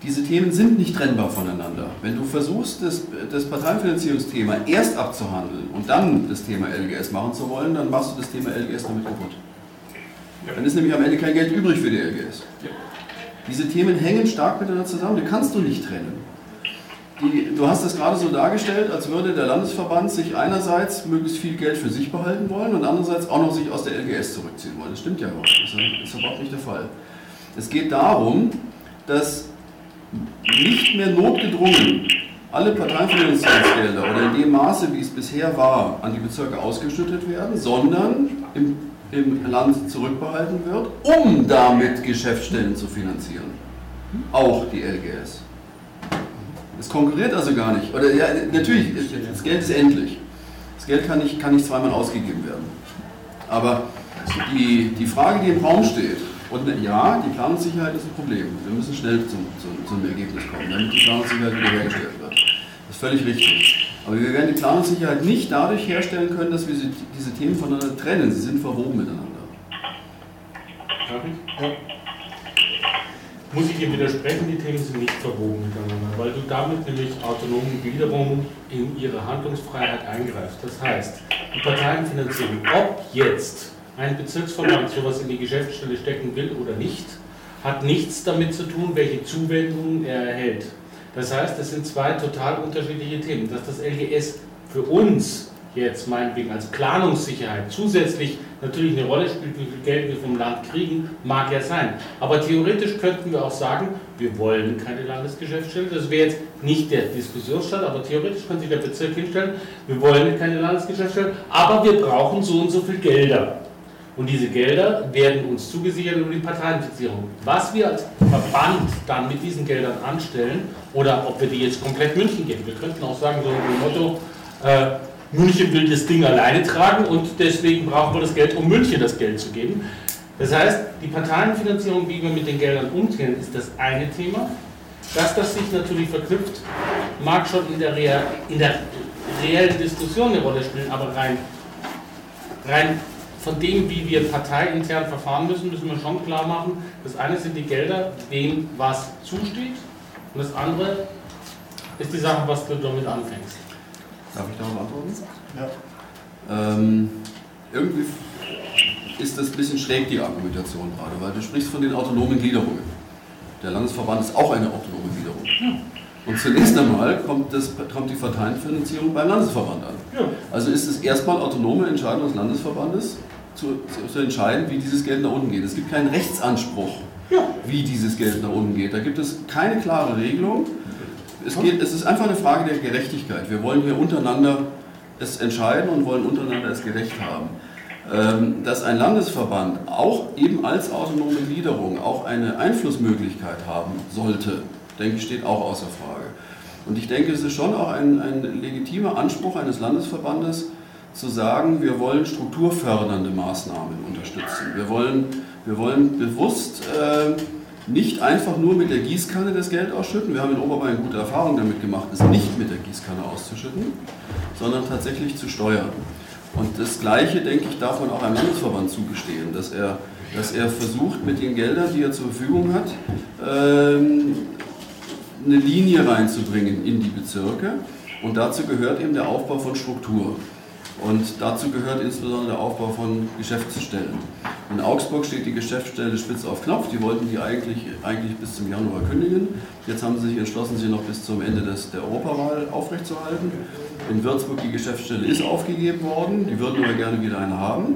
Diese Themen sind nicht trennbar voneinander. Wenn du versuchst, das, das Parteienfinanzierungsthema erst abzuhandeln und dann das Thema L G S machen zu wollen, dann machst du das Thema L G S damit kaputt. Dann ist nämlich am Ende kein Geld übrig für die L G S. Diese Themen hängen stark miteinander zusammen, die kannst du nicht trennen. Die, du hast das gerade so dargestellt, als würde der Landesverband sich einerseits möglichst viel Geld für sich behalten wollen und andererseits auch noch sich aus der L G S zurückziehen wollen. Das stimmt ja überhaupt nicht. Das ist überhaupt nicht der Fall. Es geht darum, dass nicht mehr notgedrungen alle Parteienfinanzierungsgelder oder in dem Maße, wie es bisher war, an die Bezirke ausgeschüttet werden, sondern im, im Land zurückbehalten wird, um damit Geschäftsstellen zu finanzieren. Auch die L G S. Es konkurriert also gar nicht. Oder ja, natürlich, das Geld ist endlich. Das Geld kann nicht, kann nicht zweimal ausgegeben werden. Aber die, die Frage, die im Raum steht, und ja, die Planungssicherheit ist ein Problem. Wir müssen schnell zum, zum, zum Ergebnis kommen, damit die Planungssicherheit wiederhergestellt wird. Das ist völlig richtig. Aber wir werden die Planungssicherheit nicht dadurch herstellen können, dass wir sie, diese Themen voneinander trennen. Sie sind verwoben miteinander. Darf ich? Ja. Muss ich dir widersprechen, die Themen sind nicht verwoben miteinander, weil du damit nämlich autonomen Gliederungen in ihre Handlungsfreiheit eingreifst. Das heißt, die Parteienfinanzierung, ob jetzt ein Bezirksverband sowas in die Geschäftsstelle stecken will oder nicht, hat nichts damit zu tun, welche Zuwendungen er erhält. Das heißt, es sind zwei total unterschiedliche Themen. Dass das L G S für uns jetzt meinetwegen als Planungssicherheit zusätzlich natürlich eine Rolle spielt, wie viel Geld wir vom Land kriegen, mag ja sein. Aber theoretisch könnten wir auch sagen, wir wollen keine Landesgeschäftsstelle. Das wäre jetzt nicht der Diskussionsstand, aber theoretisch könnte sich der Bezirk hinstellen, wir wollen keine Landesgeschäftsstelle, aber wir brauchen so und so viel Gelder. Und diese Gelder werden uns zugesichert über die Parteienfinanzierung. Was wir als Verband dann mit diesen Geldern anstellen, oder ob wir die jetzt komplett München geben. Wir könnten auch sagen, so ein Motto, äh, München will das Ding alleine tragen und deswegen brauchen wir das Geld, um München das Geld zu geben. Das heißt, die Parteienfinanzierung, wie wir mit den Geldern umgehen, ist das eine Thema. Dass das sich natürlich verknüpft, mag schon in der, Rea in der reellen Diskussion eine Rolle spielen, aber rein, rein von dem, wie wir parteiintern verfahren müssen, müssen wir schon klar machen, das eine sind die Gelder, wem was zusteht, und das andere ist die Sache, was du damit anfängst. Darf ich darauf antworten? Ja. Ähm, irgendwie ist das ein bisschen schräg, die Argumentation gerade, weil du sprichst von den autonomen Gliederungen. Der Landesverband ist auch eine autonome Gliederung. Ja. Und zunächst einmal kommt, das, kommt die Parteienfinanzierung beim Landesverband an. Ja. Also ist es erstmal autonome Entscheidung des Landesverbandes, zu, zu, zu entscheiden, wie dieses Geld nach unten geht. Es gibt keinen Rechtsanspruch, ja. wie dieses Geld nach unten geht. Da gibt es keine klare Regelung. Es, geht, es ist einfach eine Frage der Gerechtigkeit. Wir wollen hier untereinander es entscheiden und wollen untereinander es gerecht haben. Dass ein Landesverband auch eben als autonome Gliederung auch eine Einflussmöglichkeit haben sollte, denke ich, steht auch außer Frage. Und ich denke, es ist schon auch ein, ein legitimer Anspruch eines Landesverbandes, zu sagen, wir wollen strukturfördernde Maßnahmen unterstützen. Wir wollen, wir wollen bewusst äh, nicht einfach nur mit der Gießkanne das Geld ausschütten. Wir haben in Oberbayern gute Erfahrungen damit gemacht, es nicht mit der Gießkanne auszuschütten, sondern tatsächlich zu steuern. Und das Gleiche, denke ich, darf man auch einem Landesverband zugestehen, dass er, dass er versucht, mit den Geldern, die er zur Verfügung hat, ähm, eine Linie reinzubringen in die Bezirke. Und dazu gehört eben der Aufbau von Struktur. Und dazu gehört insbesondere der Aufbau von Geschäftsstellen. In Augsburg steht die Geschäftsstelle spitz auf Knopf. Die wollten die eigentlich, eigentlich bis zum Januar kündigen. Jetzt haben sie sich entschlossen, sie noch bis zum Ende des, der Europawahl aufrechtzuerhalten. In Würzburg die Geschäftsstelle ist aufgegeben worden. Die würden aber gerne wieder eine haben.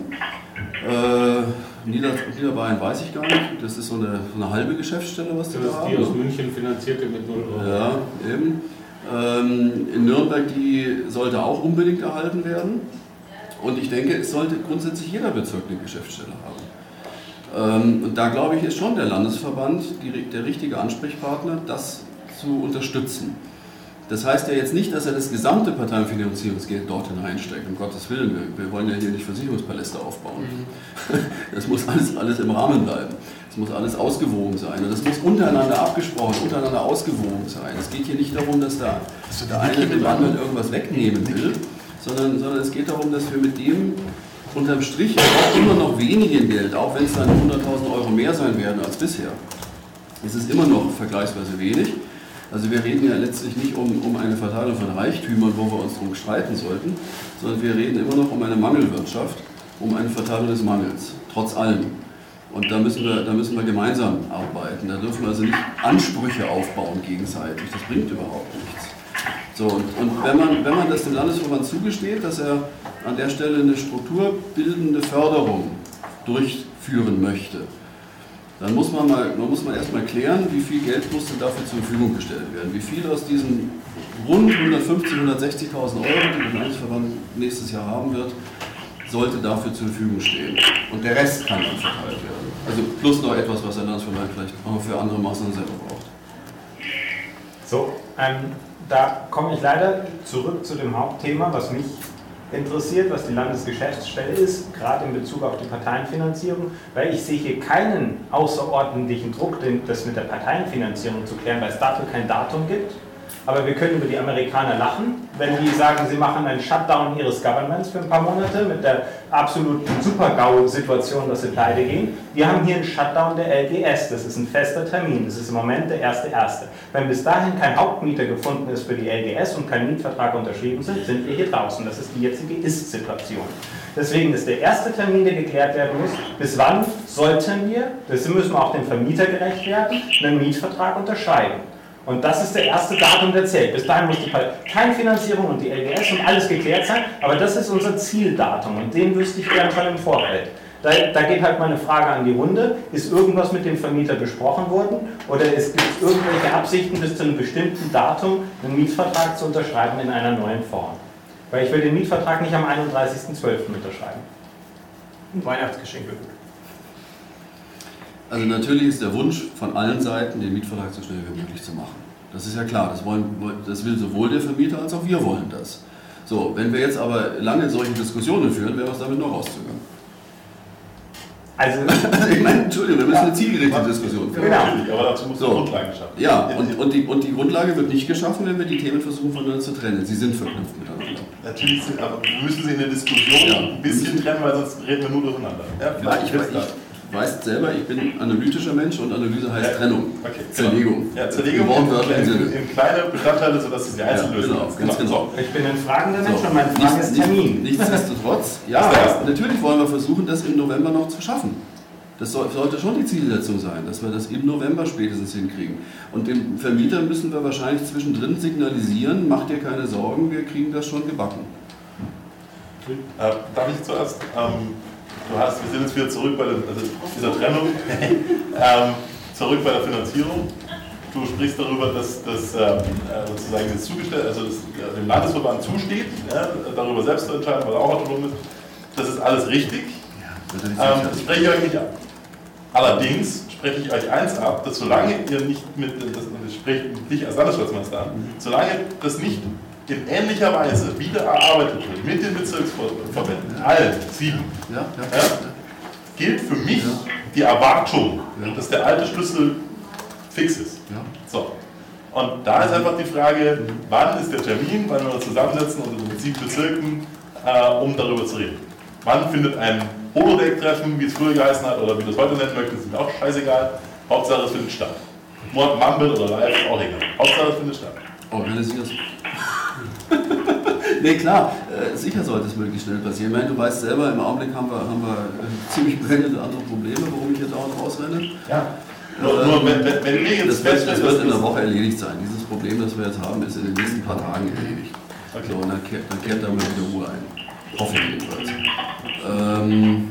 Äh, Nieder, Niederbayern weiß ich gar nicht. Das ist so eine, so eine halbe Geschäftsstelle, was die da haben. Das ist die aus München finanzierte mit null Euro. Ja, eben. In Nürnberg, die sollte auch unbedingt erhalten werden. Und ich denke, es sollte grundsätzlich jeder Bezirk eine Geschäftsstelle haben. Und da glaube ich, ist schon der Landesverband die, der richtige Ansprechpartner, das zu unterstützen. Das heißt ja jetzt nicht, dass er das gesamte Parteienfinanzierungsgeld dort hineinsteckt, um Gottes Willen. Wir, wir wollen ja hier nicht Versicherungspaläste aufbauen. Das muss alles, alles im Rahmen bleiben. Es muss alles ausgewogen sein. Und das muss untereinander abgesprochen, untereinander ausgewogen sein. Es geht hier nicht darum, dass der, der eine dem anderen irgendwas wegnehmen will, sondern, sondern es geht darum, dass wir mit dem unterm Strich auch immer noch wenigen Geld, auch wenn es dann hunderttausend Euro mehr sein werden als bisher, Es ist immer noch vergleichsweise wenig. Also wir reden ja letztlich nicht um, um eine Verteilung von Reichtümern, wo wir uns darum streiten sollten, sondern wir reden immer noch um eine Mangelwirtschaft, um eine Verteilung des Mangels, trotz allem. Und da müssen wir, da müssen wir gemeinsam arbeiten. Da dürfen wir also nicht Ansprüche aufbauen gegenseitig. Das bringt überhaupt nichts. So, und, und wenn man, wenn man das dem Landesverband zugesteht, dass er an der Stelle eine strukturbildende Förderung durchführen möchte, dann muss man, mal, man muss mal erstmal klären, wie viel Geld muss denn dafür zur Verfügung gestellt werden. Wie viel aus diesen rund hundertfünfzigtausend, hundertsechzigtausend Euro, die der Landesverband nächstes Jahr haben wird, sollte dafür zur Verfügung stehen. Und der Rest kann dann verteilt werden. Also plus noch etwas, was der Landesverband vielleicht auch für andere Maßnahmen selber braucht. So, ähm, da komme ich leider zurück zu dem Hauptthema, was mich interessiert, was die Landesgeschäftsstelle ist, gerade in Bezug auf die Parteienfinanzierung, weil ich sehe hier keinen außerordentlichen Druck, das mit der Parteienfinanzierung zu klären, weil es dafür kein Datum gibt. Aber wir können über die Amerikaner lachen, wenn die sagen, sie machen einen Shutdown ihres Governments für ein paar Monate mit der absoluten Super-GAU-Situation, dass sie pleite gehen. Wir haben hier einen Shutdown der L G S, das ist ein fester Termin, das ist im Moment der erste erste Wenn bis dahin kein Hauptmieter gefunden ist für die L G S und kein Mietvertrag unterschrieben sind, sind wir hier draußen. Das ist die jetzige Ist-Situation. Deswegen ist der erste Termin, der geklärt werden muss, bis wann sollten wir, das müssen wir auch dem Vermieter gerecht werden, einen Mietvertrag unterschreiben. Und das ist der erste Datum, der zählt. Bis dahin muss die Parteienfinanzierung und die L G S und alles geklärt sein, aber das ist unser Zieldatum und den wüsste ich gern schon im Vorfeld. Da, da geht halt meine Frage an die Runde, ist irgendwas mit dem Vermieter besprochen worden oder gibt es irgendwelche Absichten, bis zu einem bestimmten Datum einen Mietvertrag zu unterschreiben in einer neuen Form? Weil ich will den Mietvertrag nicht am einunddreißigsten zwölften unterschreiben. Ein Weihnachtsgeschenk wird gut. Also natürlich ist der Wunsch von allen Seiten, den Mietvertrag so schnell wie möglich zu machen. Das ist ja klar, das, wollen, das will sowohl der Vermieter als auch wir wollen das. So, wenn wir jetzt aber lange solche Diskussionen führen, wäre es damit noch rauszögern. Also, ich meine, Entschuldigung, wir müssen eine zielgerichtete Diskussion führen. Genau, aber dazu muss eine Grundlage geschaffen werden. Ja, und, und, die, und die Grundlage wird nicht geschaffen, wenn wir die Themen versuchen voneinander zu trennen. Sie sind verknüpft miteinander. Natürlich, sind, aber wir müssen sie in der Diskussion ja. ein bisschen trennen, weil sonst reden wir nur durcheinander. Ja, ja, ich, ich, ich weiß selber, ich bin analytischer Mensch und Analyse heißt ja. Trennung, okay, Zerlegung. Ja, Zerlegung in, in, in kleine Bestandteile, sodass es die Einzellösung ja, genau, ganz genau. Ich bin ein fragender Mensch so. und mein Frage ist Termin. Nichtsdestotrotz, ja, natürlich wollen wir versuchen, das im November noch zu schaffen. Das sollte schon die Zielsetzung sein, dass wir das im November spätestens hinkriegen. Und dem Vermieter müssen wir wahrscheinlich zwischendrin signalisieren, mach dir keine Sorgen, wir kriegen das schon gebacken. Äh, darf ich zuerst? Ähm, du hast, wir sind jetzt wieder zurück bei der, also dieser Trennung, ähm, zurück bei der Finanzierung. Du sprichst darüber, dass das ähm, sozusagen das zugestellt, also das, ja, dem Landesverband zusteht, ja, darüber selbst zu entscheiden, weil er auch autonom ist. Das ist alles richtig. Ja, ähm, das spreche ich euch nicht ab. Allerdings spreche ich euch eins ab, dass solange ihr nicht mit, das, das spreche ich nicht als Landesstaatsmeister an, solange das nicht in ähnlicher Weise wieder erarbeitet wird mit den Bezirksverbänden, allen sieben, ja, ja, ja, gilt für mich ja. die Erwartung, ja. dass der alte Schlüssel fix ist. Ja. So. Und da ist einfach die Frage, wann ist der Termin, wann wir uns zusammensetzen unter den sieben Bezirken, äh, um darüber zu reden. Wann findet ein Holodeck-Treffen, wie es früher geheißen hat, oder wie du es heute nennen möchtest, ist mir auch scheißegal. Hauptsache es findet statt. Mumble oder live, auch egal. Hauptsache es findet statt. Organisiert. Nee, klar, äh, sicher sollte es möglichst schnell passieren. Ich meine, du weißt selber, im Augenblick haben wir, haben wir äh, ziemlich brennende andere Probleme, warum ich hier dauernd rausrenne. Ja. Nur, nur wenn, wenn, wenn wir jetzt das wird, das wird in der Woche erledigt sein. Dieses Problem, das wir jetzt haben, ist in den nächsten paar Tagen erledigt. Okay. So, und dann kehrt, dann kehrt da mal wieder Ruhe ein. Hoffe ich jedenfalls. Ähm,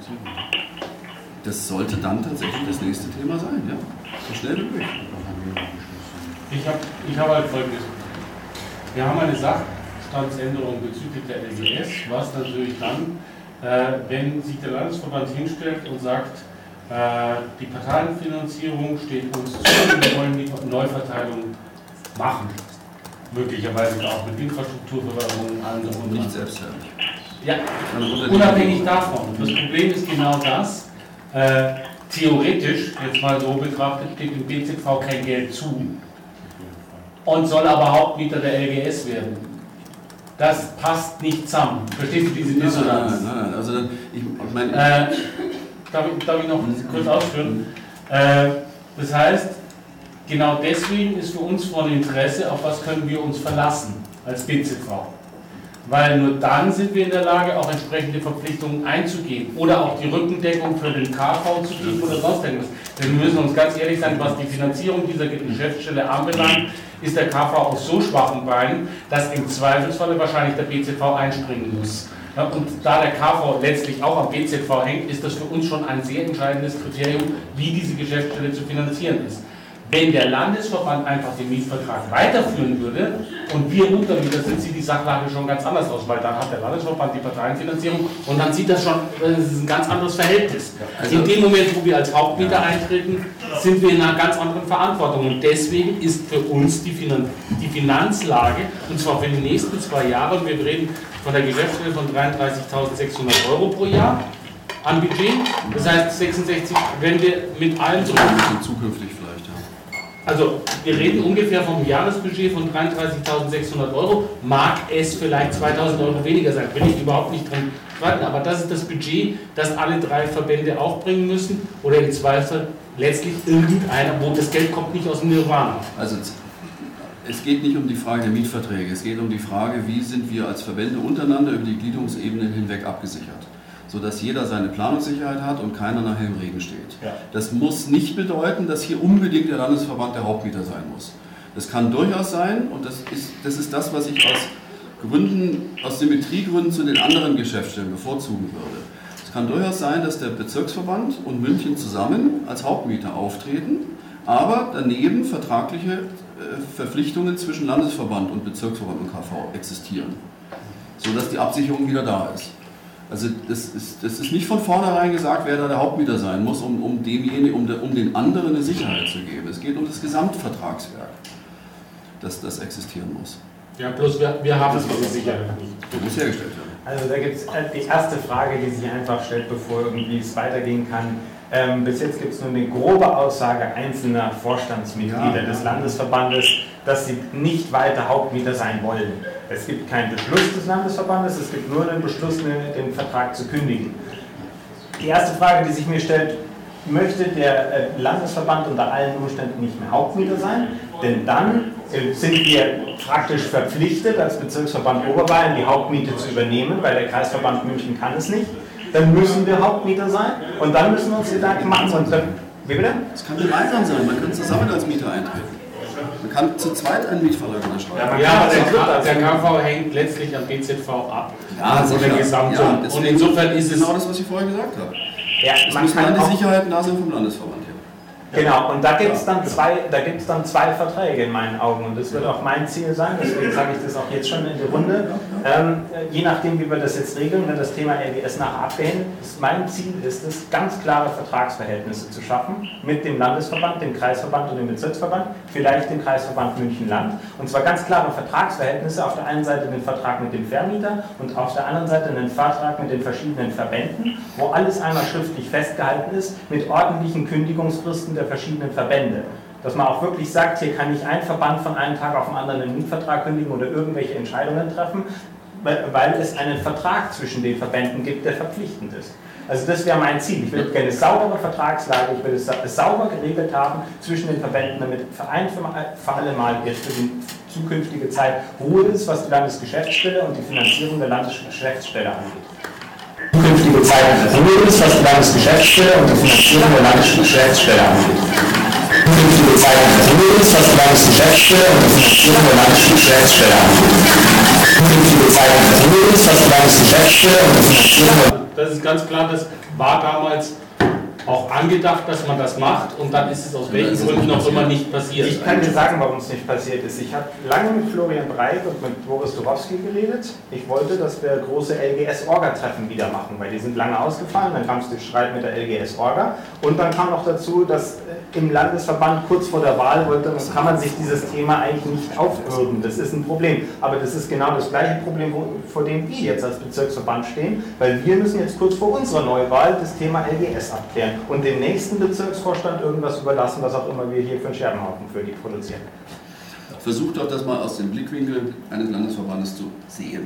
das sollte dann tatsächlich das nächste Thema sein, ja. So schnell wie möglich. Ich habe ich hab halt Folgendes. Wir haben eine Sachstandsänderung bezüglich der L G S, was natürlich dann, äh, wenn sich der Landesverband hinstellt und sagt, äh, die Parteienfinanzierung steht uns zu, wir wollen die Neuverteilung machen. Möglicherweise auch mit Infrastrukturförderung und allem und nicht selbstständig. Ja, unabhängig davon. Das Problem ist genau das. Äh, theoretisch, jetzt mal so betrachtet, steht dem B Z V kein Geld zu und soll aber Hauptmieter der L G S werden. Das passt nicht zusammen. Verstehst du diese Dissonanz? Nein, nein, nein. Also, ich meine. Äh, darf, ich, darf ich noch kurz ausführen? Äh, Das heißt, genau deswegen ist für uns von Interesse, auf was können wir uns verlassen als B Z V. Weil nur dann sind wir in der Lage, auch entsprechende Verpflichtungen einzugehen oder auch die Rückendeckung für den K V zu geben oder sonst irgendwas. Denn wir müssen uns ganz ehrlich sein, was die Finanzierung dieser Geschäftsstelle anbelangt, ist der K V auf so schwachen Beinen, dass im Zweifelsfalle wahrscheinlich der B Z V einspringen muss. Und da der K V letztlich auch am B Z V hängt, ist das für uns schon ein sehr entscheidendes Kriterium, wie diese Geschäftsstelle zu finanzieren ist. Wenn der Landesverband einfach den Mietvertrag weiterführen würde und wir Untermieter sind, sieht die Sachlage schon ganz anders aus, weil dann hat der Landesverband die Parteienfinanzierung und dann sieht das schon, das ist ein ganz anderes Verhältnis. Also in dem Moment, wo wir als Hauptmieter ja. eintreten, sind wir in einer ganz anderen Verantwortung und deswegen ist für uns die, Finan die Finanzlage, und zwar für die nächsten zwei Jahre, und wir reden von der Geschäftsstelle von dreiunddreißigtausendsechshundert Euro pro Jahr an Budget, das heißt sechsundsechzig, wenn wir mit allem so zukünftig vielleicht, ja. Also wir reden ungefähr vom Jahresbudget von dreiunddreißigtausendsechshundert Euro, mag es vielleicht zweitausend Euro weniger sein, will ich überhaupt nicht dran streiten, aber das ist das Budget, das alle drei Verbände aufbringen müssen oder im Zweifel letztlich irgendeiner, wo das Geld kommt nicht aus dem Nirvana. Also es geht nicht um die Frage der Mietverträge, es geht um die Frage, wie sind wir als Verbände untereinander über die Gliederungsebenen hinweg abgesichert, sodass jeder seine Planungssicherheit hat und keiner nachher im Regen steht. Ja. Das muss nicht bedeuten, dass hier unbedingt der Landesverband der Hauptmieter sein muss. Das kann durchaus sein und das ist das, ist das was ich aus Gründen, aus Symmetriegründen zu den anderen Geschäftsstellen bevorzugen würde. Es kann durchaus sein, dass der Bezirksverband und München zusammen als Hauptmieter auftreten, aber daneben vertragliche äh, Verpflichtungen zwischen Landesverband und Bezirksverband und K V existieren, sodass die Absicherung wieder da ist. Also das ist, das ist nicht von vornherein gesagt, wer da der Hauptmieter sein muss, um, um, demjenigen, um, de, um den anderen eine Sicherheit zu geben. Es geht um das Gesamtvertragswerk, das, das existieren muss. Ja, bloß wir, wir haben es diese Sicherheit nicht. Das muss hergestellt werden. Also da gibt es die erste Frage, die sich einfach stellt, bevor irgendwie es weitergehen kann. Ähm, bis jetzt gibt es nur eine grobe Aussage einzelner Vorstandsmitglieder ja. des Landesverbandes, dass sie nicht weiter Hauptmieter sein wollen. Es gibt keinen Beschluss des Landesverbandes, es gibt nur einen Beschluss, den Vertrag zu kündigen. Die erste Frage, die sich mir stellt, möchte der Landesverband unter allen Umständen nicht mehr Hauptmieter sein? Denn dann sind wir praktisch verpflichtet, als Bezirksverband Oberbayern die Hauptmiete zu übernehmen, weil der Kreisverband München kann es nicht. Dann müssen wir Hauptmieter sein und dann müssen wir uns Gedanken machen. Und dann, wie bitte? Das kann gemeinsam sein, man kann zusammen als Mieter eintreten. Man kann zu zweit einen Mietvertrag unterschreiben. Ja, aber der, der K V hängt letztlich am B Z V ab. Ja, also der Gesamtsumme. Ja, und insofern ist es genau das, was ich vorher gesagt habe. Ja, es müssen dann die Sicherheiten da sein vom Landesverband. Genau, und da gibt es dann, zwei, da gibt's dann zwei Verträge in meinen Augen und das wird auch mein Ziel sein, deswegen sage ich das auch jetzt schon in der Runde. Ähm, je nachdem, wie wir das jetzt regeln, wenn das Thema L G S nachher abgehängt ist, mein Ziel ist es, ganz klare Vertragsverhältnisse zu schaffen mit dem Landesverband, dem Kreisverband und dem Bezirksverband, vielleicht dem Kreisverband München-Land. Und zwar ganz klare Vertragsverhältnisse, auf der einen Seite den Vertrag mit dem Vermieter und auf der anderen Seite einen Vertrag mit den verschiedenen Verbänden, wo alles einmal schriftlich festgehalten ist, mit ordentlichen Kündigungsfristen der verschiedenen Verbände. Dass man auch wirklich sagt, hier kann nicht ein Verband von einem Tag auf den anderen einen Mietvertrag kündigen oder irgendwelche Entscheidungen treffen, weil, weil es einen Vertrag zwischen den Verbänden gibt, der verpflichtend ist. Also das wäre mein Ziel. Ich würde gerne eine saubere Vertragslage, ich würde es sauber geregelt haben zwischen den Verbänden, damit für ein für alle Mal jetzt für die zukünftige Zeit Ruhe ist, was die Landesgeschäftsstelle und die Finanzierung der Landesgeschäftsstelle angeht. Zukünftige Zeit Ruhe ist, was die Landesgeschäftsstelle und die Finanzierung der Landesgeschäftsstelle angeht. Zukünftige Zeit Ruhe ist, was die Landesgeschäftsstelle und die Finanzierung der Landesgeschäftsstelle angeht. Zukünftige Zeit Ruhe ist, was die Landesgeschäftsstelle und die Finanzierung der Das ist ganz klar, das war damals auch angedacht, dass man das macht und dann ist es aus welchen Gründen auch immer nicht passiert. Ich kann dir sagen, warum es nicht passiert ist. Ich habe lange mit Florian Breik und mit Boris Durowski geredet. Ich wollte, dass wir große L G S-Orga-Treffen wieder machen, weil die sind lange ausgefallen. Dann kam es durch Streit mit der L G S-Orga und dann kam noch dazu, dass im Landesverband kurz vor der Wahl wollte, dann kann man sich dieses Thema eigentlich nicht aufbürden. Das ist ein Problem. Aber das ist genau das gleiche Problem, vor dem wir jetzt als Bezirksverband stehen, weil wir müssen jetzt kurz vor unserer Neuwahl das Thema L G S abklären und dem nächsten Bezirksvorstand irgendwas überlassen, was auch immer wir hier für einen Scherbenhaufen für die produzieren. Versucht doch das mal aus dem Blickwinkel eines Landesverbandes zu sehen.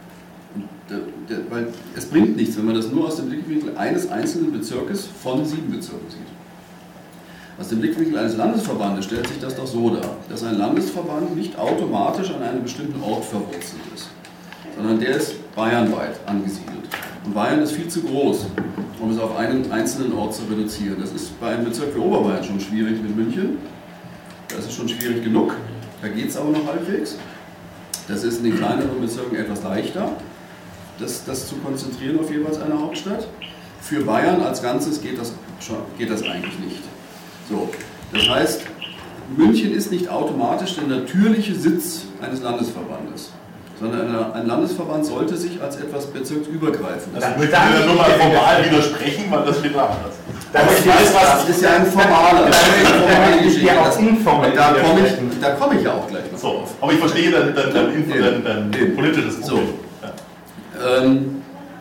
Und der, der, weil es bringt nichts, wenn man das nur aus dem Blickwinkel eines einzelnen Bezirkes von sieben Bezirken sieht. Aus dem Blickwinkel eines Landesverbandes stellt sich das doch so dar, dass ein Landesverband nicht automatisch an einem bestimmten Ort verwurzelt ist, sondern der ist bayernweit angesiedelt. Und Bayern ist viel zu groß, um es auf einen einzelnen Ort zu reduzieren. Das ist bei einem Bezirk wie Oberbayern schon schwierig mit München. Da ist es schon schwierig genug, da geht es aber noch halbwegs. Das ist in den kleineren Bezirken etwas leichter, das, das zu konzentrieren auf jeweils eine Hauptstadt. Für Bayern als Ganzes geht das, geht das eigentlich nicht. So, das heißt, München ist nicht automatisch der natürliche Sitz eines Landesverbandes, sondern ein Landesverband sollte sich als etwas bezirksübergreifendes. Das möchte ich nur mal formal widersprechen, weil das steht da. Das, das ist ja ein formaler, das ist eine formale Geschichte. Das, da komme ich, da komme ich ja auch gleich noch so, auf. Aber ich verstehe dein, dein, dein, dein, dein, dein politisches Problem. So. Ja. Ähm,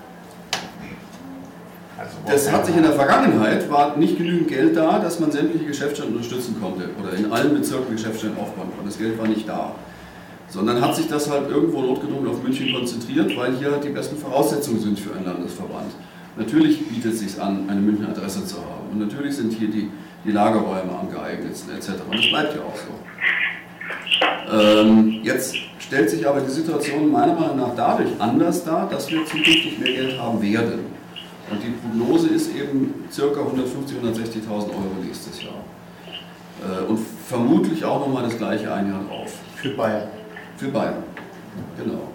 Das hat sich in der Vergangenheit, war nicht genügend Geld da, dass man sämtliche Geschäftsstellen unterstützen konnte oder in allen Bezirken Geschäftsstellen aufbauen konnte. Das Geld war nicht da. Sondern hat sich das halt irgendwo notgedrungen auf München konzentriert, weil hier die besten Voraussetzungen sind für einen Landesverband. Natürlich bietet es sich an, eine Münchner Adresse zu haben. Und natürlich sind hier die, die Lagerräume am geeignetsten et cetera. Und das bleibt ja auch so. Ähm, jetzt stellt sich aber die Situation meiner Meinung nach dadurch anders dar, dass wir zukünftig mehr Geld haben werden. Und die Prognose ist eben ca. hundertfünfzigtausend, hundertsechzigtausend Euro nächstes Jahr. Äh, und vermutlich auch nochmal das gleiche ein Jahr drauf. Für Bayern. Für Bayern, genau.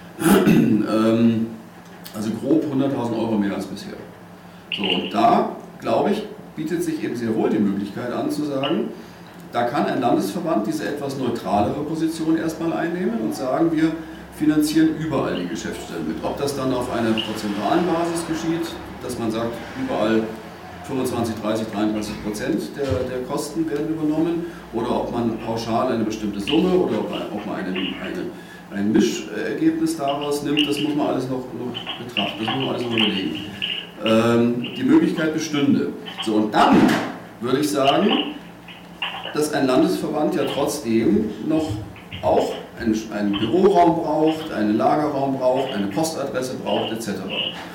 ähm, also grob hunderttausend Euro mehr als bisher. So, und da, glaube ich, bietet sich eben sehr wohl die Möglichkeit an zu sagen, da kann ein Landesverband diese etwas neutralere Position erstmal einnehmen und sagen, wir finanzieren überall die Geschäftsstellen mit. Ob das dann auf einer prozentualen Basis geschieht, dass man sagt, überall fünfundzwanzig, dreißig, dreiunddreißig Prozent der, der Kosten werden übernommen, oder ob man pauschal eine bestimmte Summe oder ob man, ob man eine, eine, ein Mischergebnis daraus nimmt, das muss man alles noch, noch betrachten, das muss man alles noch überlegen. Ähm, die Möglichkeit bestünde. So, und dann würde ich sagen, dass ein Landesverband ja trotzdem noch auch einen, einen Büroraum braucht, einen Lagerraum braucht, eine Postadresse braucht, et cetera.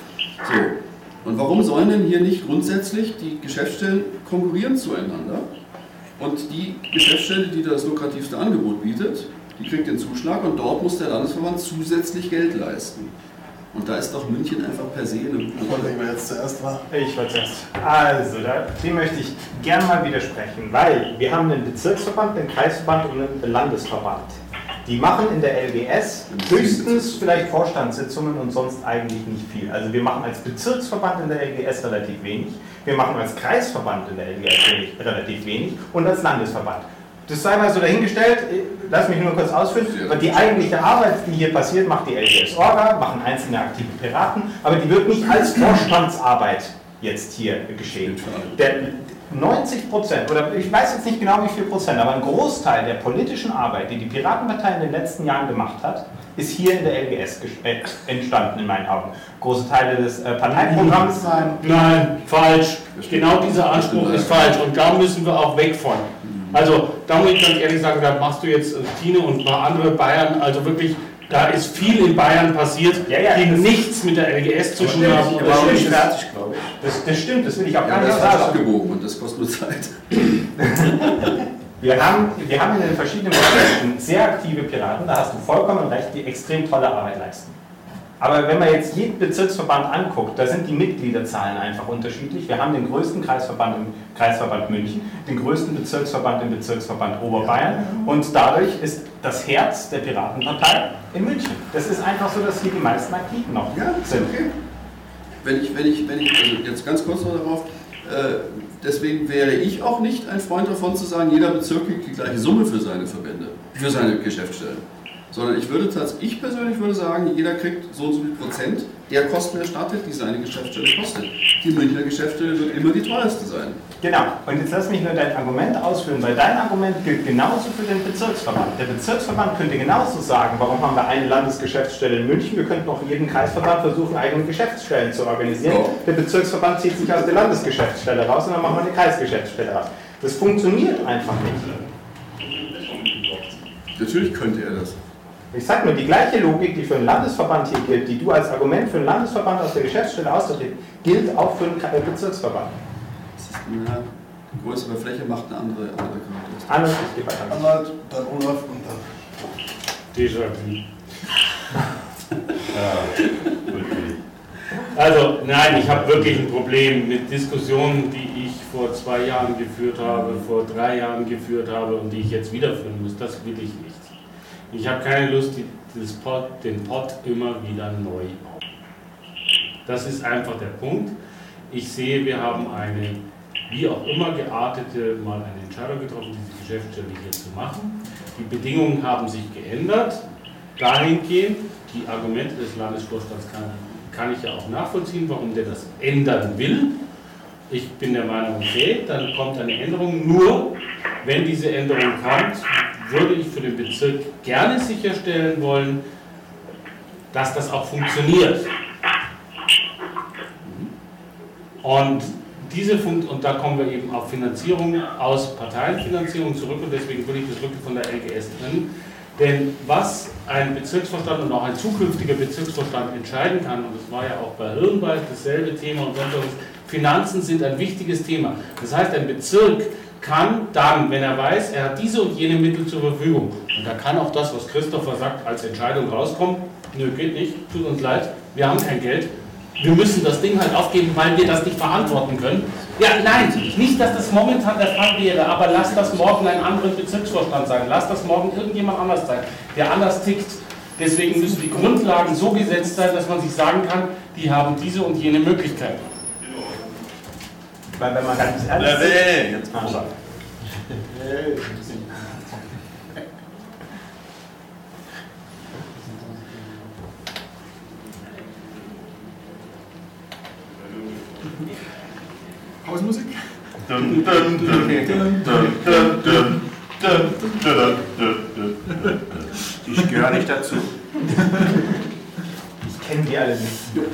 So. Und warum sollen denn hier nicht grundsätzlich die Geschäftsstellen konkurrieren zueinander? Und die Geschäftsstelle, die das lukrativste Angebot bietet, die kriegt den Zuschlag und dort muss der Landesverband zusätzlich Geld leisten. Und da ist doch München einfach per se eine Rolle. Wer jetzt zuerst war? Ich war zuerst. Also, da, dem möchte ich gerne mal widersprechen, weil wir haben einen Bezirksverband, einen Kreisverband und einen Landesverband. Die machen in der L G S höchstens vielleicht Vorstandssitzungen und sonst eigentlich nicht viel. Also wir machen als Bezirksverband in der L G S relativ wenig, wir machen als Kreisverband in der L G S relativ wenig und als Landesverband. Das sei mal so dahingestellt, lass mich nur kurz ausführen. Die eigentliche Arbeit, die hier passiert, macht die L G S-Orga, machen einzelne aktive Piraten, aber die wird nicht als Vorstandsarbeit jetzt hier geschehen. Der neunzig Prozent, oder ich weiß jetzt nicht genau wie viel Prozent, aber ein Großteil der politischen Arbeit, die die Piratenpartei in den letzten Jahren gemacht hat, ist hier in der L G S entstanden, in meinen Augen. Große Teile des äh, Parteiprogramms. Nein, nein, falsch. Genau dieser Anspruch ist falsch und da müssen wir auch weg von. Also, da muss ich ganz ehrlich sagen, da machst du jetzt Tine und ein paar andere Bayern, also wirklich, da ist viel in Bayern passiert, ja, ja, die nichts mit der L G S zu tun haben. Das, das, stimmt, fertig, glaube ich. Das, das stimmt, das will ich auch ja, gar nicht sagen. Das ist abgebogen und das kostet nur Zeit. wir, haben, wir haben in den verschiedenen Bereichen sehr aktive Piraten, da hast du vollkommen recht, die extrem tolle Arbeit leisten. Aber wenn man jetzt jeden Bezirksverband anguckt, da sind die Mitgliederzahlen einfach unterschiedlich. Wir haben den größten Kreisverband im Kreisverband München, den größten Bezirksverband im Bezirksverband Oberbayern und dadurch ist das Herz der Piratenpartei in München. Das ist einfach so, dass hier die meisten Aktiven noch ja, sind. Okay. Wenn ich, wenn ich, wenn ich also jetzt ganz kurz noch darauf, äh, deswegen wäre ich auch nicht ein Freund davon zu sagen, jeder Bezirk kriegt die gleiche Summe für seine Verbände, für seine Geschäftsstellen. Sondern ich würde tatsächlich, ich persönlich würde sagen, jeder kriegt so und so viel Prozent der Kosten erstattet, die seine Geschäftsstelle kostet. Die Münchner Geschäftsstelle wird immer die teuerste sein. Genau, und jetzt lass mich nur dein Argument ausführen, weil dein Argument gilt genauso für den Bezirksverband. Der Bezirksverband könnte genauso sagen, warum haben wir eine Landesgeschäftsstelle in München, wir könnten auch in jedem Kreisverband versuchen, eigene Geschäftsstellen zu organisieren. Ja. Der Bezirksverband zieht sich aus der Landesgeschäftsstelle raus und dann machen wir eine Kreisgeschäftsstelle raus. Das funktioniert einfach nicht. Natürlich könnte er das. Ich sag nur, die gleiche Logik, die für einen Landesverband hier gilt, die du als Argument für einen Landesverband aus der Geschäftsstelle austrittst, gilt auch für einen Bezirksverband. Ja, Größere Fläche macht eine andere, andere Charakteristik. Anwalt, ich gebe weiter. Anwalt, dann Olaf und dann. Déjà-vu. Ja, okay. Also, nein, ich habe wirklich ein Problem mit Diskussionen, die ich vor zwei Jahren geführt habe, vor drei Jahren geführt habe und die ich jetzt wieder führen muss. Das will ich nicht. Ich habe keine Lust, die, das Pod, den Pod immer wieder neu aufzubauen. Das ist einfach der Punkt. Ich sehe, wir haben eine, wie auch immer geartete, mal eine Entscheidung getroffen, diese Geschäftsstelle hier zu machen. Die Bedingungen haben sich geändert. Dahingehend, die Argumente des Landesvorstands kann, kann ich ja auch nachvollziehen, warum der das ändern will. Ich bin der Meinung, okay, dann kommt eine Änderung. Nur, wenn diese Änderung kommt, würde ich für den Bezirk gerne sicherstellen wollen, dass das auch funktioniert. Und diese Funkt und da kommen wir eben auf Finanzierung aus Parteienfinanzierung zurück und deswegen würde ich das wirklich von der L G S trennen. Denn was ein Bezirksvorstand und auch ein zukünftiger Bezirksvorstand entscheiden kann, und das war ja auch bei Hirnwald dasselbe Thema und sonst was, Finanzen sind ein wichtiges Thema. Das heißt, ein Bezirk kann dann, wenn er weiß, er hat diese und jene Mittel zur Verfügung, und da kann auch das, was Christopher sagt, als Entscheidung rauskommen, nö, geht nicht, tut uns leid, wir haben kein Geld, wir müssen das Ding halt aufgeben, weil wir das nicht verantworten können. Ja, nein, nicht, dass das momentan der Fall wäre, aber lass das morgen einen anderen Bezirksvorstand sein, lass das morgen irgendjemand anders sein, der anders tickt. Deswegen müssen die Grundlagen so gesetzt sein, dass man sich sagen kann, die haben diese und jene Möglichkeit. Weil wenn man ganz ehrlich ist... Nee, jetzt mal sagen. Hausmusik? Dun, dun, dun, dun, dun, dun, dun, dun, dun, dun, dun. Ich gehöre nicht dazu. Ich kenne die alle nicht.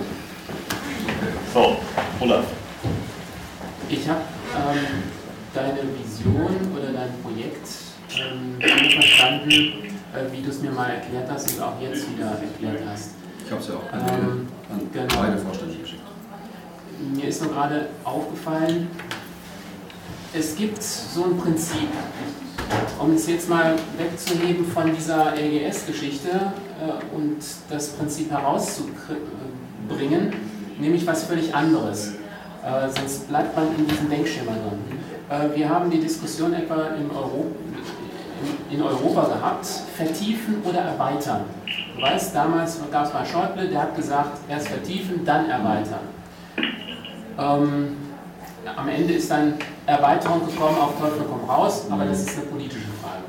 So, Olaf. Ich habe ähm, deine Vision oder dein Projekt ähm, verstanden, äh, wie du es mir mal erklärt hast und auch jetzt wieder erklärt hast. Ich habe es ja auch an, ähm, an genau. beide Vorstände geschickt. Mir ist nur gerade aufgefallen, es gibt so ein Prinzip, um es jetzt mal wegzuheben von dieser L G S-Geschichte äh, und das Prinzip herauszubringen, nämlich was völlig anderes. Äh, sonst bleibt man in diesem Denkschema drin. Äh, wir haben die Diskussion etwa in, Euro, in, in Europa gehabt, vertiefen oder erweitern. Du weißt, damals gab es mal Schäuble, der hat gesagt, erst vertiefen, dann erweitern. Ähm, am Ende ist dann Erweiterung gekommen, auf Teufel komm raus, aber das ist eine politische Frage.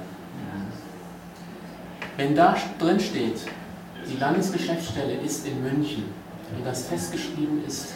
Wenn da drin steht, die Landesgeschäftsstelle ist in München und das festgeschrieben ist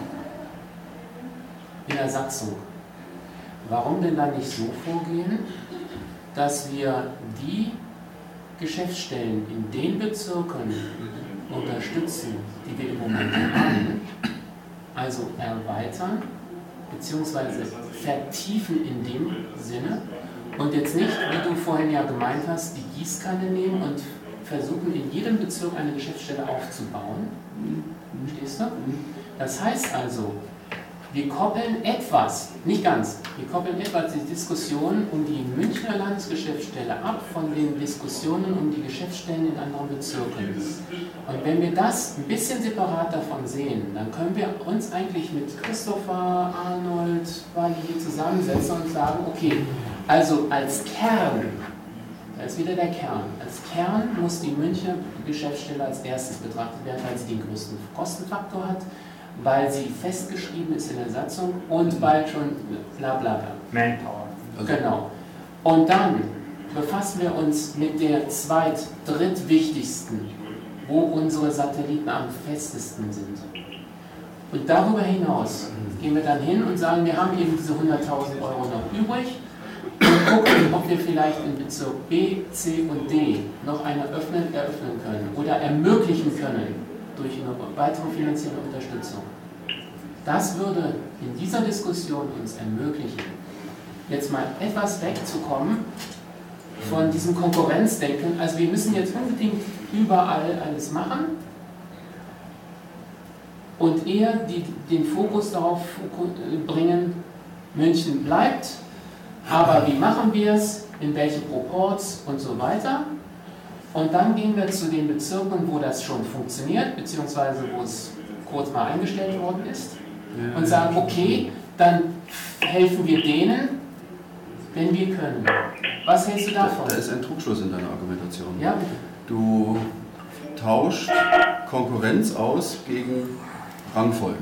in der Satzung, warum denn dann nicht so vorgehen, dass wir die Geschäftsstellen in den Bezirken unterstützen, die wir im Moment haben, also erweitern bzw. vertiefen in dem Sinne und jetzt nicht, wie du vorhin ja gemeint hast, die Gießkanne nehmen und versuchen in jedem Bezirk eine Geschäftsstelle aufzubauen. Verstehst du? Das heißt also, wir koppeln etwas, nicht ganz, wir koppeln etwas die Diskussion um die Münchner Landesgeschäftsstelle ab von den Diskussionen um die Geschäftsstellen in anderen Bezirken. Und wenn wir das ein bisschen separat davon sehen, dann können wir uns eigentlich mit Christopher, Arnold, Wally hier zusammensetzen und sagen, okay, also als Kern, da ist wieder der Kern, als Kern muss die Münchner Geschäftsstelle als erstes betrachtet werden, weil sie den größten Kostenfaktor hat, weil sie festgeschrieben ist in der Satzung und weil schon bla bla bla. Manpower. Also genau. Und dann befassen wir uns mit der zweit-, drittwichtigsten, wo unsere Satelliten am festesten sind. Und darüber hinaus gehen wir dann hin und sagen, wir haben eben diese hunderttausend Euro noch übrig und gucken, ob wir vielleicht in Bezirk B, C und D noch eine öffnen, eröffnen können oder ermöglichen können durch eine weitere finanzielle Unterstützung. Das würde in dieser Diskussion uns ermöglichen, jetzt mal etwas wegzukommen von diesem Konkurrenzdenken. Also wir müssen jetzt unbedingt überall alles machen und eher die, den Fokus darauf bringen, München bleibt, aber wie machen wir es, in welchen Proports und so weiter. Und dann gehen wir zu den Bezirken, wo das schon funktioniert, beziehungsweise wo es kurz mal eingestellt worden ist, ja, und sagen, okay, dann helfen wir denen, wenn wir können. Was hältst du davon? Da ist ein Trugschluss in deiner Argumentation. Ja, bitte. Du tauscht Konkurrenz aus gegen Rangfolge.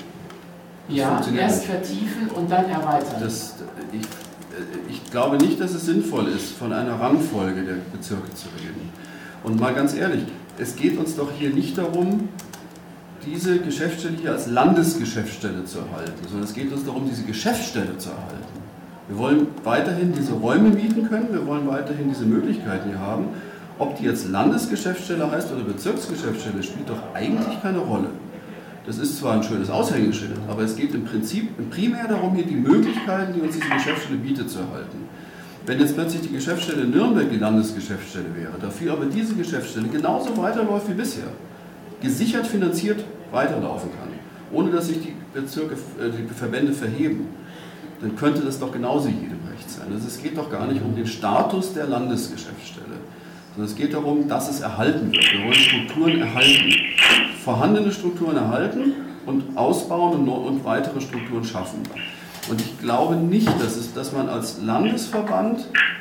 Das ja, erst vertiefen und dann erweitern. Das, ich, ich glaube nicht, dass es sinnvoll ist, von einer Rangfolge der Bezirke zu reden. Und mal ganz ehrlich, es geht uns doch hier nicht darum, diese Geschäftsstelle hier als Landesgeschäftsstelle zu erhalten, sondern es geht uns darum, diese Geschäftsstelle zu erhalten. Wir wollen weiterhin diese Räume mieten können, wir wollen weiterhin diese Möglichkeiten hier haben. Ob die jetzt Landesgeschäftsstelle heißt oder Bezirksgeschäftsstelle, spielt doch eigentlich keine Rolle. Das ist zwar ein schönes Aushängeschild, aber es geht im Prinzip primär darum, hier die Möglichkeiten, die uns diese Geschäftsstelle bietet, zu erhalten. Wenn jetzt plötzlich die Geschäftsstelle Nürnberg die Landesgeschäftsstelle wäre, dafür aber diese Geschäftsstelle genauso weiterläuft wie bisher, gesichert finanziert weiterlaufen kann, ohne dass sich die Bezirke, die Verbände verheben, dann könnte das doch genauso jedem recht sein. Also es geht doch gar nicht um den Status der Landesgeschäftsstelle, sondern es geht darum, dass es erhalten wird. Wir wollen Strukturen erhalten, vorhandene Strukturen erhalten und ausbauen und, und weitere Strukturen schaffen. Und ich glaube nicht, dass, es, dass man als Landesverband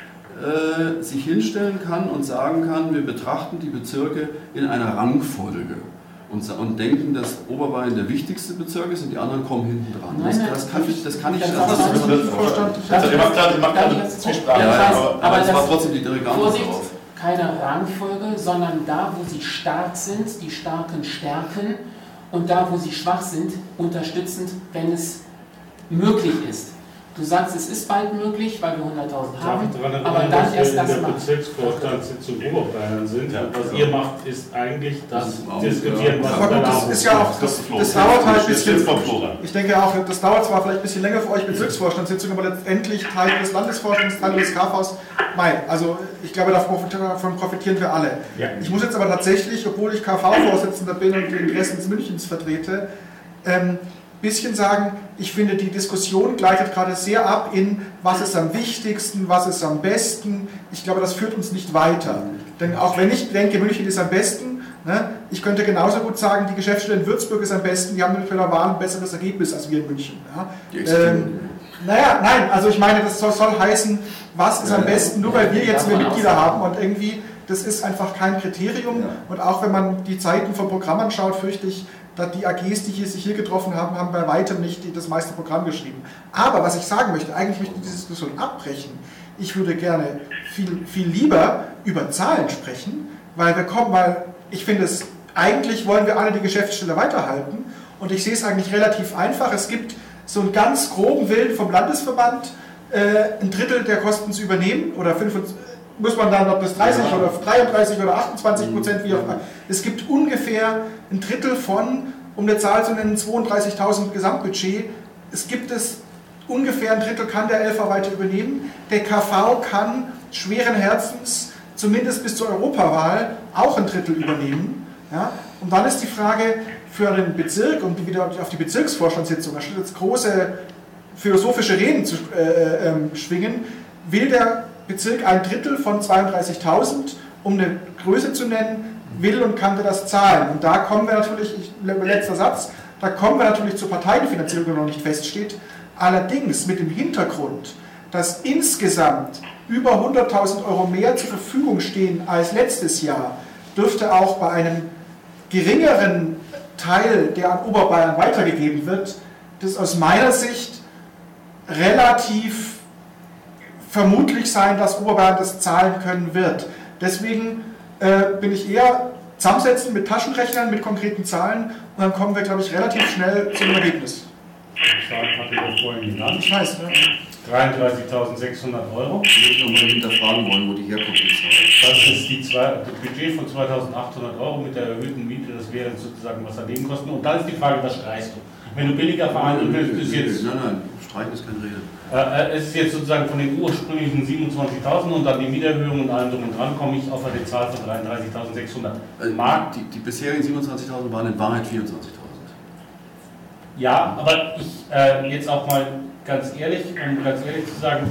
äh, sich hinstellen kann und sagen kann, wir betrachten die Bezirke in einer Rangfolge und, und denken, dass Oberbayern der wichtigste Bezirk ist und die anderen kommen hinten dran. Das, das kann ich, das kann ich nicht. Das ist der Vorstand. Also, ihr macht gerade, ihr macht gerade Zwiesprache. Ja, ja, aber, aber, aber das das war trotzdem die direkte Antwort darauf. Keine Rangfolge, sondern da, wo sie stark sind, die Starken stärken und da, wo sie schwach sind, unterstützend, wenn es möglich ist. Du sagst, es ist bald möglich, weil wir hunderttausend haben, daran aber erinnern, dann dass erst wir in das der machen. Bezirksvorstandssitzung Oberbayern sind. Ja, und was ja. ihr macht, ist eigentlich das, Das ist auch- Diskutieren, was Aber gut, das ist ja auch, das, das dauert halt ein bisschen. Ich denke auch, das dauert zwar vielleicht ein bisschen länger für euch Bezirksvorstandssitzung, aber letztendlich Teil des Landesvorstands, Teil des K Vs. Nein, also ich glaube, davon profitieren wir alle. Ja. Ich muss jetzt aber tatsächlich, obwohl ich K V-Vorsitzender bin und die Interessen des Münchens vertrete, ähm, bisschen sagen, ich finde, die Diskussion gleitet gerade sehr ab in, was ist am wichtigsten, was ist am besten. Ich glaube, das führt uns nicht weiter. Denn auch wenn ich denke, München ist am besten, ne, ich könnte genauso gut sagen, die Geschäftsstelle in Würzburg ist am besten, die haben mit der Wahl ein besseres Ergebnis als wir in München. Ja. Ähm, naja, nein, also ich meine, das soll, soll heißen, was ist am besten, nur weil wir jetzt mehr Mitglieder haben und irgendwie, das ist einfach kein Kriterium. Und auch wenn man die Zeiten vom Programm anschaut, fürchte ich, dass die A Gs, die hier, sich hier getroffen haben, haben bei weitem nicht das meiste Programm geschrieben. Aber was ich sagen möchte, eigentlich möchte ich diese Diskussion abbrechen. Ich würde gerne viel, viel lieber über Zahlen sprechen, weil wir kommen, weil ich finde es, eigentlich wollen wir alle die Geschäftsstelle weiterhalten und ich sehe es eigentlich relativ einfach. Es gibt so einen ganz groben Willen vom Landesverband, äh, ein Drittel der Kosten zu übernehmen oder fünfundzwanzig, muss man dann noch bis dreißig ja. oder dreiunddreißig oder achtundzwanzig Prozent, wie auch immer. Es gibt ungefähr ein Drittel von, um eine Zahl zu nennen, zweiunddreißigtausend Gesamtbudget. Es gibt es ungefähr ein Drittel, kann der L V weiter übernehmen. Der K V kann schweren Herzens, zumindest bis zur Europawahl, auch ein Drittel übernehmen. Ja? Und dann ist die Frage für den Bezirk, und wieder auf die Bezirksvorstandssitzung, da steht jetzt große philosophische Reden zu äh, äh, schwingen, will der Bezirk ein Drittel von zweiunddreißigtausend, um eine Größe zu nennen, will und kann das zahlen. Und da kommen wir natürlich, ich, letzter Satz, da kommen wir natürlich zur Parteienfinanzierung, die noch nicht feststeht. Allerdings mit dem Hintergrund, dass insgesamt über hunderttausend Euro mehr zur Verfügung stehen als letztes Jahr, dürfte auch bei einem geringeren Teil, der an Oberbayern weitergegeben wird, das aus meiner Sicht relativ vermutlich sein, dass Oberbayern das zahlen können wird. Deswegen äh, bin ich eher zusammensetzen mit Taschenrechnern, mit konkreten Zahlen und dann kommen wir, glaube ich, relativ schnell zu einem Ergebnis. Ich hatte das vorhin genannt. Ich weiß, ne? dreiunddreißigtausendsechshundert Euro. Ich würde nochmal hinterfragen wollen, wo die herkommt. Das ist die zwei, das Budget von zweitausendachthundert Euro mit der erhöhten Miete, das wäre sozusagen was daneben kosten. Und dann ist die Frage, was streichst du? Wenn du billiger verhandeln willst, ist jetzt... Nein, nein, streichen ist keine Rede. Äh, es ist jetzt sozusagen von den ursprünglichen siebenundzwanzigtausend und dann die Mieterhöhung und allem drum und dran, komme ich auf eine Zahl von dreiunddreißigtausendsechshundert. Mark, die, die bisherigen siebenundzwanzigtausend waren in Wahrheit vierundzwanzigtausend. Ja, aber ich äh, jetzt auch mal ganz ehrlich, um ganz ehrlich zu sagen,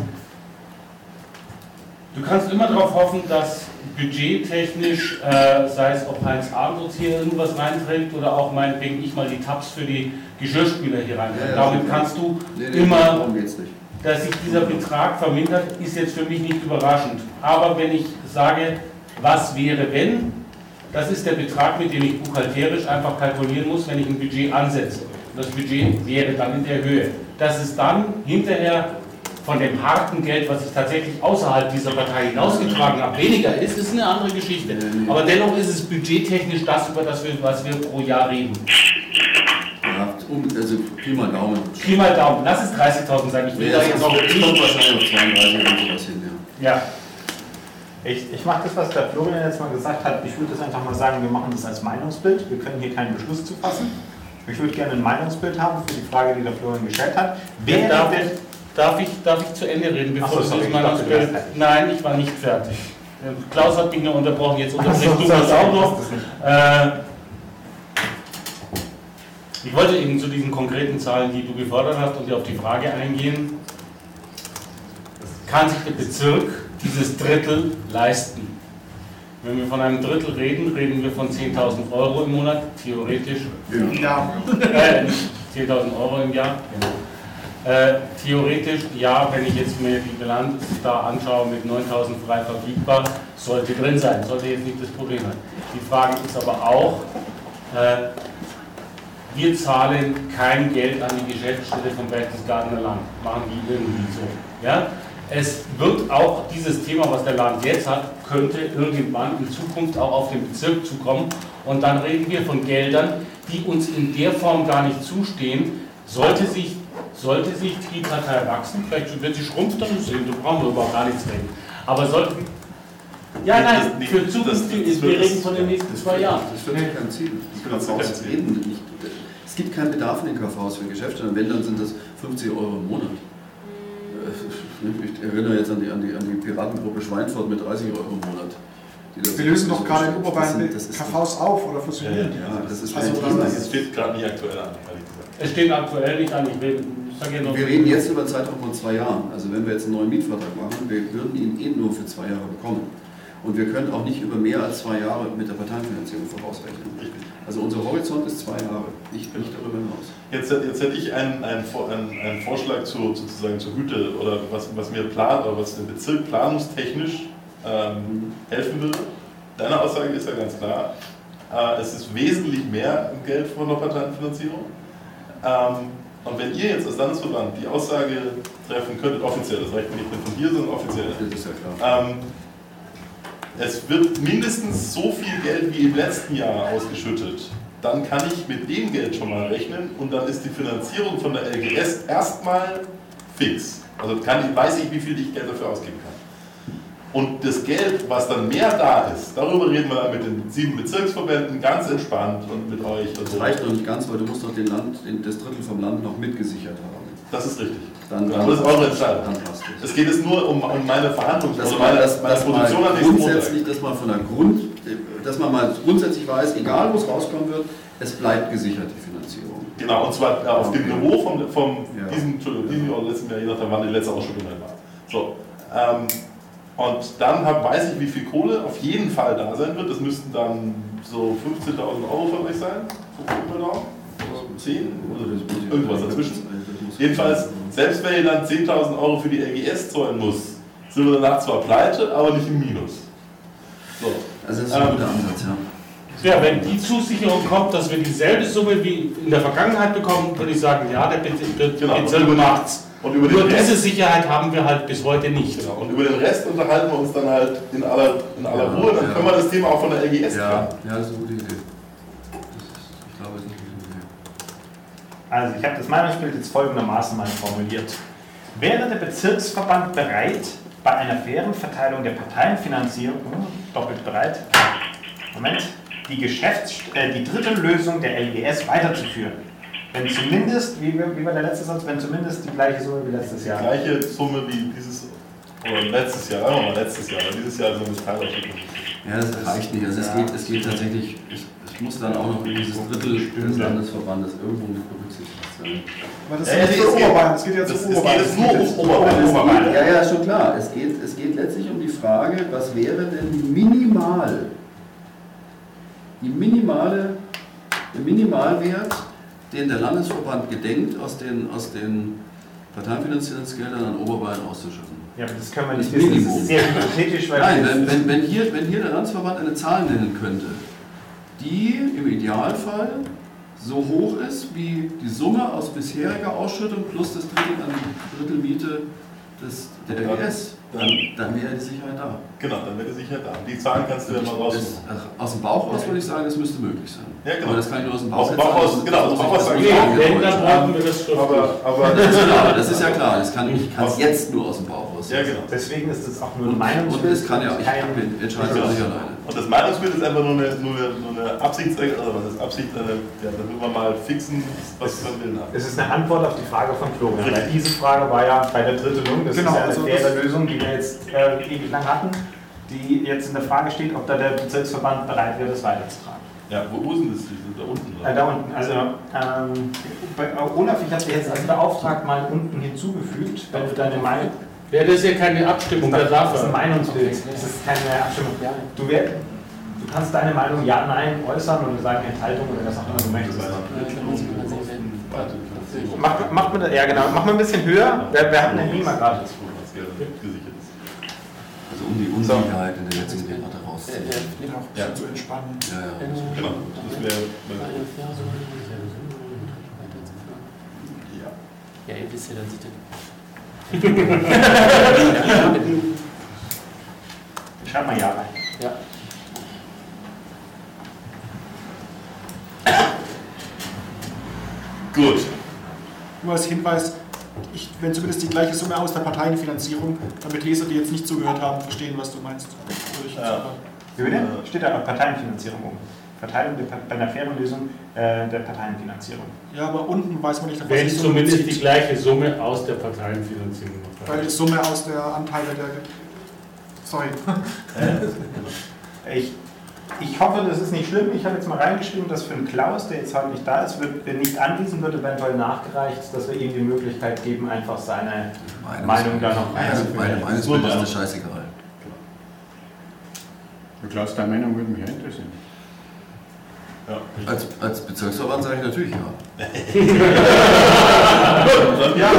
du kannst immer darauf hoffen, dass budgettechnisch, äh, sei es ob Heinz Abendrutz hier irgendwas reinträgt oder auch meinetwegen ich mal die Tabs für die Geschirrspüler hier reinträge. Ja, ja, Damit kannst du nee, nee, immer, darum geht's nicht. dass sich dieser Betrag vermindert, ist jetzt für mich nicht überraschend. Aber wenn ich sage, was wäre wenn, das ist der Betrag, mit dem ich buchhalterisch einfach kalkulieren muss, wenn ich ein Budget ansetze. Das Budget wäre dann in der Höhe. Dass es dann hinterher von dem harten Geld, was ich tatsächlich außerhalb dieser Partei hinausgetragen habe, weniger ist, ist eine andere Geschichte. Aber dennoch ist es budgettechnisch das, über das wir, was wir pro Jahr reden. Ja, um, also Pi mal Daumen. Pi mal Daumen, lass es dreißigtausend sein. Ich will Nee, da das jetzt auch kommt kommt wahrscheinlich auf zweiunddreißig und sowas hin, ja. Ja. Ich, ich mache das, was der Florian jetzt mal gesagt hat. Ich würde das einfach mal sagen, wir machen das als Meinungsbild. Wir können hier keinen Beschluss zu fassen. Ich würde gerne ein Meinungsbild haben für die Frage, die der Florian gestellt hat. Wer darf, denn, darf, ich, darf ich zu Ende reden, bevor Ach so, du sorry, das ich Meinungsbild... dachte, du wärst fertig. Nein, ich war nicht fertig. Klaus hat mich nur unterbrochen, jetzt unterbrichst Ach so, du das sorry, auch noch. das nicht. Äh, ich wollte eben zu diesen konkreten Zahlen, die du gefordert hast, und die auf die Frage eingehen. Kann sich der Bezirk dieses Drittel leisten? Wenn wir von einem Drittel reden, reden wir von zehntausend Euro im Monat, theoretisch. Ja. Äh, zehntausend Euro im Jahr, genau. Äh, theoretisch, ja, wenn ich jetzt mir die Bilanz da anschaue mit neuntausend frei verfügbar, sollte drin sein, sollte jetzt nicht das Problem sein. Die Frage ist aber auch, äh, wir zahlen kein Geld an die Geschäftsstelle vom Berchtesgadener Land, machen die irgendwie so. Ja? Es wird auch dieses Thema, was der Land jetzt hat, könnte irgendwann in Zukunft auch auf den Bezirk zukommen. Und dann reden wir von Geldern, die uns in der Form gar nicht zustehen. Sollte sich, sollte sich die Partei wachsen, vielleicht wird sie schrumpft, dann sehen, da brauchen wir überhaupt gar nichts reden. Aber sollten. Ja, nein, für zukünftig ist, wir reden von den nächsten zwei Jahren. Das wird ja kein Ziel. Die K Vs reden nicht. Es gibt keinen Bedarf in den K Vs für Geschäfte. Und wenn, dann sind das fünfzig Euro im Monat. Ich erinnere jetzt an die, an die, an die Piratengruppe Schweinfurt mit dreißig Euro im Monat. Wir lösen doch gerade in Oberbayern K Vs auf oder fusionieren. Ja, ja, das ist also, kein Thema. das steht gerade nicht aktuell an, ehrlich gesagt. Es steht aktuell nicht an. Ich will, ich sag ja noch wir reden jetzt über einen Zeitraum von zwei Jahren. Also wenn wir jetzt einen neuen Mietvertrag machen, wir würden ihn eh nur für zwei Jahre bekommen. Und wir können auch nicht über mehr als zwei Jahre mit der Parteienfinanzierung vorausrechnen. Also unser Horizont ist zwei Jahre, nicht, nicht darüber hinaus. Jetzt, jetzt hätte ich einen, einen, einen, einen Vorschlag zu, sozusagen zur Güte oder was, was mir plan, oder was dem Bezirk planungstechnisch ähm, helfen würde. Deine Aussage ist ja ganz klar, äh, es ist wesentlich mehr Geld von der Parteienfinanzierung. Ähm, und wenn ihr jetzt als Landesverband die Aussage treffen könntet, offiziell, das reicht nicht von hier, sondern offiziell, das ist ja klar. Ähm, es wird mindestens so viel Geld wie im letzten Jahr ausgeschüttet, dann kann ich mit dem Geld schon mal rechnen und dann ist die Finanzierung von der L G S erstmal fix. Also kann ich, weiß ich, wie viel ich Geld dafür ausgeben kann. Und das Geld, was dann mehr da ist, darüber reden wir dann mit den sieben Bezirksverbänden ganz entspannt und mit euch. Und Das so. reicht noch nicht ganz, weil du musst noch den Land, den, das Drittel vom Land noch mitgesichert haben. Das ist richtig. Dann, ja, dann das ist eure Entscheidung. Dann passt es. Es geht jetzt nur um, um meine Verhandlung, Dass also man, meine, dass, meine dass Produktion man am nächsten Montag. grundsätzlich, dass man von der Grund, dass man mal grundsätzlich weiß, egal wo es rauskommen wird, es bleibt gesichert, die Finanzierung. Genau, und zwar auf okay. dem Niveau vom, vom ja. diesem, Entschuldigung, diesem Jahr oder letzten Jahr, je nachdem, wann die letzte Ausschüttung war. So, ähm, und dann hab, weiß ich, wie viel Kohle auf jeden Fall da sein wird. Das müssten dann so fünfzehntausend Euro für euch sein. So gucken wir da. zehn oder irgendwas dazwischen. Jedenfalls, selbst wenn ihr dann zehntausend Euro für die L G S zahlen muss, sind wir danach zwar pleite, aber nicht im Minus. So. Also das ist ein ähm, guter Ansatz, ja. Ja, wenn die Zusicherung kommt, dass wir dieselbe Summe wie in der Vergangenheit bekommen, würde ich sagen, ja, der Bezirk genau. macht's. Und über den Nur Rest, diese Sicherheit haben wir halt bis heute nicht. Genau. Und über den Rest unterhalten wir uns dann halt in aller, in aller Ja, Ruhe. Dann ja. können wir das Thema auch von der L G S Ja, klären. ja, das ist eine gute Idee. Das ist, ich glaube, das ist eine gute Idee. Also ich habe das Meinungsbild jetzt folgendermaßen mal formuliert. Wäre der Bezirksverband bereit, bei einer fairen Verteilung der Parteienfinanzierung, hm, doppelt bereit, Moment, die, Geschäfts äh, die dritte Lösung der L G S weiterzuführen? Wenn zumindest, wie, wie war der letzte Satz, wenn zumindest die gleiche Summe wie letztes Jahr. Die gleiche Summe wie dieses, oder letztes Jahr, sagen wir mal letztes Jahr, weil dieses Jahr so eine Teilausschüttung. Ja, das reicht nicht. Also es geht, es geht tatsächlich, es, es muss dann auch noch dieses Drittel des Landesverbandes irgendwo mit berücksichtigt sein. Aber das ist nicht für Oberbayern, es geht jetzt um Oberbayern. Es geht jetzt nur um Oberbayern. Ja, ja, schon klar. Es geht, es geht letztlich um die Frage, was wäre denn minimal, die minimale, der Minimalwert, den der Landesverband gedenkt, aus den, aus den Parteienfinanzierungsgeldern an Oberbayern auszuschütten. Ja, aber das können wir Das nicht wissen. Minimum. Das ist sehr hypothetisch, weil Nein, wenn, wenn, wenn, hier, wenn hier der Landesverband eine Zahl nennen könnte, die im Idealfall so hoch ist wie die Summe aus bisheriger Ausschüttung plus das Drittel an Drittel Miete des, der R G S, dann, dann wäre die Sicherheit da. Genau, dann wäre die Sicherheit da. Die Zahlen kannst du ja mal raussuchen. Aus dem Bauch raus würde ich sagen, es müsste möglich sein. Ja, genau. Aber das kann ich nur aus dem Bauch Aus dem Bauch raus, sagen. genau, aus dem Bauch raus sagen. Wenn, dann brauchen wir das schon. Aber, aber das ist klar, das ist ja klar. Das kann ich kann es jetzt nur aus dem Bauch raus. Ja, genau. Deswegen ist das auch nur ein Und Meinungsbild. es kann ja, ich entscheide ja nicht alleine. Und das Meinungsbild ist einfach nur eine, nur eine, nur eine Absichts, also was ist Absicht, eine, ja, damit wir mal fixen, was wir will haben. Es ist eine Antwort auf die Frage von Florian. Weil diese Frage war ja bei der Drittelung, das Genau, ist ja eine also faire Lösung, die wir jetzt äh, ewig lang hatten, die jetzt in der Frage steht, ob da der Bezirksverband bereit wäre, das weiterzutragen. Ja, wo, wo sind das? Da unten? Äh, da unten, also ähm, bei Olaf, ich habe dich jetzt als beauftragt mal unten hinzugefügt, wenn du deine Meinung... Ja, das ist ja keine Abstimmung, das, da darf das ist ein er. Meinungsbild, das ist keine Abstimmung. Du, wär, du kannst deine Meinung ja, nein äußern oder sagen Enthaltung oder was auch immer du möchtest. Macht, macht man das, ja genau, macht man ein bisschen höher. Wer, wer hat denn den gerade? Also um die Unsicherheit in der jetzigen Debatte rauszunehmen. Ja, ja, zu entspannen. Ja, ja. Genau. Das wäre. Ja, ihr wisst ja, dass ich den. Schreib mal ja rein. Ja. Gut. Nur als Hinweis, ich, wenn zumindest die gleiche Summe aus der Parteienfinanzierung, damit Leser, die jetzt nicht zugehört haben, verstehen, was du meinst. Ja. Wie bitte? Steht da Parteienfinanzierung um. Verteilung der, bei einer fairen Lösung äh, der Parteienfinanzierung. Ja, aber unten weiß man nicht, Wenn es zumindest die gleiche Summe aus der Parteienfinanzierung noch Weil die Summe aus der Anteile der... Sorry. ich, ich hoffe, das ist nicht schlimm. Ich habe jetzt mal reingeschrieben, dass für den Klaus, der jetzt heute nicht da ist, wird, der nicht anwesend wird, eventuell nachgereicht, dass wir ihm die Möglichkeit geben, einfach seine Meine Meinung da noch Meine einzuführen. Meinung ist das scheißegal. Klaus, deine Meinung würde mich interessieren. Ja. Als, als Bezirksverband sage ich natürlich ja. Ja.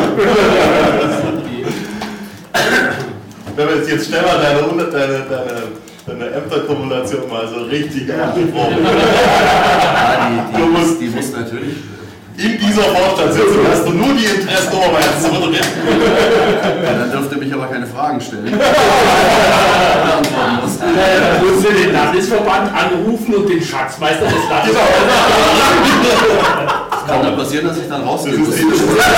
Wenn wir jetzt, jetzt stell mal deine, deine, deine, deine Ämterkumulation mal so richtig angesprochen. Ja, die, die, du musst, die muss natürlich. In dieser Vorstandssitzung hast du nur die Interessen Oberbayerns zu moderieren. Ja, dann dürft ihr mich aber keine Fragen stellen. Dann musst du den Landesverband anrufen und den Schatzmeister des Landes. Es kann dann passieren, dass ich dann rausgehe. Das ist die,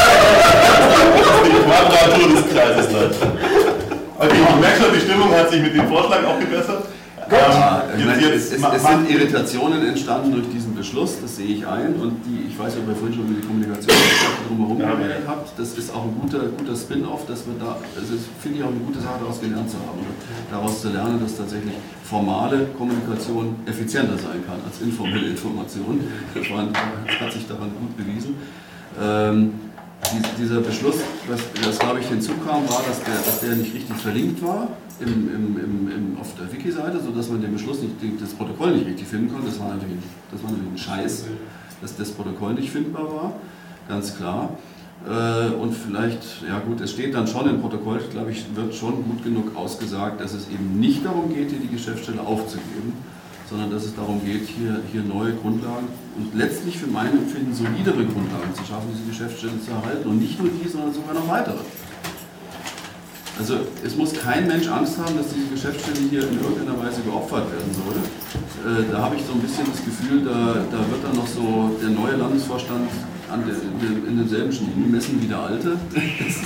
die Quadratur des Kreises. Okay, ich merke schon, die Stimmung hat sich mit dem Vorschlag auch gebessert. Ja, ähm, meine, jetzt, es, es sind Irritationen entstanden durch diesen Beschluss, das sehe ich ein. Und die, ich weiß nicht, ob ihr vorhin schon über die Kommunikation drumherum ja, geredet habt. Das ist auch ein guter, guter Spin-off, dass wir da, also finde ich auch eine gute Sache, daraus gelernt zu haben. Und daraus zu lernen, dass tatsächlich formale Kommunikation effizienter sein kann als informelle Information. Das, war, das hat sich daran gut bewiesen. Ähm, Dieser Beschluss, was, was glaube ich hinzukam, war, dass der, dass der nicht richtig verlinkt war im, im, im, im, auf der Wiki-Seite, sodass man den Beschluss, nicht, das Protokoll nicht richtig finden konnte. Das war natürlich, das war natürlich ein Scheiß, dass das Protokoll nicht findbar war, ganz klar. Und vielleicht, ja gut, es steht dann schon im Protokoll, glaube ich, wird schon gut genug ausgesagt, dass es eben nicht darum geht, hier die Geschäftsstelle aufzugeben, sondern dass es darum geht, hier, hier neue Grundlagen und letztlich für mein Empfinden solidere Grundlagen zu schaffen, diese Geschäftsstelle zu erhalten. Und nicht nur die, sondern sogar noch weitere. Also es muss kein Mensch Angst haben, dass diese Geschäftsstelle hier in irgendeiner Weise geopfert werden soll. Äh, da habe ich so ein bisschen das Gefühl, da, da wird dann noch so der neue Landesvorstand an der, in, in denselben Schienen messen wie der alte. Das ist, das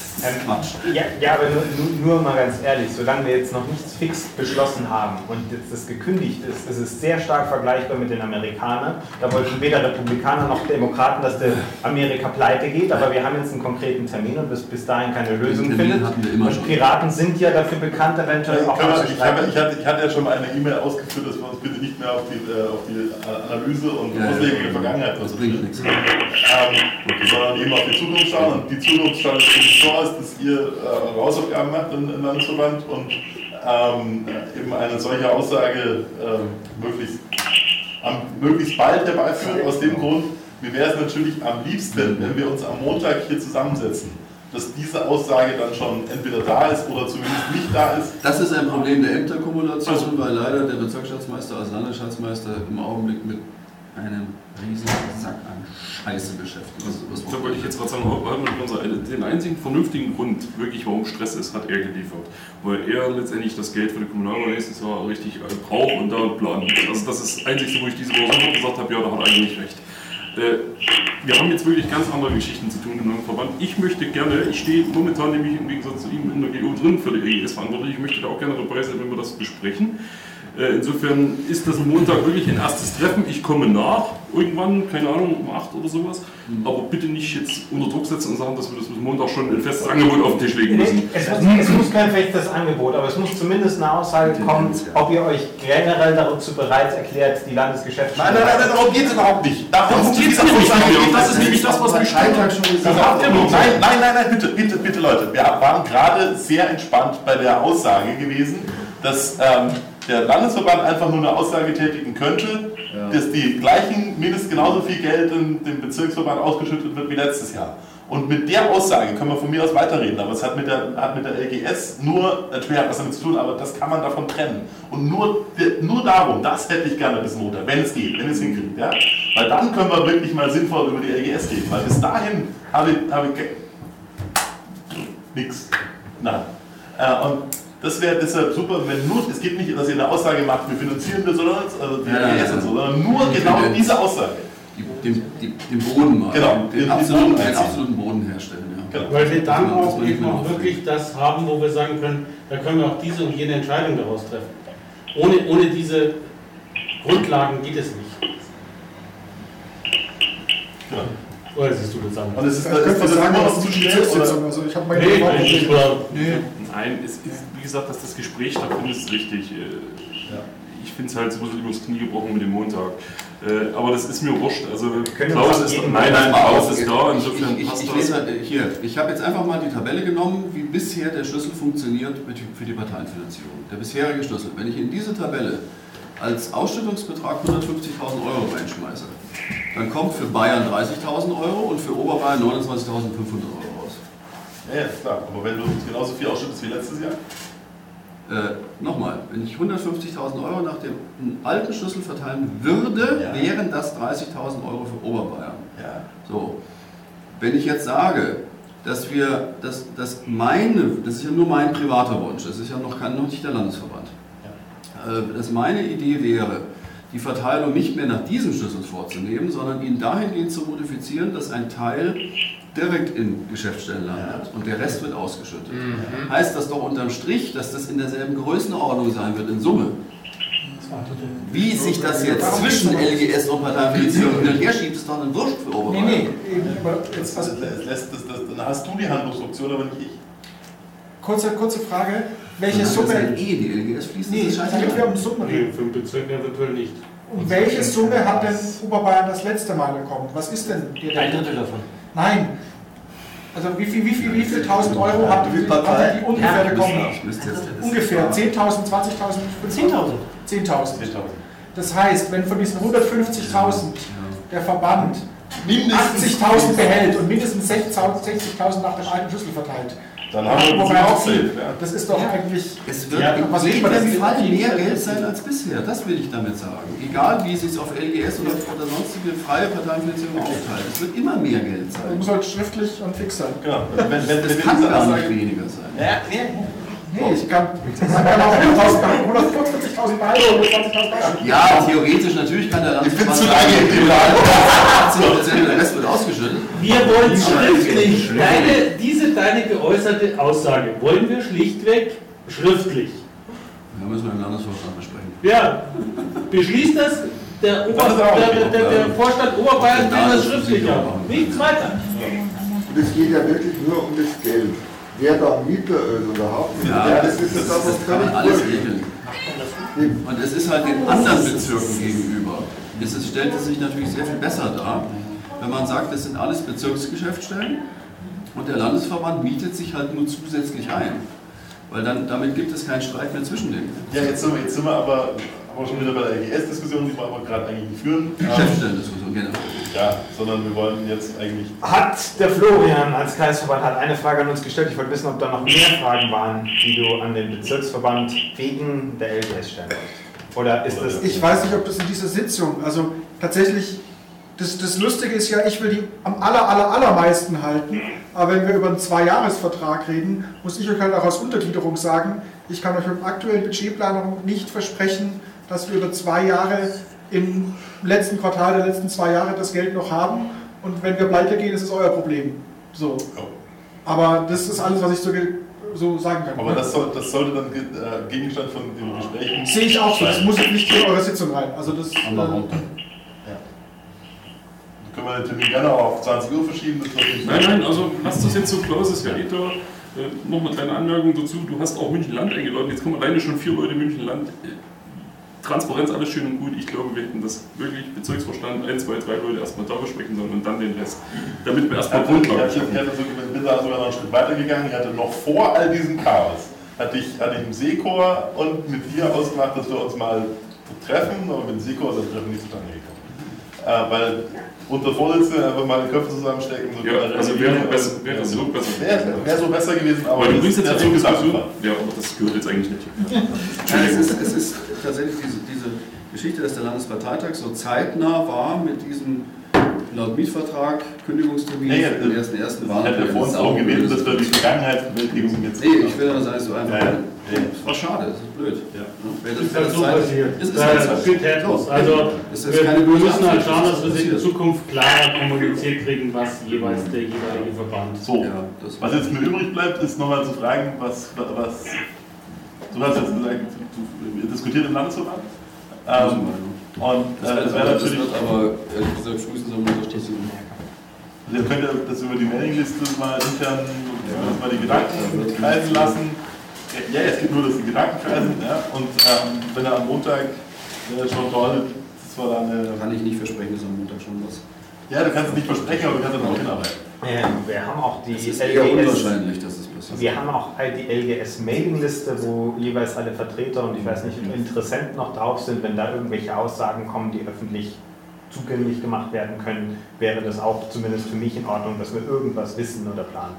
Ähm, ja, ja, aber nur, nur, nur mal ganz ehrlich, solange wir jetzt noch nichts fix beschlossen haben und jetzt das gekündigt ist, ist es sehr stark vergleichbar mit den Amerikanern. Da wollten weder Republikaner noch Demokraten, dass der Amerika pleite geht, aber wir haben jetzt einen konkreten Termin und bis, bis dahin keine Lösung findet. Und Piraten sind ja dafür bekannt, eventuell auch ja, ich, habe, ich, hatte, ich hatte ja schon mal eine E-Mail ausgeführt, dass wir uns bitte nicht mehr auf die, äh, auf die Analyse und ja, Auslegung ja, der Vergangenheit konzentrieren, ähm, sondern eben auf die Zukunft schauen. Und die Zukunft schaut so aus, dass ihr äh, eure Hausaufgaben macht im, im Landesverband und ähm, eben eine solche Aussage äh, möglichst, am, möglichst bald herbeiführt. Aus dem Grund, mir wäre es natürlich am liebsten, wenn wir uns am Montag hier zusammensetzen, dass diese Aussage dann schon entweder da ist oder zumindest nicht da ist. Das ist ein Problem der Ämterkumulation, also, weil leider der Bezirksschatzmeister als Landesschatzmeister im Augenblick mit einem riesen Sack an Scheiße beschäftigt ist. Also, da wollte ich jetzt gerade sagen, den einzigen vernünftigen Grund, wirklich warum Stress ist, hat er geliefert. Weil er letztendlich das Geld für die Kommunalwahl nächstes Jahr richtig braucht und da einen Plan hat. Also das ist das Einzige, wo ich diese Woche noch gesagt habe, ja, da hat er eigentlich recht. Wir haben jetzt wirklich ganz andere Geschichten zu tun im neuen Verband. Ich möchte gerne, ich stehe momentan nämlich im Gegensatz zu ihm in der G O drin für die E G S verantwortlich, ich möchte da auch gerne dabei sein, wenn wir das besprechen. Insofern ist das Montag wirklich ein erstes Treffen. Ich komme nach, irgendwann, keine Ahnung, um acht oder sowas. Aber bitte nicht jetzt unter Druck setzen und sagen, dass wir das bis Montag schon ein festes Angebot auf den Tisch legen müssen. Es muss, es muss kein festes Angebot, aber es muss zumindest eine Aussage kommen, ob ihr euch generell dazu bereit erklärt, die Landesgeschäftsstelle... Nein, nein, nein, darum geht es überhaupt nicht. Darum geht es nicht. Das ist nämlich das, was mich Freitag schon gesagt hat. Nein, nein, nein, nein, bitte, bitte, bitte, Leute. Wir waren gerade sehr entspannt bei der Aussage gewesen, dass ähm, der Landesverband einfach nur eine Aussage tätigen könnte, ja, dass die gleichen, mindestens genauso viel Geld in dem Bezirksverband ausgeschüttet wird wie letztes Jahr. Und mit der Aussage können wir von mir aus weiterreden, aber es hat mit der, hat mit der L G S nur, natürlich hat was damit zu tun, aber das kann man davon trennen. Und nur, nur darum, das hätte ich gerne bis Montag, wenn es geht, wenn es hinkriegt. Ja? Weil dann können wir wirklich mal sinnvoll über die L G S reden, weil bis dahin habe ich, habe ich nichts. Nein. Äh, und das wäre deshalb super, wenn nur, es geht nicht, dass ihr eine Aussage macht, wir finanzieren das oder was, also die L G S und so, sondern nur genau diese Aussage. Den, den, den Boden mal, genau, den, den, absoluten, den absoluten Boden herstellen. Ja. Genau. Weil wir dann genau, auch eben auch wirklich das haben, wo wir sagen können, da können wir auch diese und jene Entscheidung daraus treffen. Ohne, ohne diese Grundlagen geht es nicht. Ja. Oder siehst du das an? Und es ist, das ist das sagen, was zu schnell ist. Also ich habe meine nee, Frage nee, nicht. Nee. Nein, es ist, wie gesagt, dass das Gespräch stattfindet, ist richtig. Ja. Ich finde es halt, es wurde über das Knie gebrochen mit dem Montag. Äh, aber das ist mir wurscht. Also Klaus ist, nein, nein, Klaus ist da, insofern ich, passt ich, ich das. lese halt hier, ich habe jetzt einfach mal die Tabelle genommen, wie bisher der Schlüssel funktioniert für die Parteienfinanzierung. Der bisherige Schlüssel. Wenn ich in diese Tabelle als Ausschüttungsbetrag hundertfünfzigtausend Euro reinschmeiße, dann kommt für Bayern dreißigtausend Euro und für Oberbayern neunundzwanzigtausendfünfhundert Euro raus. Ja, ja, klar. Aber wenn du genauso viel ausschüttest wie letztes Jahr? Äh, Nochmal, wenn ich hundertfünfzigtausend Euro nach dem alten Schlüssel verteilen würde, ja, wären das dreißigtausend Euro für Oberbayern. Ja. So, wenn ich jetzt sage, dass wir, dass, dass meine, das ist ja nur mein privater Wunsch, das ist ja noch, kein, noch nicht der Landesverband, ja, äh, dass meine Idee wäre, die Verteilung nicht mehr nach diesem Schlüssel vorzunehmen, sondern ihn dahingehend zu modifizieren, dass ein Teil direkt in Geschäftsstellen landet, ja, und der Rest wird ausgeschüttet. Mhm. Heißt das doch unterm Strich, dass das in derselben Größenordnung sein wird in Summe. Wie sich das jetzt zwischen L G S und Parteienfinanzierung hin und her schiebt, ist doch ein Wurscht für Oberbayern. Nee, nee, jetzt, also, lässt das, das, dann hast du die Handlungsoption, aber nicht ich. Kurze, kurze Frage, welche das Summe... Das ist eh, die L G S fließt, nee, das ist scheißegal. damit wir um Summen reden. Für den Bezirk eventuell nicht. Und welche Summe hat denn Oberbayern das letzte Mal bekommen? Was ist denn... Ein Drittel davon. Nein. Also wie viel, wie viel, wie viel tausend Euro hat die, hat die ungefähr bekommen? Ungefähr zehntausend, zwanzigtausend, zehntausend. zehntausend. Das heißt, wenn von diesen hundertfünfzigtausend der Verband achtzigtausend behält und mindestens sechzigtausend nach dem alten Schlüssel verteilt, dann haben wir wobei auch viel. Das ist doch eigentlich... Es wird ja, was in jedem Fall mehr Geld sein als bisher, das will ich damit sagen. Egal wie es sich auf L G S oder, oder sonstige freie Parteienfinanzierung aufteilt, es wird immer mehr Geld sein. Das muss halt schriftlich und fix sein. Genau. Wenn, wenn, das wenn kann gar nicht weniger sein. Ja, nee, nee, ich kann, man kann auch hundertvierzigtausend behalten oder hundertzwanzigtausend behalten. Ja, theoretisch natürlich kann der Landesverband achtzig Prozent der Rest wird ausgeschüttet. Wir wollen schriftlich, deine, diese deine geäußerte Aussage wollen wir schlichtweg schriftlich. Da müssen wir im Landesvorstand besprechen. Ja, beschließt das der, Ober, der, der, der, der Vorstand Oberbayern, will das schriftlich haben. Nichts weiter. Und es geht ja wirklich nur um das Geld. Wer da Mieter ist oder Hauptmieter, ja, das ist das, das, das, das kann man alles regeln. Und es ist halt den anderen Bezirken gegenüber. Es ist, stellt es sich natürlich sehr viel besser dar, wenn man sagt, das sind alles Bezirksgeschäftsstellen und der Landesverband mietet sich halt nur zusätzlich ein. Weil dann, damit gibt es keinen Streit mehr zwischen denen. Ja, jetzt sind wir, jetzt sind wir aber, aber schon wieder bei der L G S-Diskussion, die wir aber gerade eigentlich nicht führen. Geschäftsstellendiskussion, genau. Ja, sondern wir wollen jetzt eigentlich... Hat der Florian als Kreisverband hat eine Frage an uns gestellt. Ich wollte wissen, ob da noch mehr Fragen waren, die du an den Bezirksverband wegen der L G S stellen wolltest. Oder ist das... Ich weiß nicht, ob das in dieser Sitzung, also tatsächlich, das, das Lustige ist ja, ich will die am aller, aller, allermeisten halten, aber wenn wir über einen Zwei-Jahres-Vertrag reden, muss ich euch halt auch aus Untergliederung sagen, ich kann euch mit der aktuellen Budgetplanung nicht versprechen, dass wir über zwei Jahre im letzten Quartal der letzten zwei Jahre das Geld noch haben und wenn wir pleite gehen, ist es euer Problem. So. Aber das ist alles, was ich so, so sagen kann. Aber das, soll, das sollte dann äh, Gegenstand von den Gesprächen... Sehe ich auch so, das muss nicht in eure Sitzung rein. Also das, äh, können wir den Termin gerne auch auf zwanzig Uhr verschieben. Das nicht nein, nein, also lasst das jetzt so close, ist ja eh da. Äh, noch eine kleine Anmerkung dazu, du hast auch München-Land eingeladen, jetzt kommen alleine schon vier Leute München-Land. Transparenz, alles schön und gut. Ich glaube, wir hätten das wirklich Bezirksvorstand, ein, zwei, drei Leute erstmal da besprechen sollen und dann den Rest. Damit wir erstmal Grundlage Ich bin da sogar noch einen Schritt weiter gegangen. Ich hatte noch vor all diesem Chaos, hatte ich, hatte ich im Seekor und mit dir ausgemacht, dass wir uns mal treffen, aber mit dem Seekor ist das Treffen nicht zustande gekommen. Äh, weil unter Vorsitzende einfach mal die Köpfe zusammenstecken. So ja, also wäre, besser, wäre so besser. Wäre wär so besser gewesen, aber weil du bringst jetzt das so gesagt. Ja, aber das gehört jetzt eigentlich nicht. Ja. Es, ist, es ist tatsächlich diese, diese Geschichte, dass der Landesparteitag so zeitnah war mit diesem laut Mietvertrag Kündigungstermin nee, für den ersten ersten Wahl. Ich hätte ja vor uns auch gewählt, dass wir die Vergangenheitsbewältigung jetzt... Nee, ich will das alles so einfach... Ja, ja. Das war schade, das ist blöd. Ja. Wenn das, das, das so passiert. Ist, ist da halt steht etwas. Also ist wir, keine wir müssen halt Absicht, schauen, dass wir das in Zukunft klarer kommuniziert kriegen, was jeweils der jeweilige Verband... So, ja, das was jetzt mir übrig bleibt, ist nochmal zu fragen, was... was du hast jetzt gesagt, du, du diskutiert im Landesverband. Ähm, und das, äh, das wäre natürlich... Das wird aber ehrlich gesagt frühestens am Unterstützung. Ihr könnt ja das über die Mailingliste mal intern ja. mal die Gedanken kreisen lassen. Ja, es gibt nur, dass die Gedanken kreisen. Ja. Und ähm, wenn er am Montag äh, schon toll, das war dann eine... Kann ich nicht versprechen, dass am Montag schon was... Ja, du kannst es nicht versprechen, aber du kannst dann auch hinarbeiten. Ja, wir haben auch die es ist L G S, eher unwahrscheinlich, dass es passiert. Wir haben auch die L G S-Mailingliste, wo jeweils alle Vertreter und ich weiß nicht, Interessenten noch drauf sind. Wenn da irgendwelche Aussagen kommen, die öffentlich zugänglich gemacht werden können, wäre das auch zumindest für mich in Ordnung, dass wir irgendwas wissen oder planen.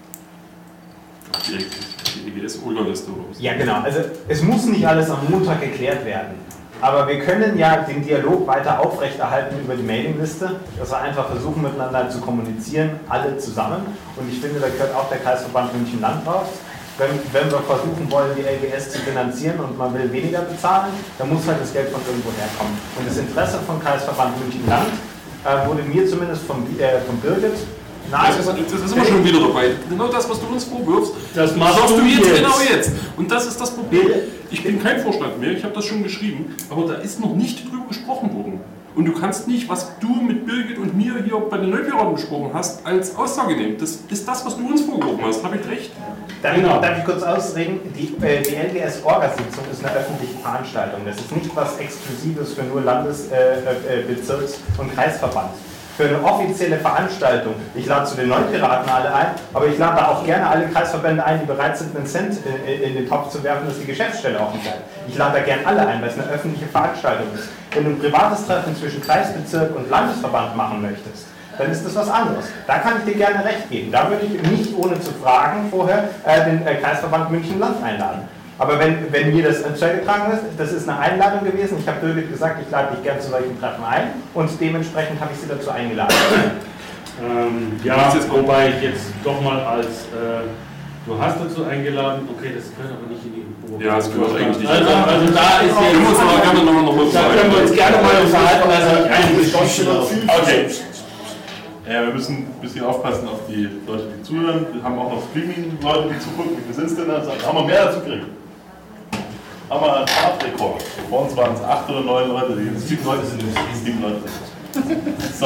Die L G S-Urliste oder was? Ja, genau. Also es muss nicht alles am Montag geklärt werden. Aber wir können ja den Dialog weiter aufrechterhalten über die Mailingliste, dass wir einfach versuchen, miteinander zu kommunizieren, alle zusammen. Und ich finde, da gehört auch der Kreisverband München-Land raus. Wenn, wenn wir versuchen wollen, die L G S zu finanzieren und man will weniger bezahlen, dann muss halt das Geld von irgendwo herkommen. Und das Interesse von Kreisverband München-Land äh, wurde mir zumindest von, äh, von Birgit Das ist, das ist immer schon wieder dabei. Genau das, was du uns vorwirfst, das machst du jetzt, jetzt genau jetzt. Und das ist das Problem. Ich bin kein Vorstand mehr, ich habe das schon geschrieben, aber da ist noch nicht drüber gesprochen worden. Und du kannst nicht, was du mit Birgit und mir hier bei den Neupiraten besprochen hast, als Aussage nehmen. Das ist das, was du uns vorgeworfen hast. Habe ich recht? Darf, genau. darf ich kurz ausreden? Die, äh, die L G S-Orga-Sitzung ist eine öffentliche Veranstaltung. Das ist nicht was Exklusives für nur Landes-, äh, äh, Bezirks- und Kreisverband. Für eine offizielle Veranstaltung. Ich lade zu den Neupiraten alle ein, aber ich lade da auch gerne alle Kreisverbände ein, die bereit sind, einen Cent in, in den Topf zu werfen, dass die Geschäftsstelle offen bleibt. Ich lade da gerne alle ein, weil es eine öffentliche Veranstaltung ist. Wenn du ein privates Treffen zwischen Kreisbezirk und Landesverband machen möchtest, dann ist das was anderes. Da kann ich dir gerne recht geben. Da würde ich nicht ohne zu fragen vorher äh, den äh, Kreisverband München-Land einladen. Aber wenn, wenn mir das ans Zeug getragen ist, das ist eine Einladung gewesen. Ich habe Birgit gesagt, ich lade dich gerne zu solchen Treffen ein und dementsprechend habe ich sie dazu eingeladen. Ähm, ja, wobei ich jetzt doch mal als, äh, du hast dazu eingeladen, okay, das gehört aber nicht in die Info. Ja, das gehört eigentlich nicht. Also, also da ist jetzt... Können wir uns aber gerne nochmal noch mal Da können wir uns gerne mal unterhalten, also eigentlich... Okay. Ja, wir müssen ein bisschen aufpassen auf die Leute, die zuhören. Wir haben auch noch Streaming-Leute, die zugucken. Wie viel sind es denn? Also haben wir mehr dazu gekriegt? Haben wir einen Fahrtrekord. Vor uns waren es acht oder neun Leute. Die sieben Leute sind es. Sieben Leute. So.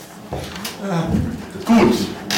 Gut.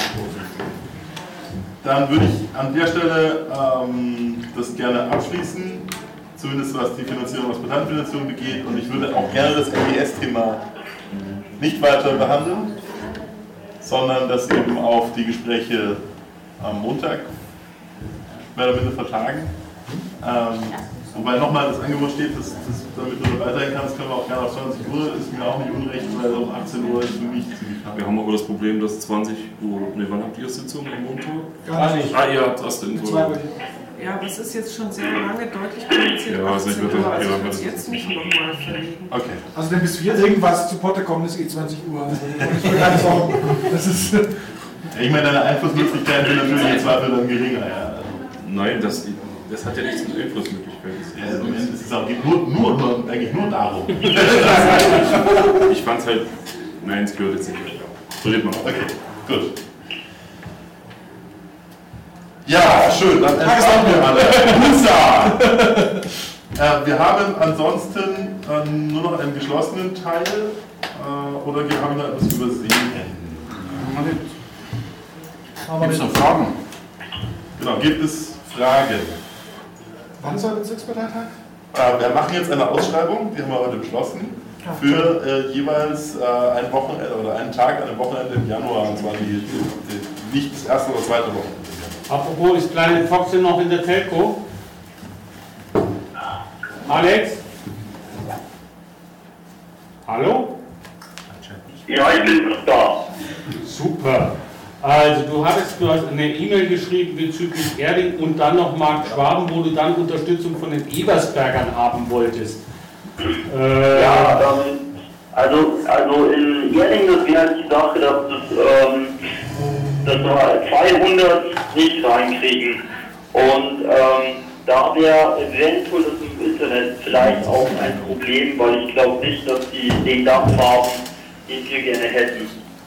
Dann würde ich an der Stelle ähm, das gerne abschließen. Zumindest was die Finanzierung aus Parteienfinanzierung begeht. Und ich würde auch gerne das L G S-Thema nicht weiter behandeln, sondern das eben auf die Gespräche am Montag mehr oder minder vertagen. Ähm, wobei nochmal das Angebot steht, dass, dass damit du weiterhin kannst, können wir auch gerne auf zwanzig Uhr, ist mir auch nicht unrecht, weil um achtzehn Uhr ist für mich ziemlich knapp. Wir haben aber das Problem, dass zwanzig Uhr, ne, wann habt ihr Sitzung am Montag? Gar nicht. Ah, ihr habt das denn so. Ja, aber es ist jetzt schon sehr lange deutlich kommuniziert. Ja, also ich würde also ja, ich würde es jetzt nicht nochmal verlegen. Okay. Also denn bis wir irgendwas zu Potte kommen, ist eh zwanzig Uhr. Also ich will gar nicht sagen, das ist... Ich meine, deine Einflussmöglichkeiten sind natürlich im Zweifel dann geringer. Ja. Nein, das, das hat ja nichts mit Einflussmöglichkeiten. Ja, also es ist auch nur, nur, nur, eigentlich nur darum. Ich fand es halt, nein, es gehört jetzt nicht. So redet man auch. Okay, gut. Ja, schön, dann entfangen wir alle. Husa! äh, wir haben ansonsten äh, nur noch einen geschlossenen Teil äh, oder wir haben da etwas übersehen. Gibt es noch Fragen? Genau, gibt es Fragen? Wann ist der Bezirksparteitag? Äh, wir machen jetzt eine Ausschreibung, die haben wir heute beschlossen, für äh, jeweils äh, ein Wochenende oder einen Tag an einem Wochenende im Januar, und zwar die, die, die, nicht das erste oder zweite Wochenende. Apropos, ist kleine Foxy noch in der Telco? Alex? Hallo? Ja, ich bin da. Super. Also du hattest du hast eine E-Mail geschrieben bezüglich Erding und dann noch Markt Schwaben, wo du dann Unterstützung von den Ebersbergern haben wolltest. Äh, ja, ähm, also, also in Erding, das wäre die Sache, dass, das, ähm, dass wir zweihundert nicht reinkriegen. Und ähm, da wäre eventuell das im Internet vielleicht auch ein Problem, weil ich glaube nicht, dass die den Dachfarben, den wir gerne hätten.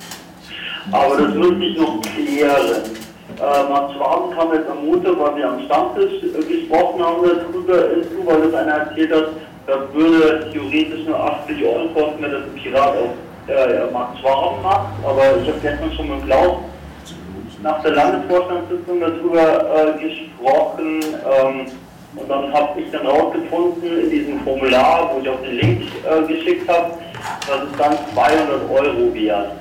Aber das müsste ich noch klären. Äh, Max Schwaben kam jetzt am Montag, weil wir am Stammtisch äh, gesprochen haben darüber, dazu, weil das einer erzählt hat, das würde theoretisch nur achtzig Euro kosten, wenn das ein Pirat auf äh, Max Schwaben macht. Aber ich habe gestern schon mit Klaus nach der Landesvorstandssitzung darüber äh, gesprochen. Ähm, und dann habe ich dann rausgefunden in diesem Formular, wo ich auch den Link äh, geschickt habe, dass es dann zweihundert Euro wert.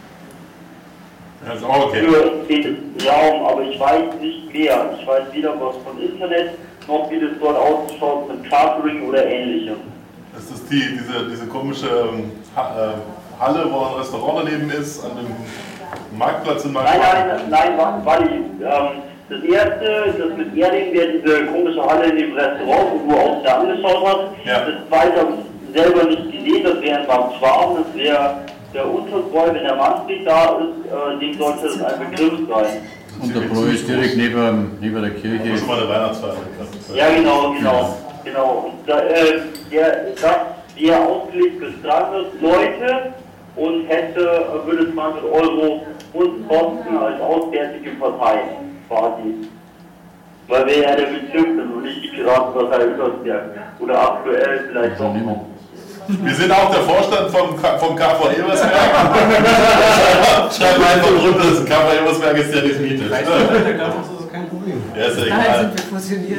Das ist auch okay. Für den Raum, aber ich weiß nicht mehr. Ich weiß weder was von Internet, noch wie das dort ausschaut mit Catering oder ähnlichem. Das ist die, diese, diese komische ähm, ha äh, Halle, wo ein Restaurant daneben ist, an dem Marktplatz in Nein, nein, nein, nein, warte, ähm, das erste, das mit Erding wäre diese komische Halle in dem Restaurant, wo du auch da angeschaut hast. Ja. Das zweite habe ich selber nicht gesehen, das wäre in Bad Schwaben, das wäre der Unterbräu, wenn der Manfred da ist, äh, dem sollte es ein Begriff sein. Und der Bräu ist direkt neben, neben der Kirche. Das schon mal eine Weihnachtsfeier. Ja, genau, genau, genau. Und da, äh, der, das wäre ausgelegt für dreihundert Leute und hätte, würde zweihundert Euro uns kosten als auswärtige Partei, quasi. Weil wir ja der Bezirk sind und nicht die Piratenpartei Übersberg. Oder aktuell vielleicht doch noch. Wir sind auch der Vorstand vom, vom K V Ebersberg. Schreibt mal einfach runter, das K V Ebersberg ist ja nicht Miete. Das ist kein Problem. Ja, ist ja Daher egal. sind wir fusioniert.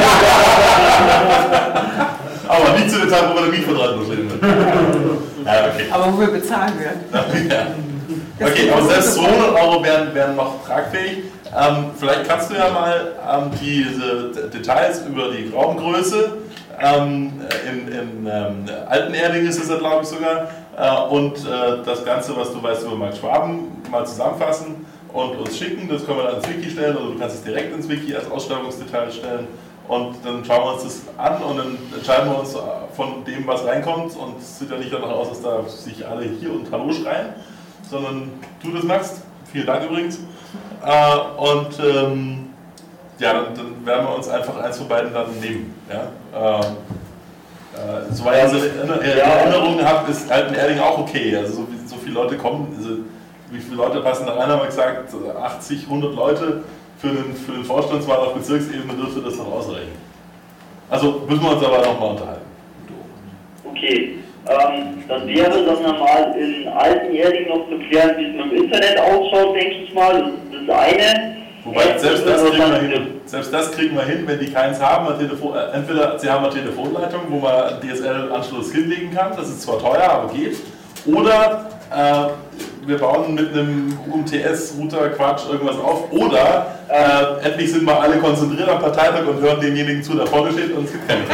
Aber nicht zu der Zeit, wo wir der Mietvertrag bestehen wird. Ja, okay. Aber wo wir bezahlen werden. Ja. Okay, aber selbst zweihundert Euro wären, wären noch tragfähig. Ähm, vielleicht kannst du ja mal ähm, diese Details über die Raumgröße, ähm, in, in ähm, Altenerding ist es ja, glaube ich, sogar, äh, und äh, das Ganze, was du weißt über Max Schwaben, mal zusammenfassen und uns schicken. Das können wir dann ins Wiki stellen oder du kannst es direkt ins Wiki als Ausstellungsdetail stellen. Und dann schauen wir uns das an und dann entscheiden wir uns von dem, was reinkommt. Und es sieht ja nicht danach aus, dass da sich alle hier und Hallo schreien, sondern du das machst. Vielen Dank übrigens. Äh, und ähm, ja, dann, dann werden wir uns einfach eins von beiden dann nehmen. Ja? Äh, äh, soweit ich also Erinnerungen habe, ist Altenerding auch okay. Also so, so viele Leute kommen. Also wie viele Leute passen da rein, haben wir gesagt, achtzig, hundert Leute für den, für den Vorstandswahl auf Bezirksebene dürfte das noch ausreichen. Also müssen wir uns aber nochmal unterhalten. Okay, ähm, dann wäre das nochmal in Altenjährigen noch zu klären, wie es mit dem Internet ausschaut, denke ich mal. Das ist das eine. Wobei, selbst das, kriegen wir hin, selbst das kriegen wir hin, wenn die keins haben. Ein Telefon, äh, entweder sie haben eine Telefonleitung, wo man einen D S L-Anschluss hinlegen kann, das ist zwar teuer, aber geht. Oder äh, wir bauen mit einem U M T S-Router Quatsch irgendwas auf. Oder äh, endlich sind wir alle konzentriert am Parteitag und hören denjenigen zu, der vorne steht und es gibt keine.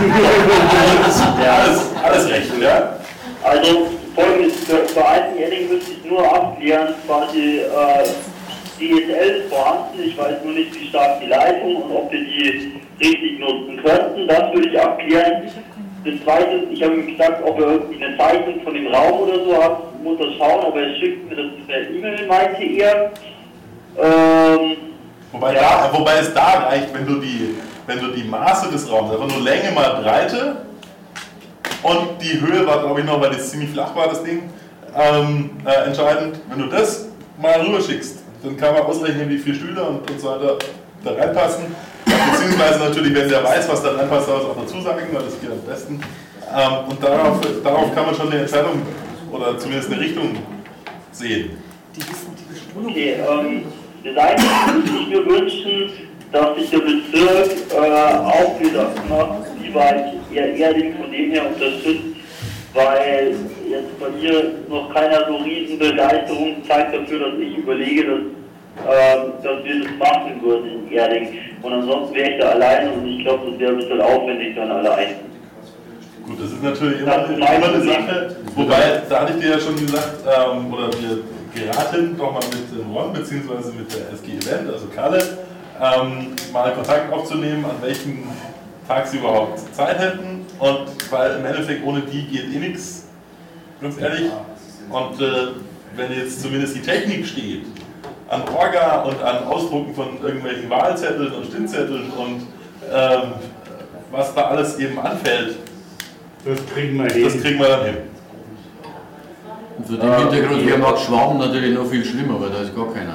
alles, alles recht, ja? Also folgendes, für, für Altenjährigen müsste ich nur abklären, quasi äh, D S L ist vorhanden, ich weiß nur nicht, wie stark die Leitung und ob wir die richtig nutzen könnten, das würde ich abklären. Das zweite ist, ich habe ihm gesagt, ob er irgendwie eine Zeichnung von dem Raum oder so hat, muss er schauen, aber er schickt mir das per E-Mail, meinte er. Ähm, wobei, ja. da, wobei es da reicht, wenn du die, wenn du die Maße des Raums, einfach nur Länge mal Breite und die Höhe war, glaube ich, noch, weil das ziemlich flach war, das Ding, ähm, äh, entscheidend. Wenn du das mal rüber schickst, dann kann man ausrechnen, wie viele Stühle und, und so weiter da reinpassen. Beziehungsweise natürlich, wenn der weiß, was da reinpasst, auch dazu sagen, weil das geht am besten. Ähm, und darauf, darauf kann man schon eine Entscheidung oder zumindest eine Richtung sehen. Okay, ähm, das eine würde ich mir wünschen, dass sich der Bezirk äh, auch wieder macht, wie weit er Erding von dem her unterstützt, weil jetzt bei mir noch keiner so riesen Begeisterung zeigt dafür, dass ich überlege, dass, äh, dass wir das machen würden in Erding. Und ansonsten wäre ich da alleine und ich glaube, das wäre ein bisschen aufwendig dann allein. Gut, das ist natürlich immer, immer eine Sache, wobei, da hatte ich dir ja schon gesagt, ähm, oder wir geraten doch mal mit dem Ron, beziehungsweise mit der S G Event, also Kalle, ähm, mal Kontakt aufzunehmen, an welchem Tag sie überhaupt Zeit hätten. Und weil im Endeffekt ohne die geht eh nichts, ganz ehrlich. Und äh, wenn jetzt zumindest die Technik steht, an Orga und an Ausdrucken von irgendwelchen Wahlzetteln und Stimmzetteln und ähm, was da alles eben anfällt, das kriegen wir hin. Das kriegen wir dann hin. Und vor dem Hintergrund wäre Max Schwaben natürlich noch viel schlimmer, weil da ist gar keiner.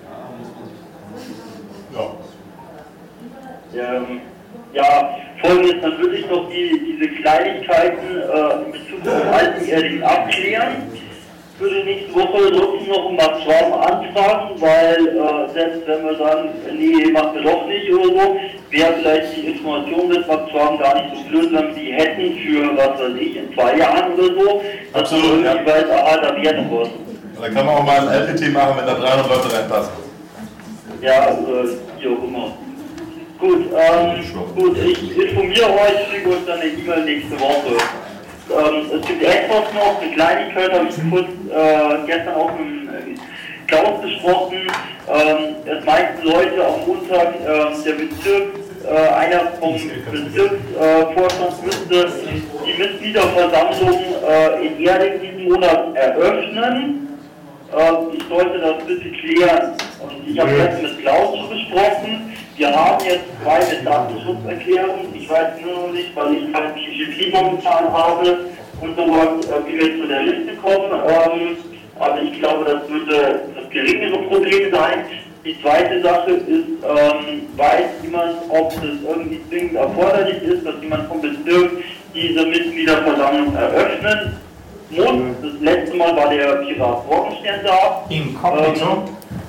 Ja. Ähm, ja, folgendes, dann würde ich noch die, diese Kleinigkeiten äh, in Bezug auf Altenjährigen abklären. Ich würde nächste Woche trotzdem noch um Max Schwaben anfragen, weil äh, selbst wenn wir sagen, nee, machen wir doch nicht oder so, wäre vielleicht die Information des Max Schwaben gar nicht so blöd, wenn wir die hätten für, was weiß ich, in zwei Jahren oder so. Dass man irgendwie ja. weiß, aha, da wäre noch was. Da kann man auch mal ein L P T machen, wenn da dreihundert Leute reinpassen. Ja, äh, wie auch immer. Gut, ähm, gut, ich informiere euch, schicke euch dann eine E-Mail nächste Woche. Ähm, es gibt etwas noch, eine Kleinigkeit habe ich kurz äh, gestern auch mit äh, Klaus besprochen. Ähm, es meinten Leute am Montag, äh, der Bezirk, äh, einer vom Bezirksvorstand äh, müsste die Mitgliederversammlung äh, in Erding diesen Monat eröffnen. Äh, ich sollte das bitte klären. Und ich habe jetzt mit Klaus schon besprochen. Wir haben jetzt zwei mit Datenschutzerklärungen. Ich weiß nur noch nicht, weil ich kein P G P momentan habe und so was, wie wir zu der Liste kommen. Ähm, aber ich glaube, das würde das geringere Problem sein. Die zweite Sache ist, ähm, weiß jemand, ob es irgendwie zwingend erforderlich ist, dass jemand vom Bezirk diese Mitgliederversammlung eröffnen muss. Das letzte Mal war der Pirat Morgenstern da. Inkognito. Ähm,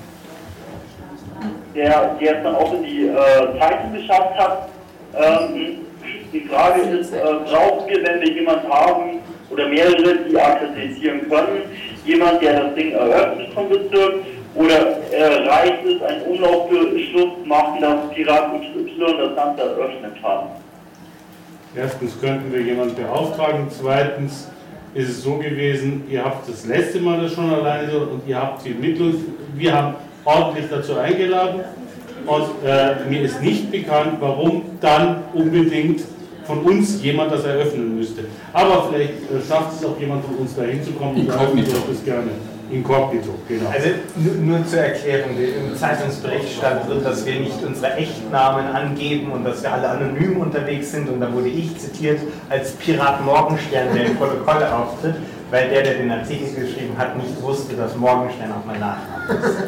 Der, der es dann auch in die äh, Zeitung geschafft hat. Ähm, die Frage ist, äh, brauchen wir, wenn wir jemanden haben oder mehrere, die akkreditieren können, jemand, der das Ding eröffnet vom Bezirk, oder äh, reicht es, einen Umlaufbeschluss machen, dass Pirat X Y das Ganze eröffnet hat? Erstens könnten wir jemanden beauftragen, zweitens ist es so gewesen, ihr habt das letzte Mal das schon alleine so und ihr habt die Mittel, wir haben ordentlich dazu eingeladen und äh, mir ist nicht bekannt, warum dann unbedingt von uns jemand das eröffnen müsste. Aber vielleicht äh, schafft es auch jemand von uns da hinzukommen. Inkognito. Das gerne. Inkognito, genau. Also nur, nur zur Erklärung, im Zeitungsbericht stand drin, dass wir nicht unsere Echtnamen angeben und dass wir alle anonym unterwegs sind und da wurde ich zitiert als Pirat Morgenstern, der im Protokoll auftritt. weil der, der den Artikel geschrieben hat, nicht wusste, dass Morgenstern auch mein Nachname ist.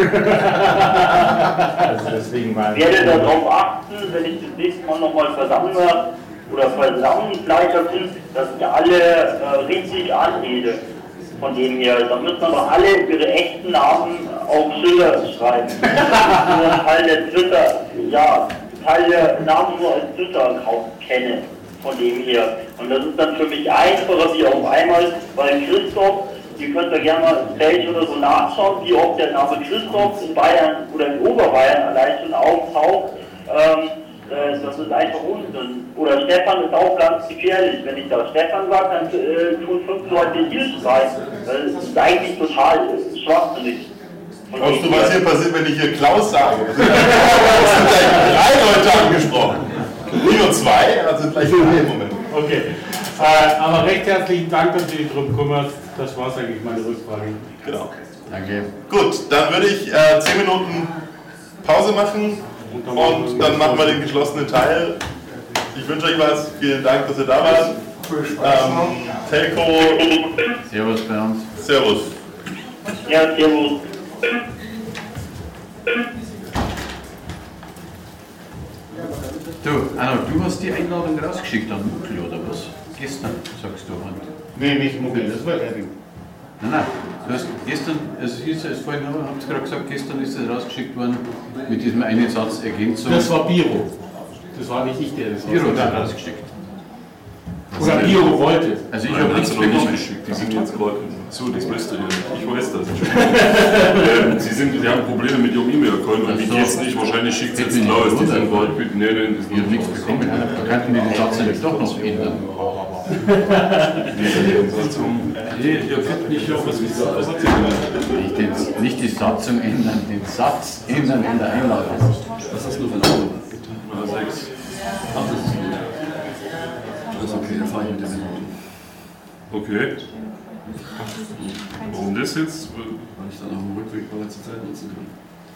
Also deswegen war Ich werde darauf achten, wenn ich das nächste Mal nochmal Versammler oder Versammlungsleiter bin, dass ich alle äh, richtig anrede von denen hier. Da müssen aber alle ihre echten Namen auf Schilder schreiben. Nur ein Teil der Twitter, ja, Teil der Namen nur als Twitter-Account kenne von dem hier. Und das ist dann für mich einfacher wie auf einmal, weil Christoph, ihr könnt ja gerne mal im Page oder so nachschauen, wie oft der Name Christoph in Bayern oder in Oberbayern allein schon auftaucht. Ähm, äh, das ist einfach Unsinn. Oder Stefan ist auch ganz gefährlich. Wenn ich da Stefan sage, dann äh, tun fünf Leute hier schreien. Das ist eigentlich total äh, schwachsinnig. Glaubst du, was hier passiert, wenn ich hier Klaus sage? Es sind gleich drei Leute angesprochen. Nicht nur zwei, also gleich drei im Moment. Okay. Äh, aber recht herzlichen Dank, dass du dich darum kümmerst. Das war es eigentlich meine Rückfrage. Genau. Danke. Gut, dann würde ich äh, zehn Minuten Pause machen und dann machen wir den geschlossenen Teil. Ich wünsche euch was. Vielen Dank, dass ihr da wart. Ähm, Telco. Servus Bernd. Servus. Ja, servus. Du, Arno, du hast die Einladung rausgeschickt an Muckel oder was? Gestern, sagst du. Nee, nicht Muckel, das war Erwin. Nein, nein, du hast gestern, also hieß es vorhin, habt ihr gerade gesagt, gestern ist es rausgeschickt worden mit diesem einen Satz Ergänzung. Das war Biro. Das war nicht ich, der das Biro hat das rausgeschickt. Oder Biro wollte. Also ich habe nichts noch nicht bekommen. geschickt. Die sind jetzt gerade so, das wisst ihr ja nicht. Ich weiß das. ähm, sie, sind, sie haben Probleme mit ihrem E-Mail-Account und wie geht's nicht? Wahrscheinlich schickt sie jetzt raus. Die sind gerade mit. Nee, nee, das ich habe nichts bekommen. Da könnten wir den Satz nämlich doch noch ändern. Nee, ihr könnt nicht auf was ich sage. Nicht, den, nicht die Satzung ändern, den Satz ändern in der Einladung. Was hast du für eine Ahnung? Na, sechs. Ach, das ist gut. Das ist okay, dann fahre ich mit der Minute. Okay. Warum das jetzt? Weil ich dann auf dem Rückweg bereits die Zeit nutzen kann.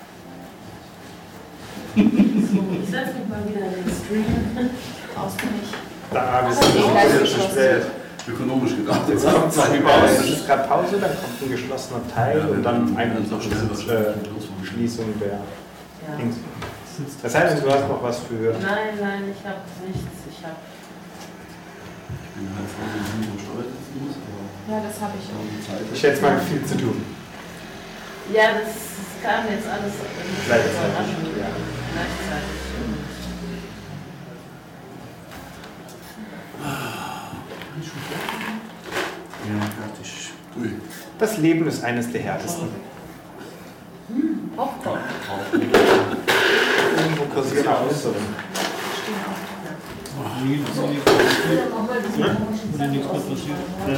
Ich setze mich mal wieder in den Stream. Ausgleich. Da bist du schon zu spät. Ökonomisch gedacht. Jetzt kommt zwei Pause. Das ist gerade Pause, dann kommt ein geschlossener Teil und dann eine äh, Schließung der Dings. Das heißt, du hast noch was für. Nein, nein, ich habe nichts. Ich habe. Ich bin halt froh, wenn ich nicht am Steuer sitzen muss, aber. Ja, das habe ich auch. Ich schätze mal viel zu tun. Ja, das kam jetzt alles Gleichzeitig. Ja. Gleichzeitig. Ja, fertig. Ui. Das Leben ist eines der härtesten. Hm, Popcorn. Irgendwo kursieren Äußerungen. Steht auch. Nichts passiert.